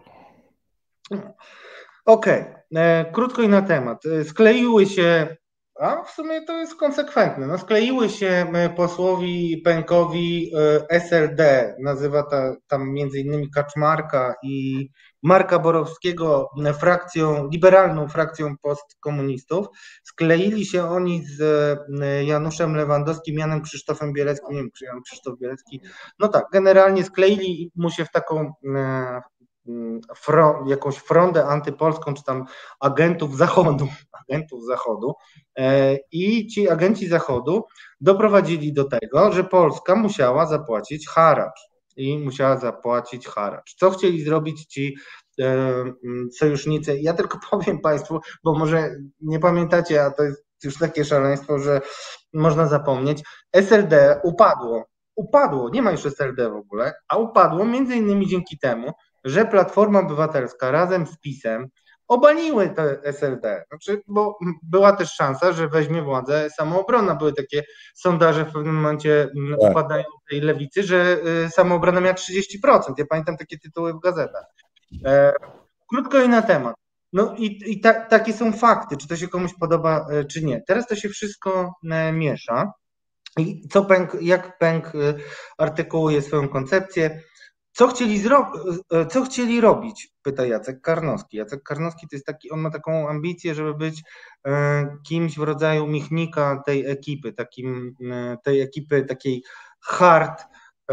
Okej, okay. Krótko i na temat. Skleiły się, a w sumie to jest konsekwentne, no skleiły się posłowi Pękowi S L D, nazywa ta, tam między innymi Kaczmarka i Marka Borowskiego frakcją, liberalną frakcją postkomunistów. Skleili się oni z Januszem Lewandowskim, Janem Krzysztofem Bieleckim, nie wiem, czy Jan Krzysztof Bielecki, no tak, generalnie skleili mu się w taką Front, jakąś frondę antypolską, czy tam agentów Zachodu, agentów Zachodu i ci agenci Zachodu doprowadzili do tego, że Polska musiała zapłacić haracz i musiała zapłacić haracz. Co chcieli zrobić ci sojusznicy? Ja tylko powiem Państwu, bo może nie pamiętacie, a to jest już takie szaleństwo, że można zapomnieć. S L D upadło, upadło, nie ma już S L D w ogóle, a upadło między innymi dzięki temu, że Platforma Obywatelska razem z PiS-em obaliły te S L D. Znaczy, bo była też szansa, że weźmie władzę Samoobrona. Były takie sondaże w pewnym momencie tak. upadającej lewicy, że Samoobrona miała trzydzieści procent. Ja pamiętam takie tytuły w gazetach. E, krótko i na temat. No i, i ta, takie są fakty, czy to się komuś podoba, czy nie. Teraz to się wszystko miesza. I co Pęk, jak Pęk artykułuje swoją koncepcję? Co chcieli, zro... Co chcieli robić? Pyta Jacek Karnowski. Jacek Karnowski to jest taki, on ma taką ambicję, żeby być kimś w rodzaju Michnika tej ekipy, takim, tej ekipy takiej hard,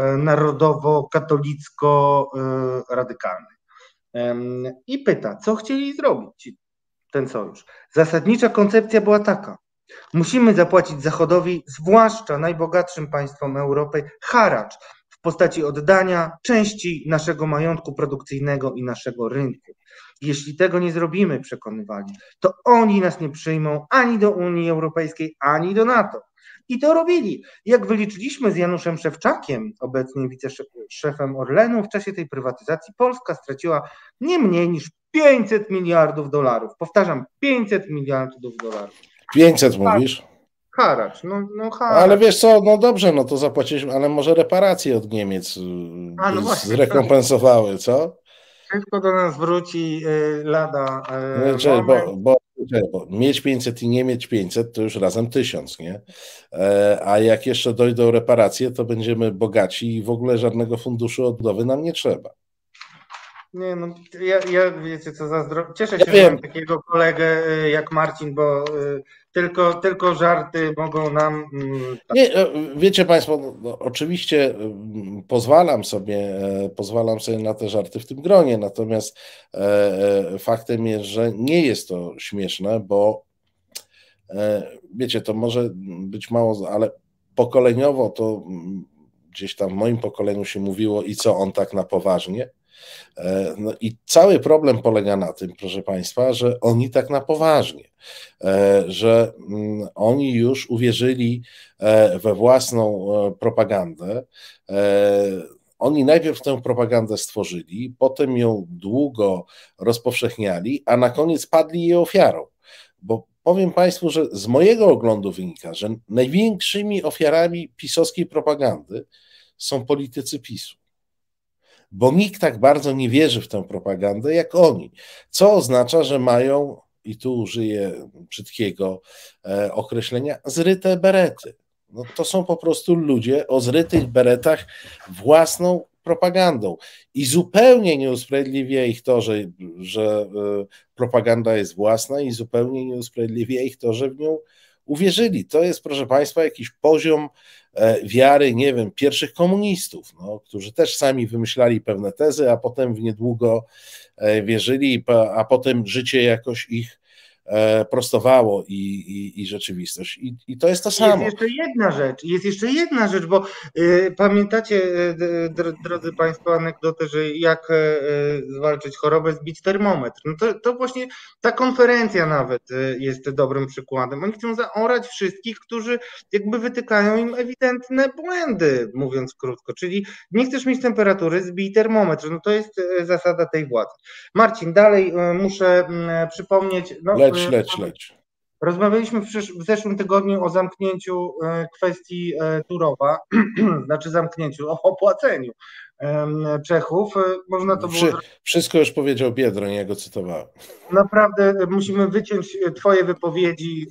narodowo-katolicko-radykalnej. I pyta, co chcieli zrobić ten sojusz? Zasadnicza koncepcja była taka. Musimy zapłacić Zachodowi, zwłaszcza najbogatszym państwom Europy, haracz w postaci oddania części naszego majątku produkcyjnego i naszego rynku. Jeśli tego nie zrobimy, przekonywali, to oni nas nie przyjmą ani do Unii Europejskiej, ani do NATO. I to robili. Jak wyliczyliśmy z Januszem Szewczakiem, obecnie wiceszefem Orlenu, w czasie tej prywatyzacji Polska straciła nie mniej niż pięćset miliardów dolarów. Powtarzam, pięćset miliardów dolarów. pięćset mówisz? Haracz, no, no haracz. Ale wiesz co, no dobrze, no to zapłaciliśmy, ale może reparacje od Niemiec A, no właśnie, zrekompensowały, co? Wszystko do nas wróci yy, lada. Yy, no, czekaj, bo, bo, czekaj, bo mieć pięćset i nie mieć pięćset to już razem tysiąc, nie? E, a jak jeszcze dojdą reparacje, to będziemy bogaci i w ogóle żadnego funduszu odbudowy nam nie trzeba. Nie, no ja, ja wiecie co, zazdro... cieszę się, ja że mam takiego kolegę jak Marcin, bo y, tylko, tylko żarty mogą nam... Y, tak. Nie, wiecie Państwo, no, no, oczywiście y, pozwalam sobie, y, pozwalam sobie na te żarty w tym gronie, natomiast y, y, faktem jest, że nie jest to śmieszne, bo y, wiecie, to może być mało, ale pokoleniowo to y, gdzieś tam w moim pokoleniu się mówiło i co on tak na poważnie. No i cały problem polega na tym, proszę Państwa, że oni tak na poważnie, że oni już uwierzyli we własną propagandę. Oni najpierw tę propagandę stworzyli, potem ją długo rozpowszechniali, a na koniec padli jej ofiarą. Bo powiem Państwu, że z mojego oglądu wynika, że największymi ofiarami pisowskiej propagandy są politycy PiSu. Bo nikt tak bardzo nie wierzy w tę propagandę jak oni, co oznacza, że mają, i tu użyję brzydkiego e, określenia, zryte berety. No, to są po prostu ludzie o zrytych beretach własną propagandą i zupełnie nie usprawiedliwia ich to, że, że e, propaganda jest własna i zupełnie nie usprawiedliwia ich to, że w nią uwierzyli. To jest, proszę Państwa, jakiś poziom wiary, nie wiem, pierwszych komunistów, no, którzy też sami wymyślali pewne tezy, a potem w niedługo wierzyli, a potem życie jakoś ich prostowało i, i, i rzeczywistość. I, I to jest to samo. Jest jeszcze jedna rzecz, jest jeszcze jedna rzecz, bo y, pamiętacie, y, drodzy Państwo, anegdotę, że jak y, zwalczyć chorobę, zbić termometr. No to, to właśnie ta konferencja nawet y, jest dobrym przykładem. Oni chcą zaorać wszystkich, którzy jakby wytykają im ewidentne błędy, mówiąc krótko. Czyli nie chcesz mieć temperatury, zbij termometr. No to jest y, zasada tej władzy. Marcin, dalej y, muszę y, przypomnieć... No, leć, leć, leć. Rozmawialiśmy w, w zeszłym tygodniu o zamknięciu kwestii Turowa, znaczy zamknięciu, o opłaceniu Czechów. Można to było... Wszystko już powiedział Biedroń, ja go cytowałem. Naprawdę musimy wyciąć twoje wypowiedzi.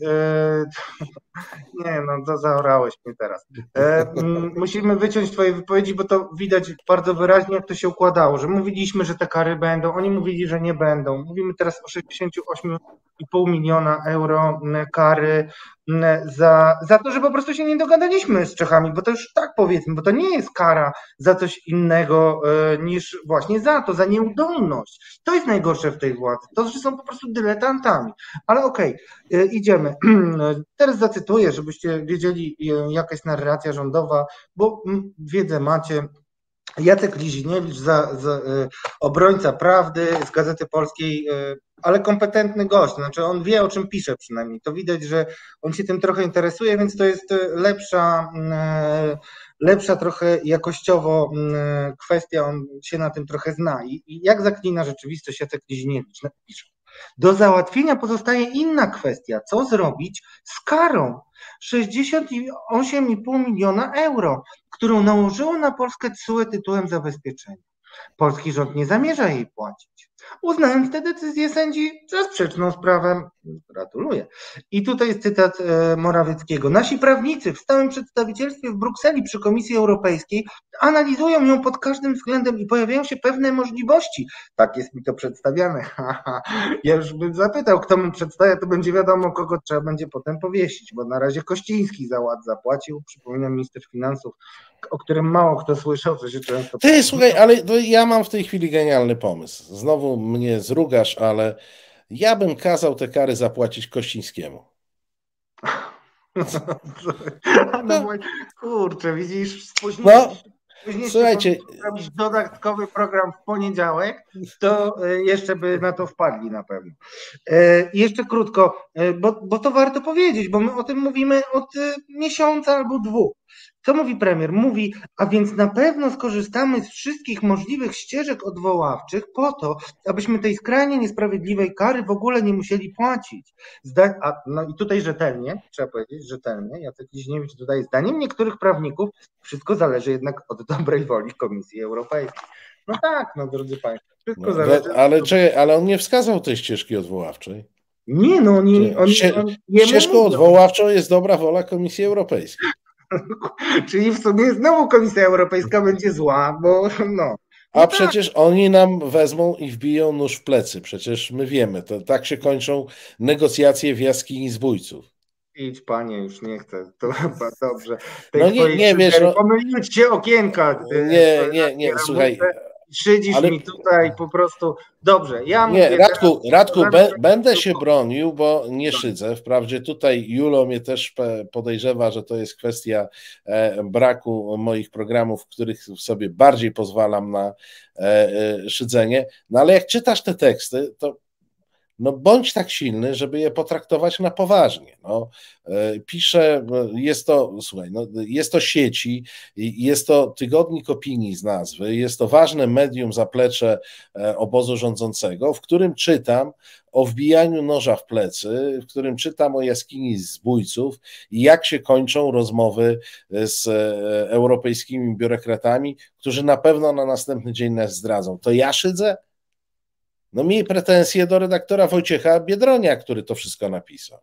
Nie, no to zaorałeś mnie teraz. Musimy wyciąć twoje wypowiedzi, bo to widać bardzo wyraźnie, jak to się układało, że mówiliśmy, że te kary będą, oni mówili, że nie będą. Mówimy teraz o sześćdziesiąt osiem i pół miliona euro kary za, za to, że po prostu się nie dogadaliśmy z Czechami, bo to już tak powiedzmy, bo to nie jest kara za coś innego niż właśnie za to, za nieudolność. To jest najgorsze w tej władzy, to, że są po prostu dyletantami. Ale okej, okay, idziemy. Teraz zacytuję, żebyście wiedzieli, jaka jest narracja rządowa, bo wiedzę macie. Jacek Liziniewicz, za, za, y, obrońca prawdy z Gazety Polskiej, y, ale kompetentny gość, znaczy on wie, o czym pisze przynajmniej. To widać, że on się tym trochę interesuje, więc to jest lepsza, y, lepsza trochę jakościowo y, kwestia, on się na tym trochę zna. I, i jak zaklina rzeczywistość Jacek Liziniewicz napisze. Do załatwienia pozostaje inna kwestia, co zrobić z karą sześćdziesiąt osiem i pół miliona euro, którą nałożyło na Polskę T S U E tytułem zabezpieczenia. Polski rząd nie zamierza jej płacić, uznając tę decyzję sędzi za sprzeczną z prawem. Gratuluję. I tutaj jest cytat Morawieckiego. Nasi prawnicy w stałym przedstawicielstwie w Brukseli przy Komisji Europejskiej analizują ją pod każdym względem i pojawiają się pewne możliwości. Tak jest mi to przedstawiane. Ja już bym zapytał, kto mi przedstawia, to będzie wiadomo, kogo trzeba będzie potem powiesić, bo na razie Kościński za ład zapłacił, przypominam, minister finansów, o którym mało kto słyszał, co się często... Ty, słuchaj, ale ja mam w tej chwili genialny pomysł. Znowu mnie zrugasz, ale ja bym kazał te kary zapłacić Kościńskiemu. No, kurczę, widzisz, spóźniłeś. No. Później słuchajcie, zrobić dodatkowy program w poniedziałek, to jeszcze by na to wpadli na pewno. Jeszcze krótko, bo, bo to warto powiedzieć, bo my o tym mówimy od miesiąca albo dwóch. Co mówi premier? Mówi, a więc na pewno skorzystamy z wszystkich możliwych ścieżek odwoławczych po to, abyśmy tej skrajnie niesprawiedliwej kary w ogóle nie musieli płacić. Zda- a, no i tutaj rzetelnie, trzeba powiedzieć, rzetelnie, Jacek Liziniewicz dodaje, zdaniem niektórych prawników wszystko zależy jednak od dobrej woli Komisji Europejskiej. No tak, no drodzy Państwo, wszystko no, zależy. Ale, czekaj, ale on nie wskazał tej ścieżki odwoławczej. Nie, no oni... oni, Ście, oni ścieżką odwoławczą jest dobra wola Komisji Europejskiej. Czyli w sumie znowu Komisja Europejska będzie zła, bo no. A no przecież tak. Oni nam wezmą i wbiją nóż w plecy. Przecież my wiemy, to tak się kończą negocjacje w jaskini zbójców. Idź panie, już nie chcę. To chyba dobrze. Tej no nie, nie wiesz. No, pomyliły ci się okienka. Nie, nie, nie, słuchaj. Szydzisz ale... mi tutaj po prostu. Dobrze, ja nie, mówię... Radku, teraz... Radku be, będę się bronił, bo nie szydzę. Wprawdzie tutaj Julo mnie też podejrzewa, że to jest kwestia e, braku moich programów, w których sobie bardziej pozwalam na e, e, szydzenie. No ale jak czytasz te teksty, to no bądź tak silny, żeby je potraktować na poważnie. No, pisze, jest to, słuchaj, no, jest to sieci, jest to tygodnik opinii z nazwy, jest to ważne medium zaplecze obozu rządzącego, w którym czytam o wbijaniu noża w plecy, w którym czytam o jaskini zbójców i jak się kończą rozmowy z europejskimi biurokratami, którzy na pewno na następny dzień nas zdradzą. To ja szydzę? No miej pretensje do redaktora Wojciecha Biedronia, który to wszystko napisał.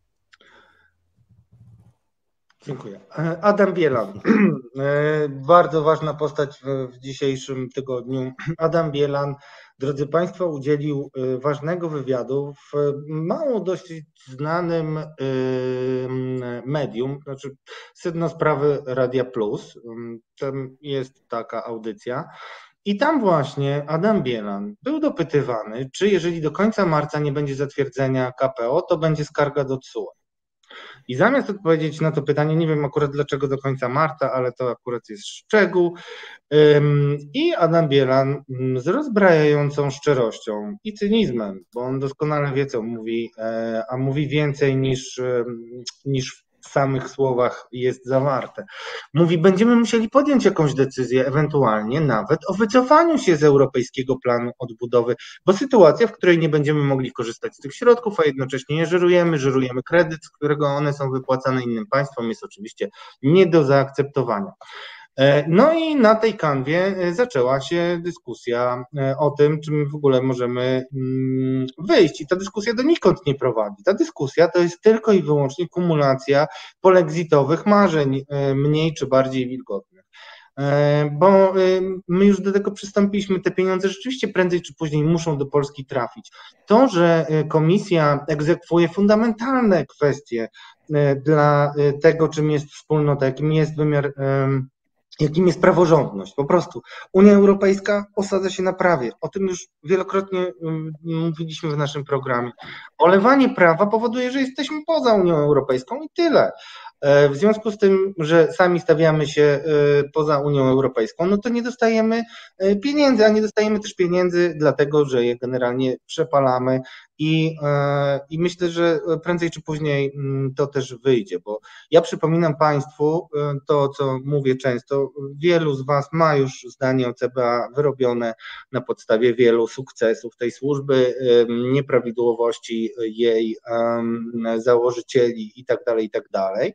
Dziękuję. Adam Bielan. Bardzo ważna postać w dzisiejszym tygodniu. Adam Bielan, drodzy Państwo, udzielił ważnego wywiadu w mało dość znanym medium, znaczy Sedno Sprawy Radia Plus. Tam jest taka audycja. I tam właśnie Adam Bielan był dopytywany, czy jeżeli do końca marca nie będzie zatwierdzenia K P O, to będzie skarga do T S U E. I zamiast odpowiedzieć na to pytanie, nie wiem akurat dlaczego do końca marca, ale to akurat jest szczegół, i Adam Bielan z rozbrajającą szczerością i cynizmem, bo on doskonale wie, co mówi, a mówi więcej niż, niż w samych słowach jest zawarte. Mówi, będziemy musieli podjąć jakąś decyzję, ewentualnie nawet o wycofaniu się z Europejskiego Planu Odbudowy, bo sytuacja, w której nie będziemy mogli korzystać z tych środków, a jednocześnie je żerujemy, żerujemy kredyt, z którego one są wypłacane innym państwom, jest oczywiście nie do zaakceptowania. No i na tej kanwie zaczęła się dyskusja o tym, czy my w ogóle możemy wyjść. I ta dyskusja donikąd nie prowadzi. Ta dyskusja to jest tylko i wyłącznie kumulacja polexitowych marzeń, mniej czy bardziej wilgotnych. Bo my już do tego przystąpiliśmy, te pieniądze rzeczywiście prędzej czy później muszą do Polski trafić. To, że Komisja egzekwuje fundamentalne kwestie dla tego, czym jest wspólnota, jakim jest wymiar, jakim jest praworządność. Po prostu Unia Europejska osadza się na prawie. O tym już wielokrotnie mówiliśmy w naszym programie. Olewanie prawa powoduje, że jesteśmy poza Unią Europejską i tyle. W związku z tym, że sami stawiamy się poza Unią Europejską, no to nie dostajemy pieniędzy, a nie dostajemy też pieniędzy dlatego, że je generalnie przepalamy i, i myślę, że prędzej czy później to też wyjdzie, bo ja przypominam Państwu to, co mówię często, wielu z Was ma już zdanie o C B A wyrobione na podstawie wielu sukcesów tej służby, nieprawidłowości jej założycieli i tak dalej, i tak dalej.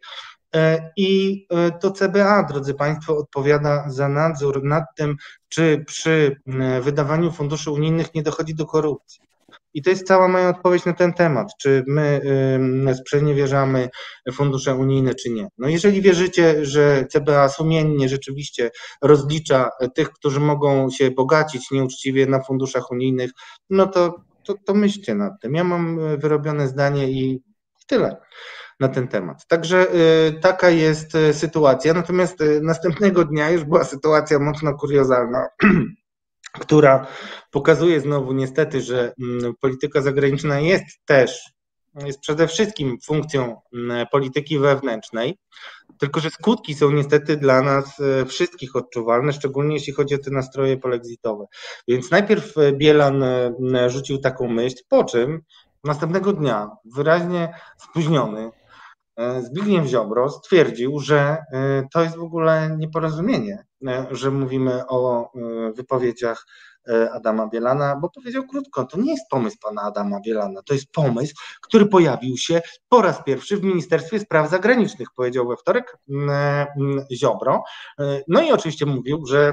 I to C B A, drodzy Państwo, odpowiada za nadzór nad tym, czy przy wydawaniu funduszy unijnych nie dochodzi do korupcji. I to jest cała moja odpowiedź na ten temat, czy my sprzeniewierzamy fundusze unijne, czy nie. No jeżeli wierzycie, że C B A sumiennie rzeczywiście rozlicza tych, którzy mogą się bogacić nieuczciwie na funduszach unijnych, no to, to, to myślcie nad tym. Ja mam wyrobione zdanie i tyle na ten temat. Także y, taka jest y, sytuacja. Natomiast y, następnego dnia już była sytuacja mocno kuriozalna, która pokazuje znowu niestety, że y, polityka zagraniczna jest też, jest przede wszystkim funkcją y, polityki wewnętrznej, tylko że skutki są niestety dla nas y, wszystkich odczuwalne, szczególnie jeśli chodzi o te nastroje polexitowe. Więc najpierw y, Bielan y, rzucił taką myśl, po czym następnego dnia, wyraźnie spóźniony, Zbigniew Ziobro stwierdził, że to jest w ogóle nieporozumienie, że mówimy o wypowiedziach Adama Bielana, bo powiedział krótko, to nie jest pomysł pana Adama Bielana, to jest pomysł, który pojawił się po raz pierwszy w Ministerstwie Spraw Zagranicznych, powiedział we wtorek Ziobro. No i oczywiście mówił, że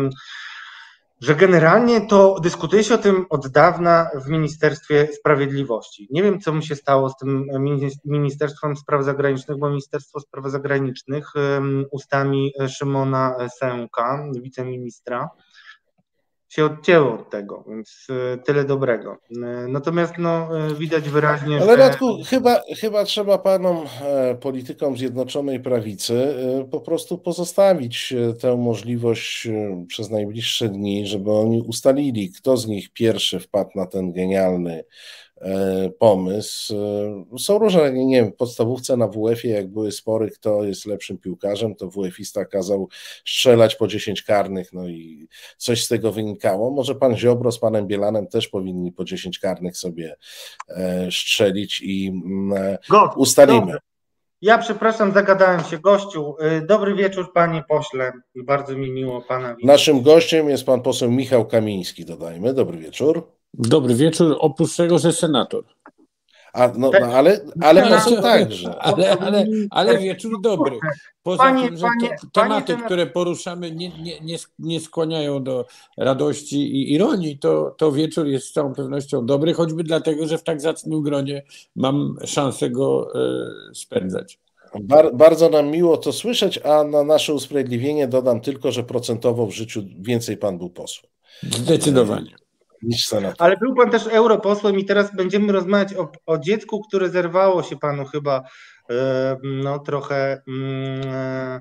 że generalnie to dyskutuje się o tym od dawna w Ministerstwie Sprawiedliwości. Nie wiem, co mi się stało z tym Ministerstwem Spraw Zagranicznych, bo Ministerstwo Spraw Zagranicznych ustami Szymona Sęka, wiceministra, się odcięło od tego, więc tyle dobrego. Natomiast no, widać wyraźnie, Ale że... Radku, chyba, chyba trzeba panom politykom Zjednoczonej Prawicy po prostu pozostawić tę możliwość przez najbliższe dni, żeby oni ustalili, kto z nich pierwszy wpadł na ten genialny pomysł. Są różne, nie wiem, w podstawówce na W F-ie, jak były spory, kto jest lepszym piłkarzem, to W F-ista kazał strzelać po dziesięć karnych, no i coś z tego wynikało. Może pan Ziobro z panem Bielanem też powinni po dziesięć karnych sobie strzelić i Gość, ustalimy. Dobry. Ja przepraszam, zagadałem się, gościu. Dobry wieczór, panie pośle. Bardzo mi miło pana widzieć. Naszym gościem jest pan poseł Michał Kamiński, dodajmy. Dobry wieczór. Dobry wieczór, oprócz tego, że senator. A, no, no, ale ale poseł także. Ale, ale, ale wieczór dobry. Poza panie, tym, że panie, te, tematy, panie które poruszamy, nie, nie, nie, nie skłaniają do radości i ironii, to, to wieczór jest z całą pewnością dobry, choćby dlatego, że w tak zacnym gronie mam szansę go e, spędzać. Bar, bardzo nam miło to słyszeć, a na nasze usprawiedliwienie dodam tylko, że procentowo w życiu więcej pan był posłem. Zdecydowanie. Niż senator. Ale był pan też europosłem i teraz będziemy rozmawiać o, o dziecku, które zerwało się panu chyba e, no trochę e,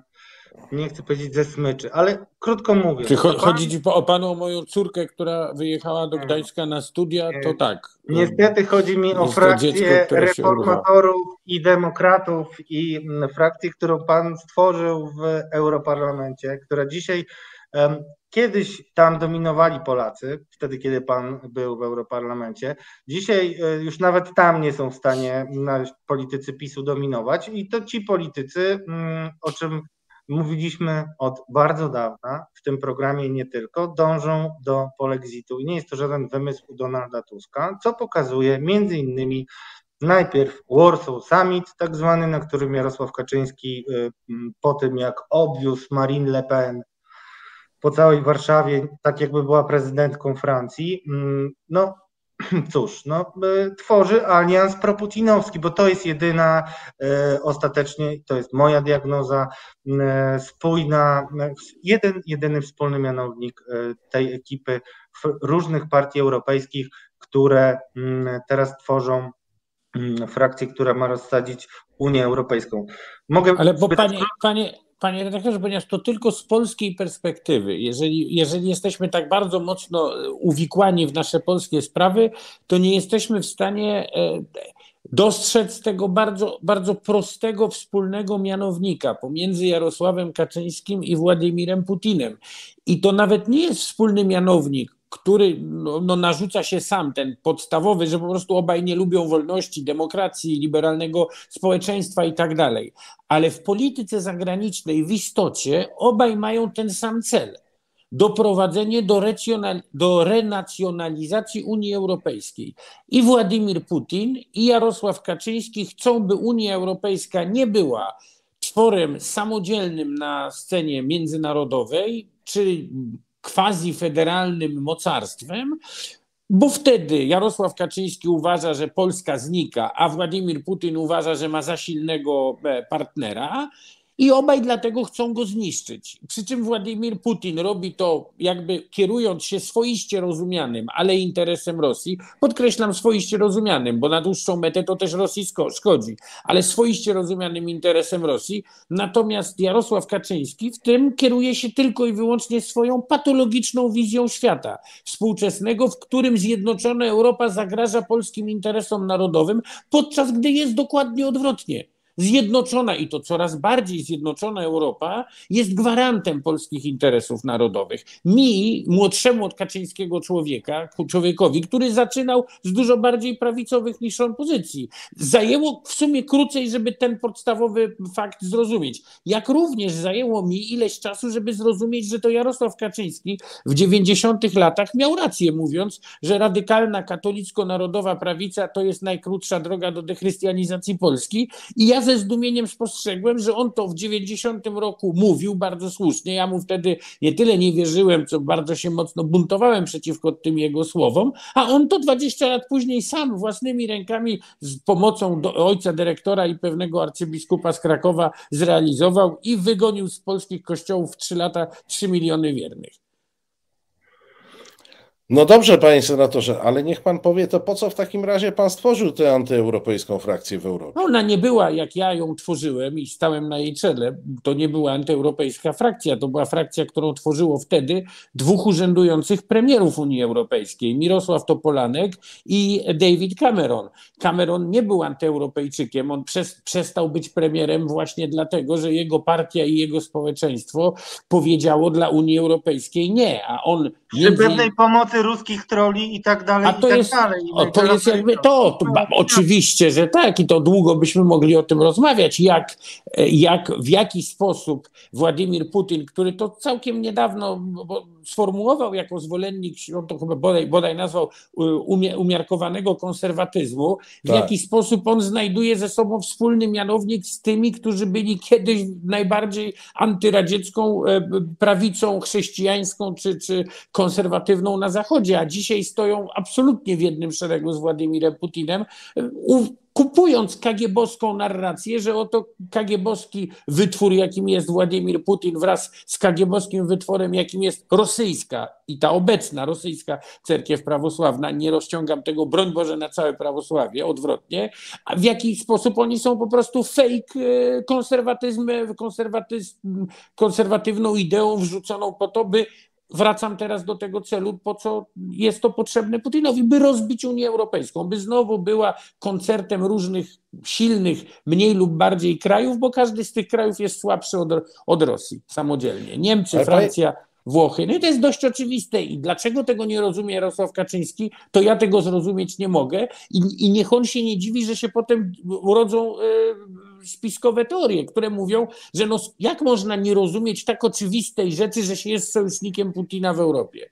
nie chcę powiedzieć ze smyczy, ale krótko mówiąc. Czy cho pan... chodzi ci o panu o moją córkę, która wyjechała do Gdańska na studia? To tak. Niestety chodzi mi o frakcję dziecko, reformatorów i demokratów i frakcję, którą pan stworzył w Europarlamencie, która dzisiaj, um, kiedyś tam dominowali Polacy, wtedy kiedy pan był w Europarlamencie. Dzisiaj już nawet tam nie są w stanie politycy PiSu dominować i to ci politycy, um, o czym mówiliśmy od bardzo dawna w tym programie i nie tylko, dążą do polexitu i nie jest to żaden wymysł Donalda Tuska, co pokazuje między innymi najpierw Warsaw Summit tak zwany, na którym Jarosław Kaczyński po tym jak obwiózł Marine Le Pen po całej Warszawie, tak jakby była prezydentką Francji, no cóż, no, tworzy alians proputinowski, bo to jest jedyna e, ostatecznie, to jest moja diagnoza, e, spójna, jeden, jedyny wspólny mianownik e, tej ekipy różnych partii europejskich, które m, teraz tworzą m, frakcję, która ma rozsadzić Unię Europejską. Mogę Ale bo panie, panie, panie redaktorze, ponieważ to tylko z polskiej perspektywy, jeżeli, jeżeli jesteśmy tak bardzo mocno uwikłani w nasze polskie sprawy, to nie jesteśmy w stanie dostrzec tego bardzo, bardzo prostego wspólnego mianownika pomiędzy Jarosławem Kaczyńskim i Władimirem Putinem. I to nawet nie jest wspólny mianownik, który no, no, narzuca się sam, ten podstawowy, że po prostu obaj nie lubią wolności, demokracji, liberalnego społeczeństwa i tak dalej. Ale w polityce zagranicznej w istocie obaj mają ten sam cel. Doprowadzenie do, do renacjonalizacji Unii Europejskiej. I Władimir Putin, i Jarosław Kaczyński chcą, by Unia Europejska nie była tworem samodzielnym na scenie międzynarodowej, czy quasi-federalnym mocarstwem, bo wtedy Jarosław Kaczyński uważa, że Polska znika, a Władimir Putin uważa, że ma za silnego partnera i obaj dlatego chcą go zniszczyć. Przy czym Władimir Putin robi to jakby kierując się swoiście rozumianym, ale interesem Rosji. Podkreślam swoiście rozumianym, bo na dłuższą metę to też Rosji szkodzi, ale swoiście rozumianym interesem Rosji. Natomiast Jarosław Kaczyński w tym kieruje się tylko i wyłącznie swoją patologiczną wizją świata współczesnego, w którym zjednoczona Europa zagraża polskim interesom narodowym, podczas gdy jest dokładnie odwrotnie. Zjednoczona i to coraz bardziej zjednoczona Europa jest gwarantem polskich interesów narodowych. Mi, młodszemu od Kaczyńskiego człowieka, człowiekowi, który zaczynał z dużo bardziej prawicowych niż on pozycji, zajęło w sumie krócej, żeby ten podstawowy fakt zrozumieć. Jak również zajęło mi ileś czasu, żeby zrozumieć, że to Jarosław Kaczyński w dziewięćdziesiątych latach miał rację, mówiąc, że radykalna katolicko-narodowa prawica to jest najkrótsza droga do dechrystianizacji Polski. I ja ze zdumieniem spostrzegłem, że on to w dziewięćdziesiątym roku mówił bardzo słusznie. Ja mu wtedy nie tyle nie wierzyłem, co bardzo się mocno buntowałem przeciwko tym jego słowom, a on to dwadzieścia lat później sam własnymi rękami z pomocą do ojca dyrektora i pewnego arcybiskupa z Krakowa zrealizował i wygonił z polskich kościołów w trzy lata trzy miliony wiernych. No dobrze, panie senatorze, ale niech pan powie, to po co w takim razie pan stworzył tę antyeuropejską frakcję w Europie? Ona nie była, jak ja ją tworzyłem i stałem na jej czele, to nie była antyeuropejska frakcja, to była frakcja, którą tworzyło wtedy dwóch urzędujących premierów Unii Europejskiej, Mirosław Topolanek i David Cameron. Cameron nie był antyeuropejczykiem, on przez, przestał być premierem właśnie dlatego, że jego partia i jego społeczeństwo powiedziało dla Unii Europejskiej nie, a on... Przy między... pewnej pomocy ruskich troli i tak dalej, A to i tak jest, dalej. O, to jest jakby to, to ba, oczywiście, że tak i to długo byśmy mogli o tym rozmawiać, jak, jak, w jaki sposób Władimir Putin, który to całkiem niedawno sformułował jako zwolennik, on to chyba bodaj, bodaj nazwał umiarkowanego konserwatyzmu, w tak. jaki sposób on znajduje ze sobą wspólny mianownik z tymi, którzy byli kiedyś najbardziej antyradziecką prawicą chrześcijańską czy, czy konserwatywną na Zachodzie. Zachodzie, a dzisiaj stoją absolutnie w jednym szeregu z Władimirem Putinem, kupując kagiebowską narrację, że oto kagiebowski wytwór, jakim jest Władimir Putin, wraz z kagiebowskim wytworem, jakim jest rosyjska i ta obecna rosyjska cerkiew prawosławna, nie rozciągam tego, broń Boże, na całe prawosławie, odwrotnie, a w jaki sposób oni są po prostu fake konserwatyzmem, konserwatyzm, konserwatywną ideą wrzuconą po to, by wracam teraz do tego celu, po co jest to potrzebne Putinowi, by rozbić Unię Europejską, by znowu była koncertem różnych silnych, mniej lub bardziej krajów, bo każdy z tych krajów jest słabszy od, od Rosji samodzielnie. Niemcy, Ale Francja, Włochy. No i to jest dość oczywiste. I dlaczego tego nie rozumie Jarosław Kaczyński, to ja tego zrozumieć nie mogę. I, i niech on się nie dziwi, że się potem urodzą y, spiskowe teorie, które mówią, że no, jak można nie rozumieć tak oczywistej rzeczy, że się jest sojusznikiem Putina w Europie.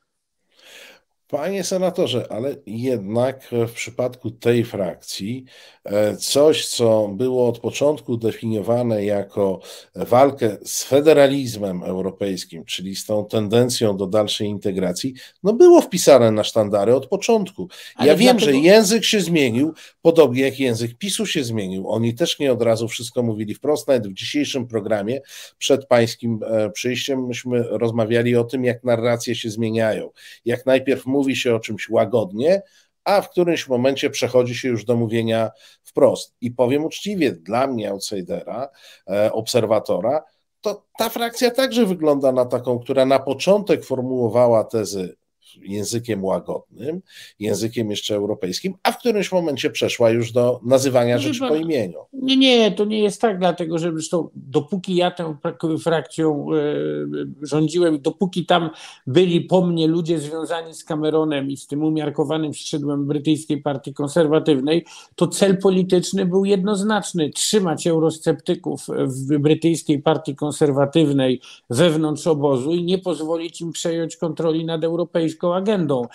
Panie senatorze, ale jednak w przypadku tej frakcji coś, co było od początku definiowane jako walkę z federalizmem europejskim, czyli z tą tendencją do dalszej integracji, no było wpisane na sztandary od początku. Ale ja wiem, dlatego... że język się zmienił, podobnie jak język PiSu się zmienił. Oni też nie od razu wszystko mówili wprost. Nawet w dzisiejszym programie przed pańskim przyjściem myśmy rozmawiali o tym, jak narracje się zmieniają. Jak najpierw mówi się o czymś łagodnie, a w którymś momencie przechodzi się już do mówienia wprost. I powiem uczciwie, dla mnie, outsidera, obserwatora, to ta frakcja także wygląda na taką, która na początek formułowała tezy językiem łagodnym, językiem jeszcze europejskim, a w którymś momencie przeszła już do nazywania rzeczy po imieniu. Nie, nie, to nie jest tak, dlatego że zresztą dopóki ja tą frakcją rządziłem, dopóki tam byli po mnie ludzie związani z Cameronem i z tym umiarkowanym skrzydłem brytyjskiej partii konserwatywnej, to cel polityczny był jednoznaczny: trzymać eurosceptyków w brytyjskiej partii konserwatywnej wewnątrz obozu i nie pozwolić im przejąć kontroli nad europejską agendą,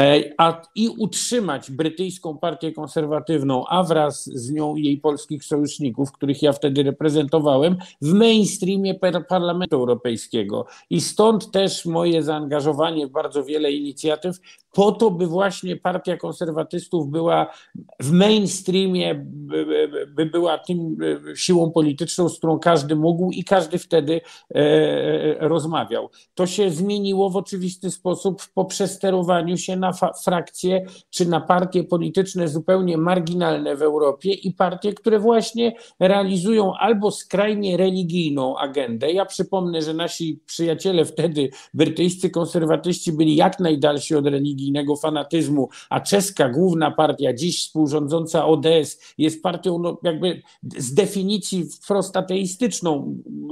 a i utrzymać brytyjską partię konserwatywną, a wraz z nią jej polskich sojuszników, których ja wtedy reprezentowałem, w mainstreamie Parlamentu Europejskiego. I stąd też moje zaangażowanie w bardzo wiele inicjatyw po to, by właśnie partia konserwatystów była w mainstreamie, by, by była tym siłą polityczną, z którą każdy mógł i każdy wtedy e, rozmawiał. To się zmieniło w oczywisty sposób po przesterowaniu się na fa- frakcje czy na partie polityczne zupełnie marginalne w Europie i partie, które właśnie realizują albo skrajnie religijną agendę. Ja przypomnę, że nasi przyjaciele wtedy, brytyjscy konserwatyści, byli jak najdalsi od religijnego fanatyzmu, a czeska główna partia, dziś współrządząca O D S, jest partią no, jakby z definicji wprost ateistyczną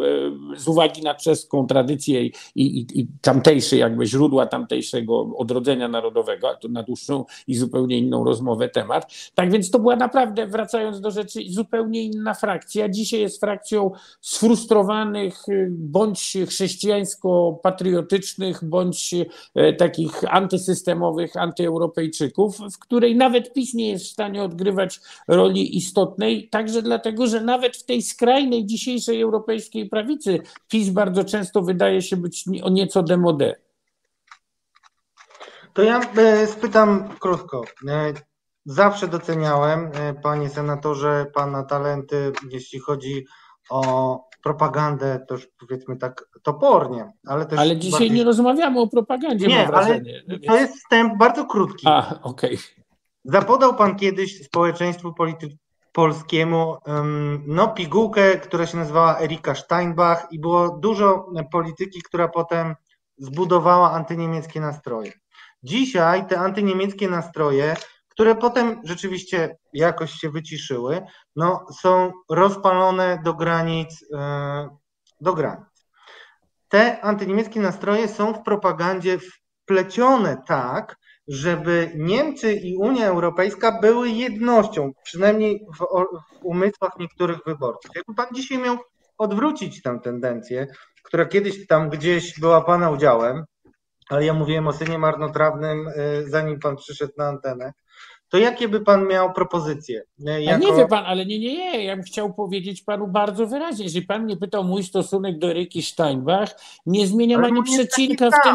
z uwagi na czeską tradycję i, i, i tamtejsze jakby źródła tamtejszego odrodzenia narodowego, a to na dłuższą i zupełnie inną rozmowę temat. Tak więc to była naprawdę, wracając do rzeczy, zupełnie inna frakcja. Dzisiaj jest frakcją sfrustrowanych, bądź chrześcijańsko-patriotycznych, bądź takich antysystemowych antyeuropejczyków, w której nawet PiS nie jest w stanie odgrywać roli istotnej, także dlatego, że nawet w tej skrajnej dzisiejszej europejskiej prawicy PiS bardzo często wydaje się być o nieco démodé. To ja spytam krótko. Zawsze doceniałem, panie senatorze, pana talenty, jeśli chodzi o propagandę, to już powiedzmy tak topornie, ale też... Ale dzisiaj bardziej... nie rozmawiamy o propagandzie, nie, mam wrażenie. Ale to jest wstęp bardzo krótki. A, okej. Okay. Zapodał pan kiedyś społeczeństwu polity- polskiemu um, no, pigułkę, która się nazywała Erika Steinbach i było dużo polityki, która potem zbudowała antyniemieckie nastroje. Dzisiaj te antyniemieckie nastroje, które potem rzeczywiście jakoś się wyciszyły, no, są rozpalone do granic, yy, do granic. Te antyniemieckie nastroje są w propagandzie wplecione tak, żeby Niemcy i Unia Europejska były jednością, przynajmniej w, w umysłach niektórych wyborców. Jakby pan dzisiaj miał odwrócić tę tendencję, która kiedyś tam gdzieś była pana udziałem, ale ja mówiłem o synie marnotrawnym, zanim pan przyszedł na antenę, to jakie by pan miał propozycje? Jako... A nie wie pan, ale nie, nie, nie, ja bym chciał powiedzieć panu bardzo wyraźnie, jeżeli pan mnie pytał mój stosunek do Eryki Steinbach, nie zmieniam ale ani przecinka w tym, co...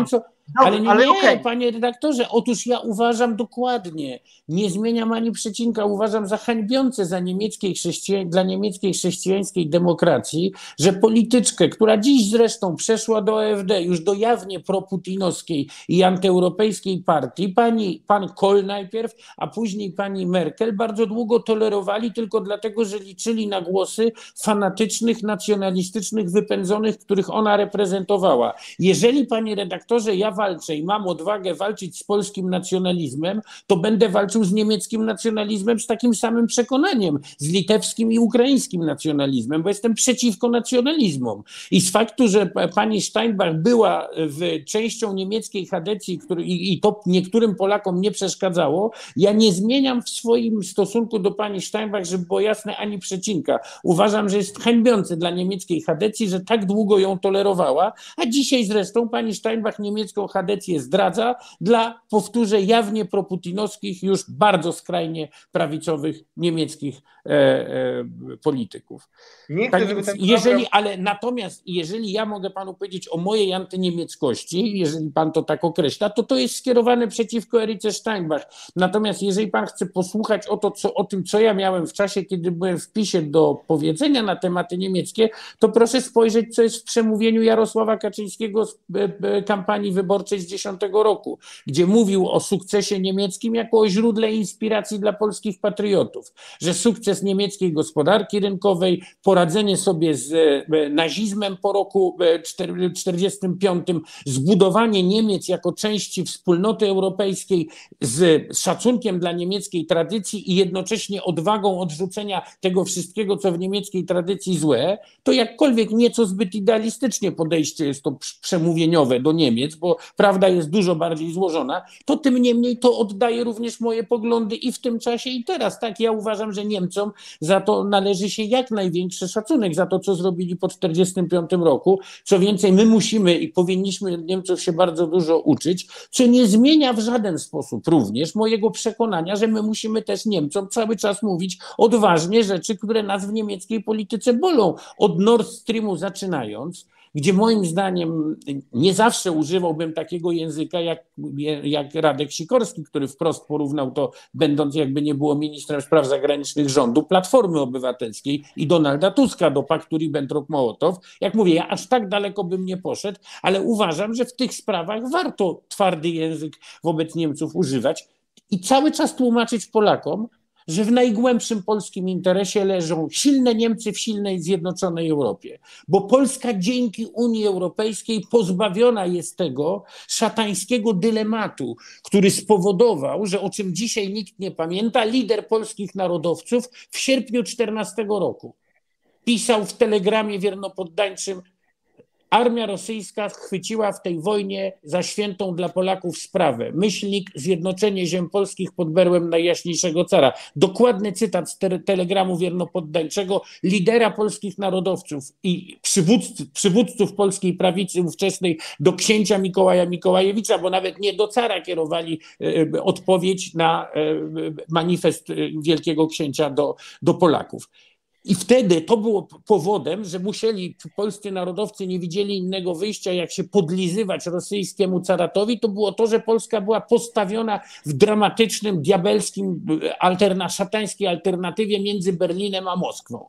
No, ale nie, ale nie okej. panie redaktorze, otóż ja uważam dokładnie, nie zmieniam ani przecinka, uważam za hańbiące za niemieckiej chrześcijan, dla niemieckiej chrześcijańskiej demokracji, że polityczkę, która dziś zresztą przeszła do A F D, już do jawnie proputinowskiej i antyeuropejskiej partii, pani, pan Kohl najpierw, a później pani Merkel bardzo długo tolerowali tylko dlatego, że liczyli na głosy fanatycznych, nacjonalistycznych wypędzonych, których ona reprezentowała. Jeżeli, panie redaktorze, ja walczę i mam odwagę walczyć z polskim nacjonalizmem, to będę walczył z niemieckim nacjonalizmem z takim samym przekonaniem, z litewskim i ukraińskim nacjonalizmem, bo jestem przeciwko nacjonalizmom. I z faktu, że pani Steinbach była w częścią niemieckiej chadecji, który, i, i to niektórym Polakom nie przeszkadzało, ja nie zmieniam w swoim stosunku do pani Steinbach, żeby było jasne, ani przecinka. Uważam, że jest hańbiące dla niemieckiej chadecji, że tak długo ją tolerowała, a dzisiaj zresztą pani Steinbach niemiecką chadecję zdradza dla, powtórzę, jawnie proputinowskich, już bardzo skrajnie prawicowych niemieckich e, e, polityków. Nie chcę, Tak żeby więc, ten jeżeli, program... ale natomiast jeżeli ja mogę panu powiedzieć o mojej antyniemieckości, jeżeli pan to tak określa, to to jest skierowane przeciwko Erice Steinbach. Natomiast jeżeli pan chce posłuchać o, to, co, o tym, co ja miałem w czasie, kiedy byłem w PiSie do powiedzenia na tematy niemieckie, to proszę spojrzeć, co jest w przemówieniu Jarosława Kaczyńskiego z kampanii wyborczej z dziesiątego roku, gdzie mówił o sukcesie niemieckim jako o źródle inspiracji dla polskich patriotów, że sukces niemieckiej gospodarki rynkowej, poradzenie sobie z nazizmem po roku czterdziestym piątym, zbudowanie Niemiec jako części wspólnoty europejskiej z szacunkiem dla niemieckiej tradycji i jednocześnie odwagą odrzucenia tego wszystkiego, co w niemieckiej tradycji złe, to jakkolwiek nieco zbyt idealistycznie podejście jest to przemówieniowe do Niemiec, bo prawda jest dużo bardziej złożona, to tym niemniej to oddaje również moje poglądy i w tym czasie i teraz. Tak, ja uważam, że Niemcom za to należy się jak największy szacunek, za to, co zrobili po czterdziestym piątym roku. Co więcej, my musimy i powinniśmy od Niemców się bardzo dużo uczyć, co nie zmienia w żaden sposób również mojego przekonania, że my musimy też Niemcom cały czas mówić odważnie rzeczy, które nas w niemieckiej polityce bolą. Od Nord Streamu zaczynając, gdzie moim zdaniem nie zawsze używałbym takiego języka jak, jak Radek Sikorski, który wprost porównał to, będąc jakby nie było ministrem spraw zagranicznych rządu Platformy Obywatelskiej i Donalda Tuska do paktu Ribbentrop-Mołotow. Jak mówię, ja aż tak daleko bym nie poszedł, ale uważam, że w tych sprawach warto twardy język wobec Niemców używać i cały czas tłumaczyć Polakom, że w najgłębszym polskim interesie leżą silne Niemcy w silnej, zjednoczonej Europie. Bo Polska dzięki Unii Europejskiej pozbawiona jest tego szatańskiego dylematu, który spowodował, że o czym dzisiaj nikt nie pamięta, lider polskich narodowców w sierpniu czternastego roku pisał w telegramie wiernopoddańczym: armia rosyjska chwyciła w tej wojnie za świętą dla Polaków sprawę. Myślnik, zjednoczenie ziem polskich pod berłem Najjaśniejszego Cara. Dokładny cytat z te telegramu wiernopoddańczego lidera polskich narodowców i przywódców, przywódców polskiej prawicy ówczesnej do księcia Mikołaja Mikołajewicza, bo nawet nie do cara kierowali e, odpowiedź na e, manifest wielkiego księcia do, do Polaków. I wtedy to było powodem, że musieli, polscy narodowcy nie widzieli innego wyjścia, jak się podlizywać rosyjskiemu caratowi. To było to, że Polska była postawiona w dramatycznym, diabelskim, alterna, szatańskiej alternatywie między Berlinem a Moskwą.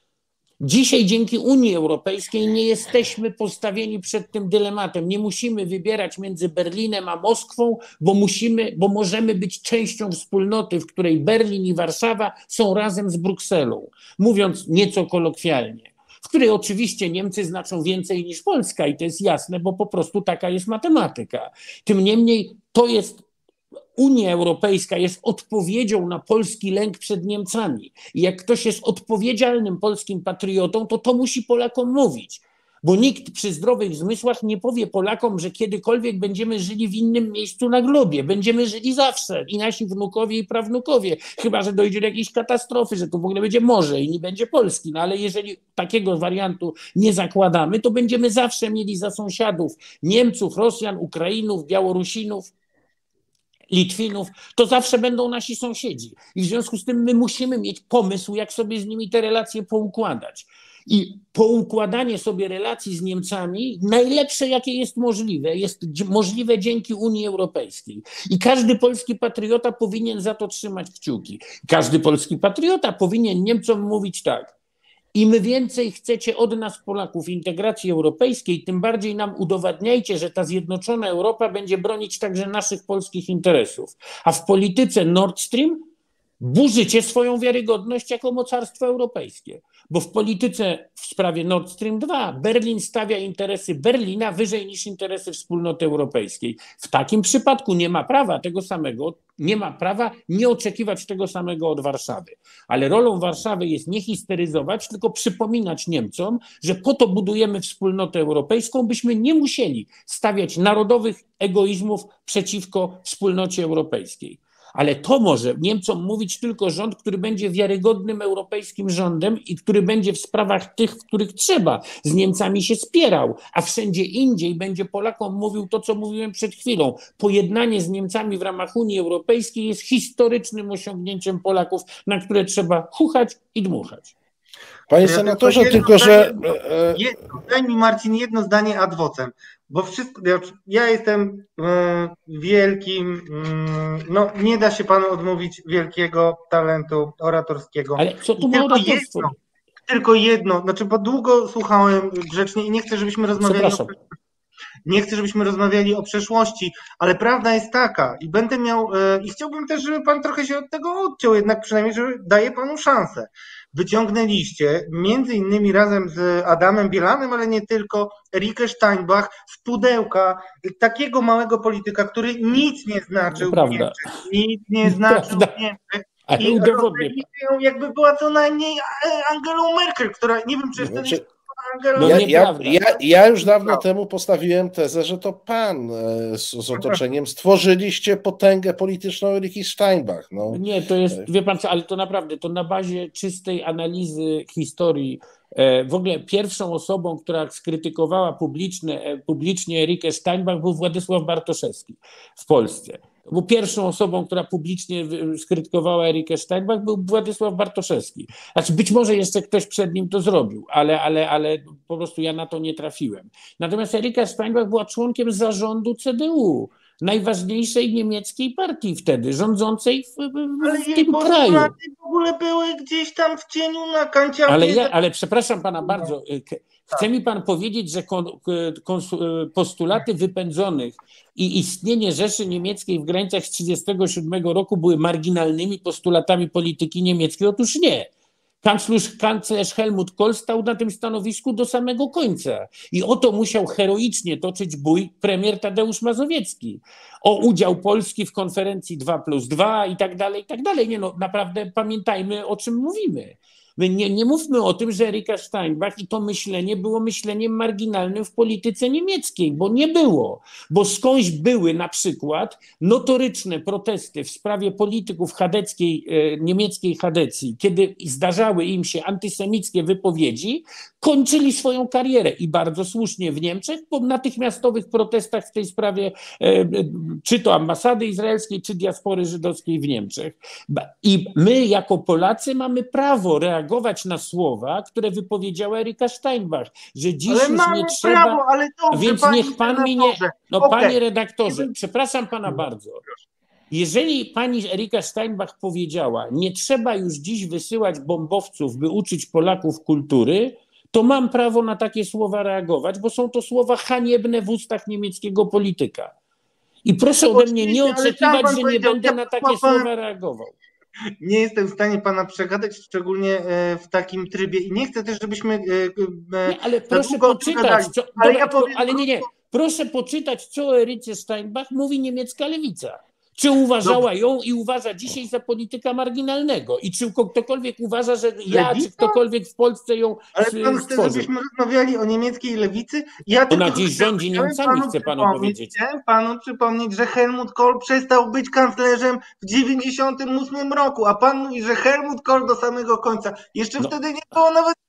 Dzisiaj dzięki Unii Europejskiej nie jesteśmy postawieni przed tym dylematem. Nie musimy wybierać między Berlinem a Moskwą, bo musimy, bo możemy być częścią wspólnoty, w której Berlin i Warszawa są razem z Brukselą. Mówiąc nieco kolokwialnie, w której oczywiście Niemcy znaczą więcej niż Polska i to jest jasne, bo po prostu taka jest matematyka. Tym niemniej to jest Unia Europejska jest odpowiedzią na polski lęk przed Niemcami. I jak ktoś jest odpowiedzialnym polskim patriotą, to to musi Polakom mówić. Bo nikt przy zdrowych zmysłach nie powie Polakom, że kiedykolwiek będziemy żyli w innym miejscu na globie. Będziemy żyli zawsze i nasi wnukowie i prawnukowie. Chyba że dojdzie do jakiejś katastrofy, że tu w ogóle będzie morze i nie będzie Polski. No ale jeżeli takiego wariantu nie zakładamy, to będziemy zawsze mieli za sąsiadów Niemców, Rosjan, Ukrainów, Białorusinów, Litwinów, to zawsze będą nasi sąsiedzi. I w związku z tym my musimy mieć pomysł, jak sobie z nimi te relacje poukładać. I poukładanie sobie relacji z Niemcami najlepsze, jakie jest możliwe, jest możliwe dzięki Unii Europejskiej. I każdy polski patriota powinien za to trzymać kciuki. Każdy polski patriota powinien Niemcom mówić tak: im więcej chcecie od nas, Polaków, integracji europejskiej, tym bardziej nam udowadniajcie, że ta zjednoczona Europa będzie bronić także naszych polskich interesów. A w polityce Nord Stream burzycie swoją wiarygodność jako mocarstwo europejskie. Bo w polityce w sprawie Nord Stream dwa Berlin stawia interesy Berlina wyżej niż interesy wspólnoty europejskiej. W takim przypadku nie ma prawa tego samego, nie ma prawa nie oczekiwać tego samego od Warszawy. Ale rolą Warszawy jest nie histeryzować, tylko przypominać Niemcom, że po to budujemy wspólnotę europejską, byśmy nie musieli stawiać narodowych egoizmów przeciwko wspólnocie europejskiej. Ale to może Niemcom mówić tylko rząd, który będzie wiarygodnym europejskim rządem i który będzie w sprawach tych, w których trzeba, z Niemcami się spierał, a wszędzie indziej będzie Polakom mówił to, co mówiłem przed chwilą. Pojednanie z Niemcami w ramach Unii Europejskiej jest historycznym osiągnięciem Polaków, na które trzeba chuchać i dmuchać. Panie senatorze, ja tylko że... Jedno, daj mi, Marcin, jedno zdanie ad vocem, bo wszystko, ja jestem e, wielkim, mm, no nie da się panu odmówić wielkiego talentu oratorskiego. Ale co tu ma oratorstwo? Jedno, tylko jedno, znaczy bo długo słuchałem grzecznie i nie chcę, żebyśmy rozmawiali o, nie chcę, żebyśmy rozmawiali o przeszłości, ale prawda jest taka i będę miał, e, i chciałbym też, żeby pan trochę się od tego odciął, jednak przynajmniej, że daję panu szansę. Wyciągnęliście, między innymi razem z Adamem Bielanem, ale nie tylko, Erike Steinbach z pudełka takiego małego polityka, który nic nie znaczył w Niemczech, nic nie znaczył w Niemczech i rozmawialiście ją, jakby była co najmniej Angelą Merkel, która nie wiem, czy jest znaczy, wtedy Angelą... Ja, ja, ja, ja już dawno temu postawiłem tezę, że to pan z, z otoczeniem stworzyliście potęgę polityczną Eriki Steinbach. No. Nie, to jest, wie pan co, ale to naprawdę, to na bazie czystej analizy historii. W ogóle pierwszą osobą, która skrytykowała publicznie, publicznie Erikę Steinbach, był Władysław Bartoszewski w Polsce. Bo pierwszą osobą, która publicznie skrytykowała Erikę Steinbach, był Władysław Bartoszewski. Znaczy być może jeszcze ktoś przed nim to zrobił, ale, ale, ale po prostu ja na to nie trafiłem. Natomiast Erika Steinbach była członkiem zarządu C D U, najważniejszej niemieckiej partii wtedy, rządzącej w, w, w tym kraju. Ale w ogóle były gdzieś tam w cieniu na kanciapie. Ale, ja, ale przepraszam pana bardzo, chce mi pan powiedzieć, że kon, postulaty wypędzonych i istnienie Rzeszy Niemieckiej w granicach z tysiąc dziewięćset trzydziestego siódmego roku były marginalnymi postulatami polityki niemieckiej? Otóż nie. Kanclerz, kanclerz Helmut Kohl stał na tym stanowisku do samego końca i o to musiał heroicznie toczyć bój premier Tadeusz Mazowiecki. O udział Polski w konferencji dwa plus dwa i tak dalej, i tak dalej. Nie no, naprawdę pamiętajmy, o czym mówimy. My nie, nie mówmy o tym, że Erika Steinbach i to myślenie było myśleniem marginalnym w polityce niemieckiej, bo nie było. Bo skądś były na przykład notoryczne protesty w sprawie polityków chadeckiej, e, niemieckiej Chadecji, kiedy zdarzały im się antysemickie wypowiedzi, kończyli swoją karierę i bardzo słusznie w Niemczech po natychmiastowych protestach w tej sprawie, e, czy to ambasady izraelskiej, czy diaspory żydowskiej w Niemczech. I my jako Polacy mamy prawo reagować na słowa, które wypowiedziała Erika Steinbach, że dziś ale już nie trzeba, prawo, ale dobrze, więc niech pan mi nie... No okay. Panie redaktorze, przepraszam pana bardzo. Jeżeli pani Erika Steinbach powiedziała, nie trzeba już dziś wysyłać bombowców, by uczyć Polaków kultury, to mam prawo na takie słowa reagować, bo są to słowa haniebne w ustach niemieckiego polityka. I proszę ode mnie nie oczekiwać, że nie będę na takie słowa reagował. Nie jestem w stanie pana przegadać, szczególnie w takim trybie i nie chcę też, żebyśmy... Nie, ale proszę poczytać, co, ale, dobra, ja powiem... ale nie, nie, proszę poczytać, co o Eryce Steinbach mówi niemiecka lewica. Czy uważała ją i uważa dzisiaj za polityka marginalnego? I czy ktokolwiek uważa, że ja, Lewica? Czy ktokolwiek w Polsce ją Ale pan chce, żebyśmy rozmawiali o niemieckiej lewicy? Ja Ona dziś rządzi Niemcami, chcę panu powiedzieć. Chciałem panu przypomnieć, że Helmut Kohl przestał być kanclerzem w dziewięćdziesiątym ósmym roku, a pan mówi, że Helmut Kohl do samego końca. Jeszcze no. wtedy nie było nawet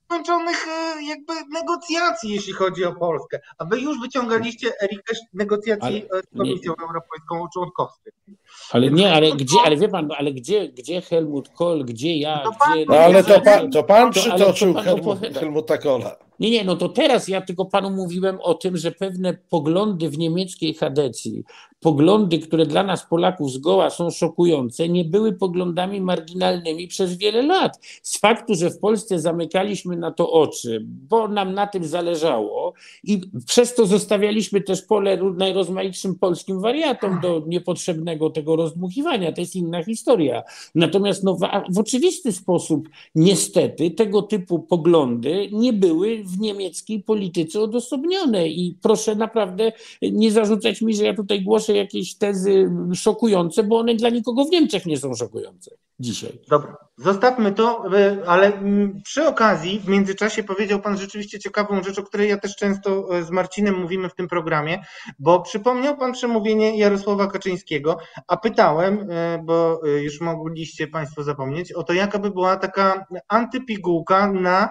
skończonych jakby negocjacji, jeśli chodzi o Polskę. A wy już wyciągaliście, Erykę, negocjacji ale, z Komisją nie, Europejską o członkostwie. Ale nie, ale gdzie, ale wie pan, ale gdzie, gdzie Helmut Kohl, gdzie ja, no gdzie... No ale to pan, to pan to, przytoczył pan Helmut, Helmuta Kohla. Nie, nie, no to teraz ja tylko panu mówiłem o tym, że pewne poglądy w niemieckiej Chadecji, poglądy, które dla nas Polaków zgoła są szokujące, nie były poglądami marginalnymi przez wiele lat. Z faktu, że w Polsce zamykaliśmy na to oczy, bo nam na tym zależało i przez to zostawialiśmy też pole najrozmaitszym polskim wariatom do niepotrzebnego tego rozdmuchiwania. To jest inna historia. Natomiast no, w, w oczywisty sposób niestety tego typu poglądy nie były w niemieckiej polityce odosobnione i proszę naprawdę nie zarzucać mi, że ja tutaj głoszę jakieś tezy szokujące, bo one dla nikogo w Niemczech nie są szokujące dzisiaj. Dobra, zostawmy to, ale przy okazji w międzyczasie powiedział pan rzeczywiście ciekawą rzecz, o której ja też często z Marcinem mówimy w tym programie, bo przypomniał pan przemówienie Jarosława Kaczyńskiego, a pytałem, bo już mogliście państwo zapomnieć, o to jaka by była taka antypigułka na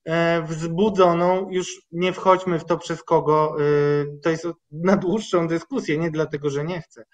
wzbudzoną, już nie wchodźmy w to przez kogo, to jest na dłuższą dyskusję, nie dlatego, że nie chcę.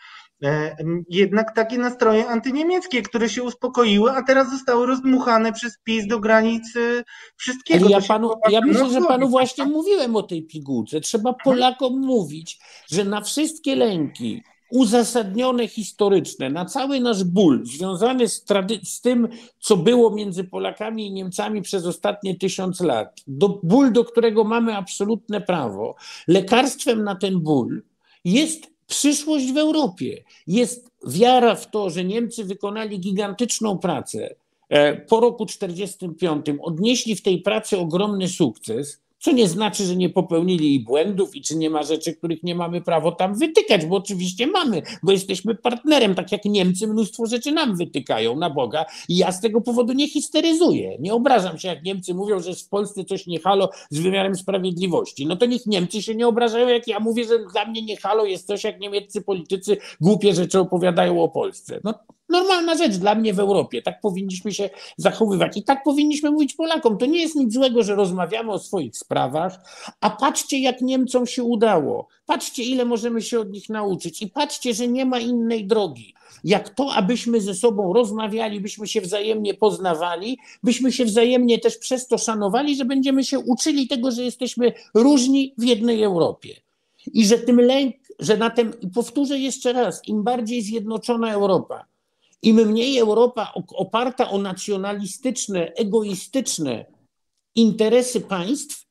Jednak takie nastroje antyniemieckie, które się uspokoiły, a teraz zostały rozdmuchane przez PiS do granic wszystkiego. Ja, panu, ja myślę, że panu właśnie mówiłem o tej pigułce. Trzeba Polakom mówić, że na wszystkie lęki uzasadnione historyczne, na cały nasz ból związany z, trady- z tym, co było między Polakami i Niemcami przez ostatnie tysiąc lat, do, ból, do którego mamy absolutne prawo, lekarstwem na ten ból jest przyszłość w Europie. Jest wiara w to, że Niemcy wykonali gigantyczną pracę po roku czterdziestym piątym, odnieśli w tej pracy ogromny sukces, co nie znaczy, że nie popełnili i błędów i czy nie ma rzeczy, których nie mamy prawo tam wytykać, bo oczywiście mamy, bo jesteśmy partnerem, tak jak Niemcy mnóstwo rzeczy nam wytykają, na Boga, i ja z tego powodu nie histeryzuję. Nie obrażam się, jak Niemcy mówią, że w Polsce coś nie halo z wymiarem sprawiedliwości. No to niech Niemcy się nie obrażają, jak ja mówię, że dla mnie nie halo jest coś, jak niemieccy politycy głupie rzeczy opowiadają o Polsce. No normalna rzecz dla mnie w Europie. Tak powinniśmy się zachowywać i tak powinniśmy mówić Polakom. To nie jest nic złego, że rozmawiamy o swoich sprawach, a patrzcie, jak Niemcom się udało. Patrzcie, ile możemy się od nich nauczyć i patrzcie, że nie ma innej drogi. Jak to, abyśmy ze sobą rozmawiali, byśmy się wzajemnie poznawali, byśmy się wzajemnie też przez to szanowali, że będziemy się uczyli tego, że jesteśmy różni w jednej Europie. I że tym lęk, że na tym, i powtórzę jeszcze raz, im bardziej zjednoczona Europa, im mniej Europa oparta o nacjonalistyczne, egoistyczne interesy państw,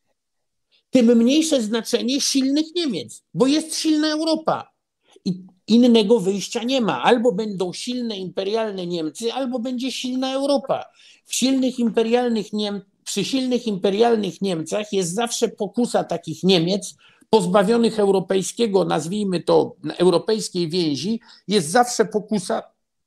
tym mniejsze znaczenie silnych Niemiec, bo jest silna Europa i innego wyjścia nie ma. Albo będą silne imperialne Niemcy, albo będzie silna Europa. W silnych imperialnych Niem- przy silnych imperialnych Niemcach jest zawsze pokusa takich Niemiec pozbawionych europejskiego, nazwijmy to europejskiej więzi, jest zawsze pokusa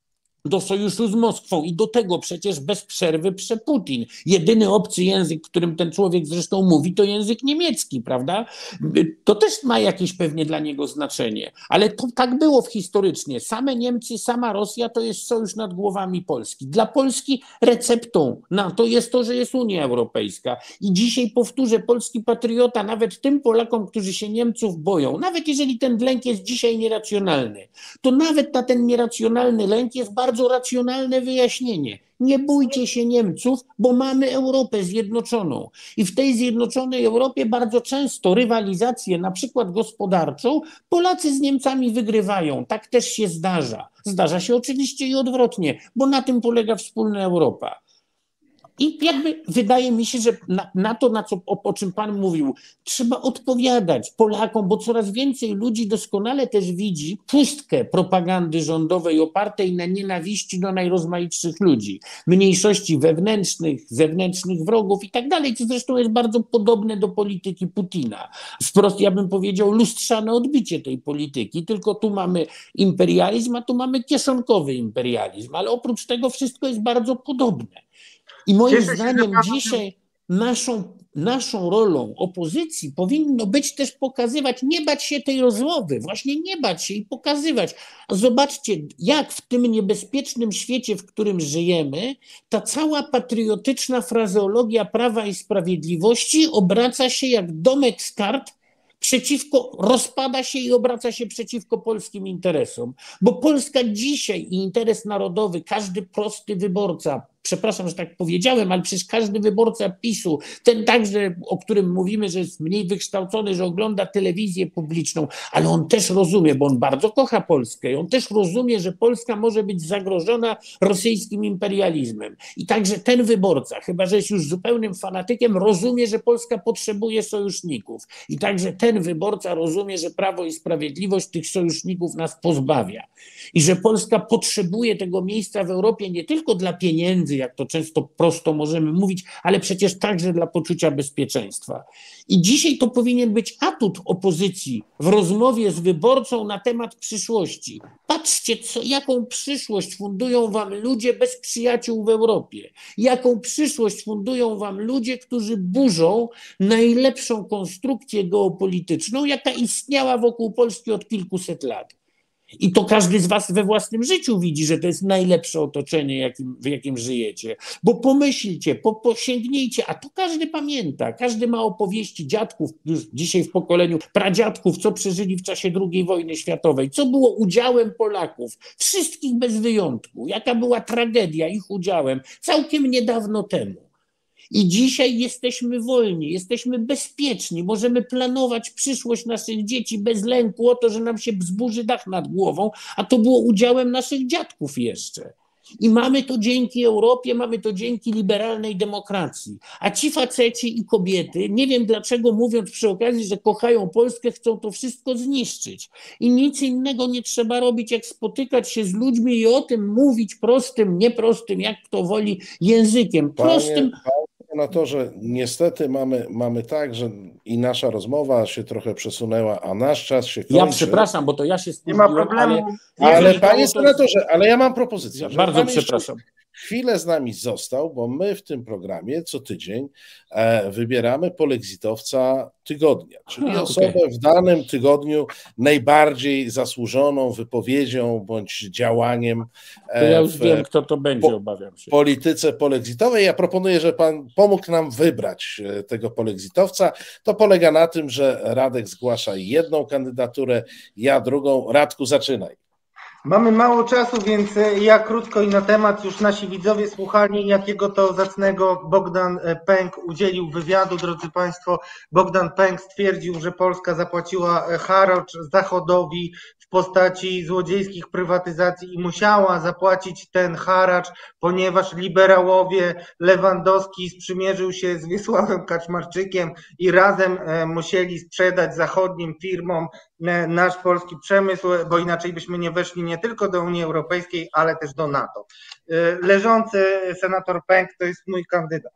do sojuszu z Moskwą i do tego przecież bez przerwy prze Putin. Jedyny obcy język, którym ten człowiek zresztą mówi, to język niemiecki, prawda? To też ma jakieś pewnie dla niego znaczenie, ale to tak było historycznie. Same Niemcy, sama Rosja to jest sojusz nad głowami Polski. Dla Polski receptą na to jest to, że jest Unia Europejska. I dzisiaj powtórzę, polski patriota, nawet tym Polakom, którzy się Niemców boją, nawet jeżeli ten lęk jest dzisiaj nieracjonalny, to nawet na ten nieracjonalny lęk jest bardzo Bardzo racjonalne wyjaśnienie. Nie bójcie się Niemców, bo mamy Europę zjednoczoną. I w tej zjednoczonej Europie bardzo często rywalizację, na przykład gospodarczą, Polacy z Niemcami wygrywają. Tak też się zdarza. Zdarza się oczywiście i odwrotnie, bo na tym polega wspólna Europa. I jakby wydaje mi się, że na, na to, na co, o, o czym pan mówił, trzeba odpowiadać Polakom, bo coraz więcej ludzi doskonale też widzi pustkę propagandy rządowej opartej na nienawiści do najrozmaitszych ludzi, mniejszości wewnętrznych, zewnętrznych wrogów i tak dalej, co zresztą jest bardzo podobne do polityki Putina. Wprost ja bym powiedział lustrzane odbicie tej polityki, tylko tu mamy imperializm, a tu mamy kieszonkowy imperializm, ale oprócz tego wszystko jest bardzo podobne. I moim Cieszę się, zdaniem że pan... dzisiaj naszą, naszą rolą opozycji powinno być też pokazywać, nie bać się tej rozmowy, właśnie nie bać się i pokazywać. A zobaczcie, jak w tym niebezpiecznym świecie, w którym żyjemy, ta cała patriotyczna frazeologia Prawa i Sprawiedliwości obraca się jak domek z kart przeciwko, rozpada się i obraca się przeciwko polskim interesom. Bo Polska dzisiaj i interes narodowy, każdy prosty wyborca, przepraszam, że tak powiedziałem, ale przecież każdy wyborca PiSu, ten także, o którym mówimy, że jest mniej wykształcony, że ogląda telewizję publiczną, ale on też rozumie, bo on bardzo kocha Polskę i on też rozumie, że Polska może być zagrożona rosyjskim imperializmem. I także ten wyborca, chyba że jest już zupełnym fanatykiem, rozumie, że Polska potrzebuje sojuszników. I także ten wyborca rozumie, że Prawo i Sprawiedliwość tych sojuszników nas pozbawia. I że Polska potrzebuje tego miejsca w Europie nie tylko dla pieniędzy, jak to często prosto możemy mówić, ale przecież także dla poczucia bezpieczeństwa. I dzisiaj to powinien być atut opozycji w rozmowie z wyborcą na temat przyszłości. Patrzcie, co, jaką przyszłość fundują wam ludzie bez przyjaciół w Europie. Jaką przyszłość fundują wam ludzie, którzy burzą najlepszą konstrukcję geopolityczną, jaka istniała wokół Polski od kilkuset lat. I to każdy z was we własnym życiu widzi, że to jest najlepsze otoczenie, jakim, w jakim żyjecie. Bo pomyślcie, po, posięgnijcie, a to każdy pamięta. Każdy ma opowieści dziadków, już dzisiaj w pokoleniu pradziadków, co przeżyli w czasie drugiej wojny światowej, co było udziałem Polaków, wszystkich bez wyjątku, jaka była tragedia ich udziałem całkiem niedawno temu. I dzisiaj jesteśmy wolni, jesteśmy bezpieczni, możemy planować przyszłość naszych dzieci bez lęku o to, że nam się zburzy dach nad głową, a to było udziałem naszych dziadków jeszcze. I mamy to dzięki Europie, mamy to dzięki liberalnej demokracji. A ci faceci i kobiety, nie wiem dlaczego mówiąc przy okazji, że kochają Polskę, chcą to wszystko zniszczyć. I nic innego nie trzeba robić, jak spotykać się z ludźmi i o tym mówić prostym, nieprostym, jak kto woli, językiem. Prostym. Panie, na to, że niestety mamy, mamy tak, że i nasza rozmowa się trochę przesunęła, a nasz czas się kończy. Ja przepraszam, bo to ja się spóźniłem, nie ma problemu. Ale, ale panie to... senatorze, ale ja mam propozycję. Bardzo przepraszam. Chwilę z nami został, bo my w tym programie co tydzień e, wybieramy polexitowca tygodnia, czyli A, osobę okay. w danym tygodniu najbardziej zasłużoną wypowiedzią bądź działaniem e, to ja już w wiem, kto to będzie, po, obawiam się. polityce polexitowej. Ja proponuję, że pan pomógł nam wybrać tego polexitowca. To polega na tym, że Radek zgłasza jedną kandydaturę, ja drugą. Radku, zaczynaj. Mamy mało czasu, więc ja krótko i na temat. Już nasi widzowie słuchali, jakiego to zacnego Bogdan Pęk udzielił wywiadu. Drodzy Państwo, Bogdan Pęk stwierdził, że Polska zapłaciła haracz Zachodowi w postaci złodziejskich prywatyzacji i musiała zapłacić ten haracz, ponieważ liberałowie, Lewandowski sprzymierzył się z Wiesławem Kaczmarczykiem i razem musieli sprzedać zachodnim firmom nasz polski przemysł, bo inaczej byśmy nie weszli nie tylko do Unii Europejskiej, ale też do NATO. Leżący senator Pęk to jest mój kandydat.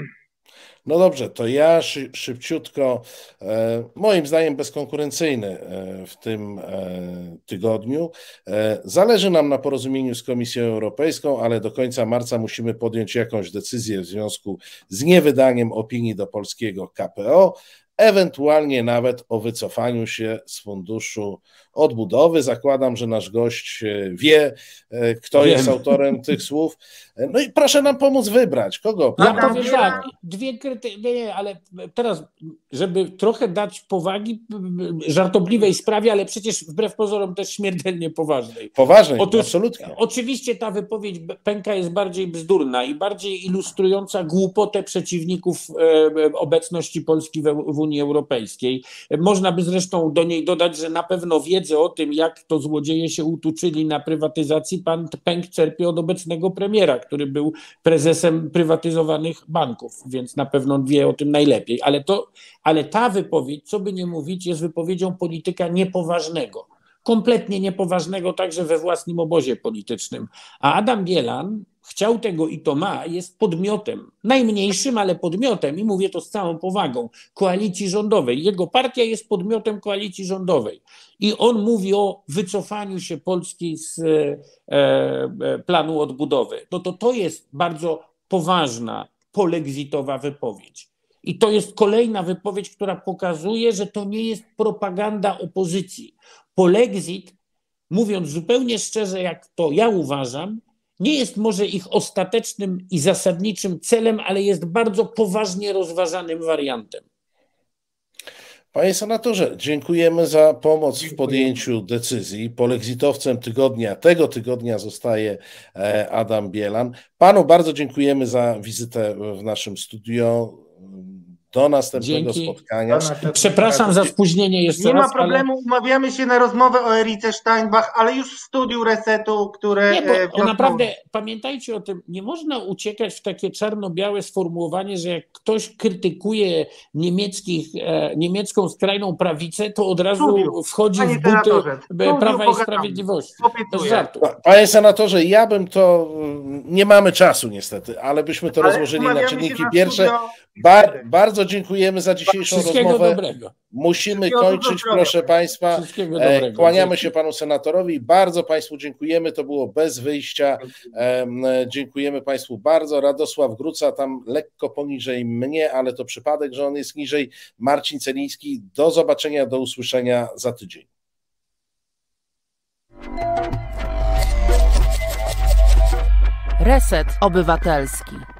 No dobrze, to ja szy, szybciutko, e, moim zdaniem bezkonkurencyjny e, w tym e, tygodniu. E, zależy nam na porozumieniu z Komisją Europejską, ale do końca marca musimy podjąć jakąś decyzję w związku z niewydaniem opinii do polskiego K P O, ewentualnie nawet o wycofaniu się z Funduszu Odbudowy. Zakładam, że nasz gość wie, kto Wiem. jest autorem tych słów. No i proszę nam pomóc wybrać. Kogo? Ja powiem tak, dwie krytyki, nie, nie, ale teraz, żeby trochę dać powagi żartobliwej sprawie, ale przecież wbrew pozorom też śmiertelnie poważnej. Poważnej, Otóż, absolutnie. Oczywiście ta wypowiedź Pęka jest bardziej bzdurna i bardziej ilustrująca głupotę przeciwników obecności Polski w Unii Europejskiej. Można by zresztą do niej dodać, że na pewno wiedzę o tym, jak to złodzieje się utuczyli na prywatyzacji, pan Pęk czerpie od obecnego premiera, który był prezesem prywatyzowanych banków, więc na pewno wie o tym najlepiej. Ale, to, ale ta wypowiedź, co by nie mówić, jest wypowiedzią polityka niepoważnego. Kompletnie niepoważnego także we własnym obozie politycznym. A Adam Bielan chciał tego i to ma, jest podmiotem, najmniejszym, ale podmiotem, i mówię to z całą powagą, koalicji rządowej. Jego partia jest podmiotem koalicji rządowej. I on mówi o wycofaniu się Polski z e, e, planu odbudowy. No to to jest bardzo poważna, polexitowa wypowiedź. I to jest kolejna wypowiedź, która pokazuje, że to nie jest propaganda opozycji. Polexit, mówiąc zupełnie szczerze, jak to ja uważam, nie jest może ich ostatecznym i zasadniczym celem, ale jest bardzo poważnie rozważanym wariantem. Panie senatorze, dziękujemy za pomoc w podjęciu decyzji. Polexitowcem tygodnia, tego tygodnia zostaje Adam Bielan. Panu bardzo dziękujemy za wizytę w naszym studio. Do następnego Dzięki. spotkania. Przepraszam za spóźnienie jeszcze Nie raz. ma problemu, ale... umawiamy się na rozmowę o Erice Steinbach, ale już w studiu Resetu, które... Nie, bo wiosną... naprawdę pamiętajcie o tym, nie można uciekać w takie czarno-białe sformułowanie, że jak ktoś krytykuje niemieckich, e, niemiecką skrajną prawicę, to od razu studiu. wchodzi Panie w buty Prawa i Sprawiedliwości. Bez żartu. Panie senatorze, ja bym to... Nie mamy czasu niestety, ale byśmy to ale rozłożyli na czynniki pierwsze. Bar, bardzo dziękujemy za dzisiejszą Wszystkiego rozmowę. Dobrego. Musimy Wszystkiego kończyć, dobrego. proszę Państwa. Wszystkiego dobrego. Kłaniamy Dzięki. się Panu senatorowi. Bardzo Państwu dziękujemy. To było bez wyjścia. Dziękujemy Państwu bardzo. Radosław Gruca, tam lekko poniżej mnie, ale to przypadek, że on jest niżej. Marcin Celiński. Do zobaczenia, do usłyszenia za tydzień. Reset Obywatelski.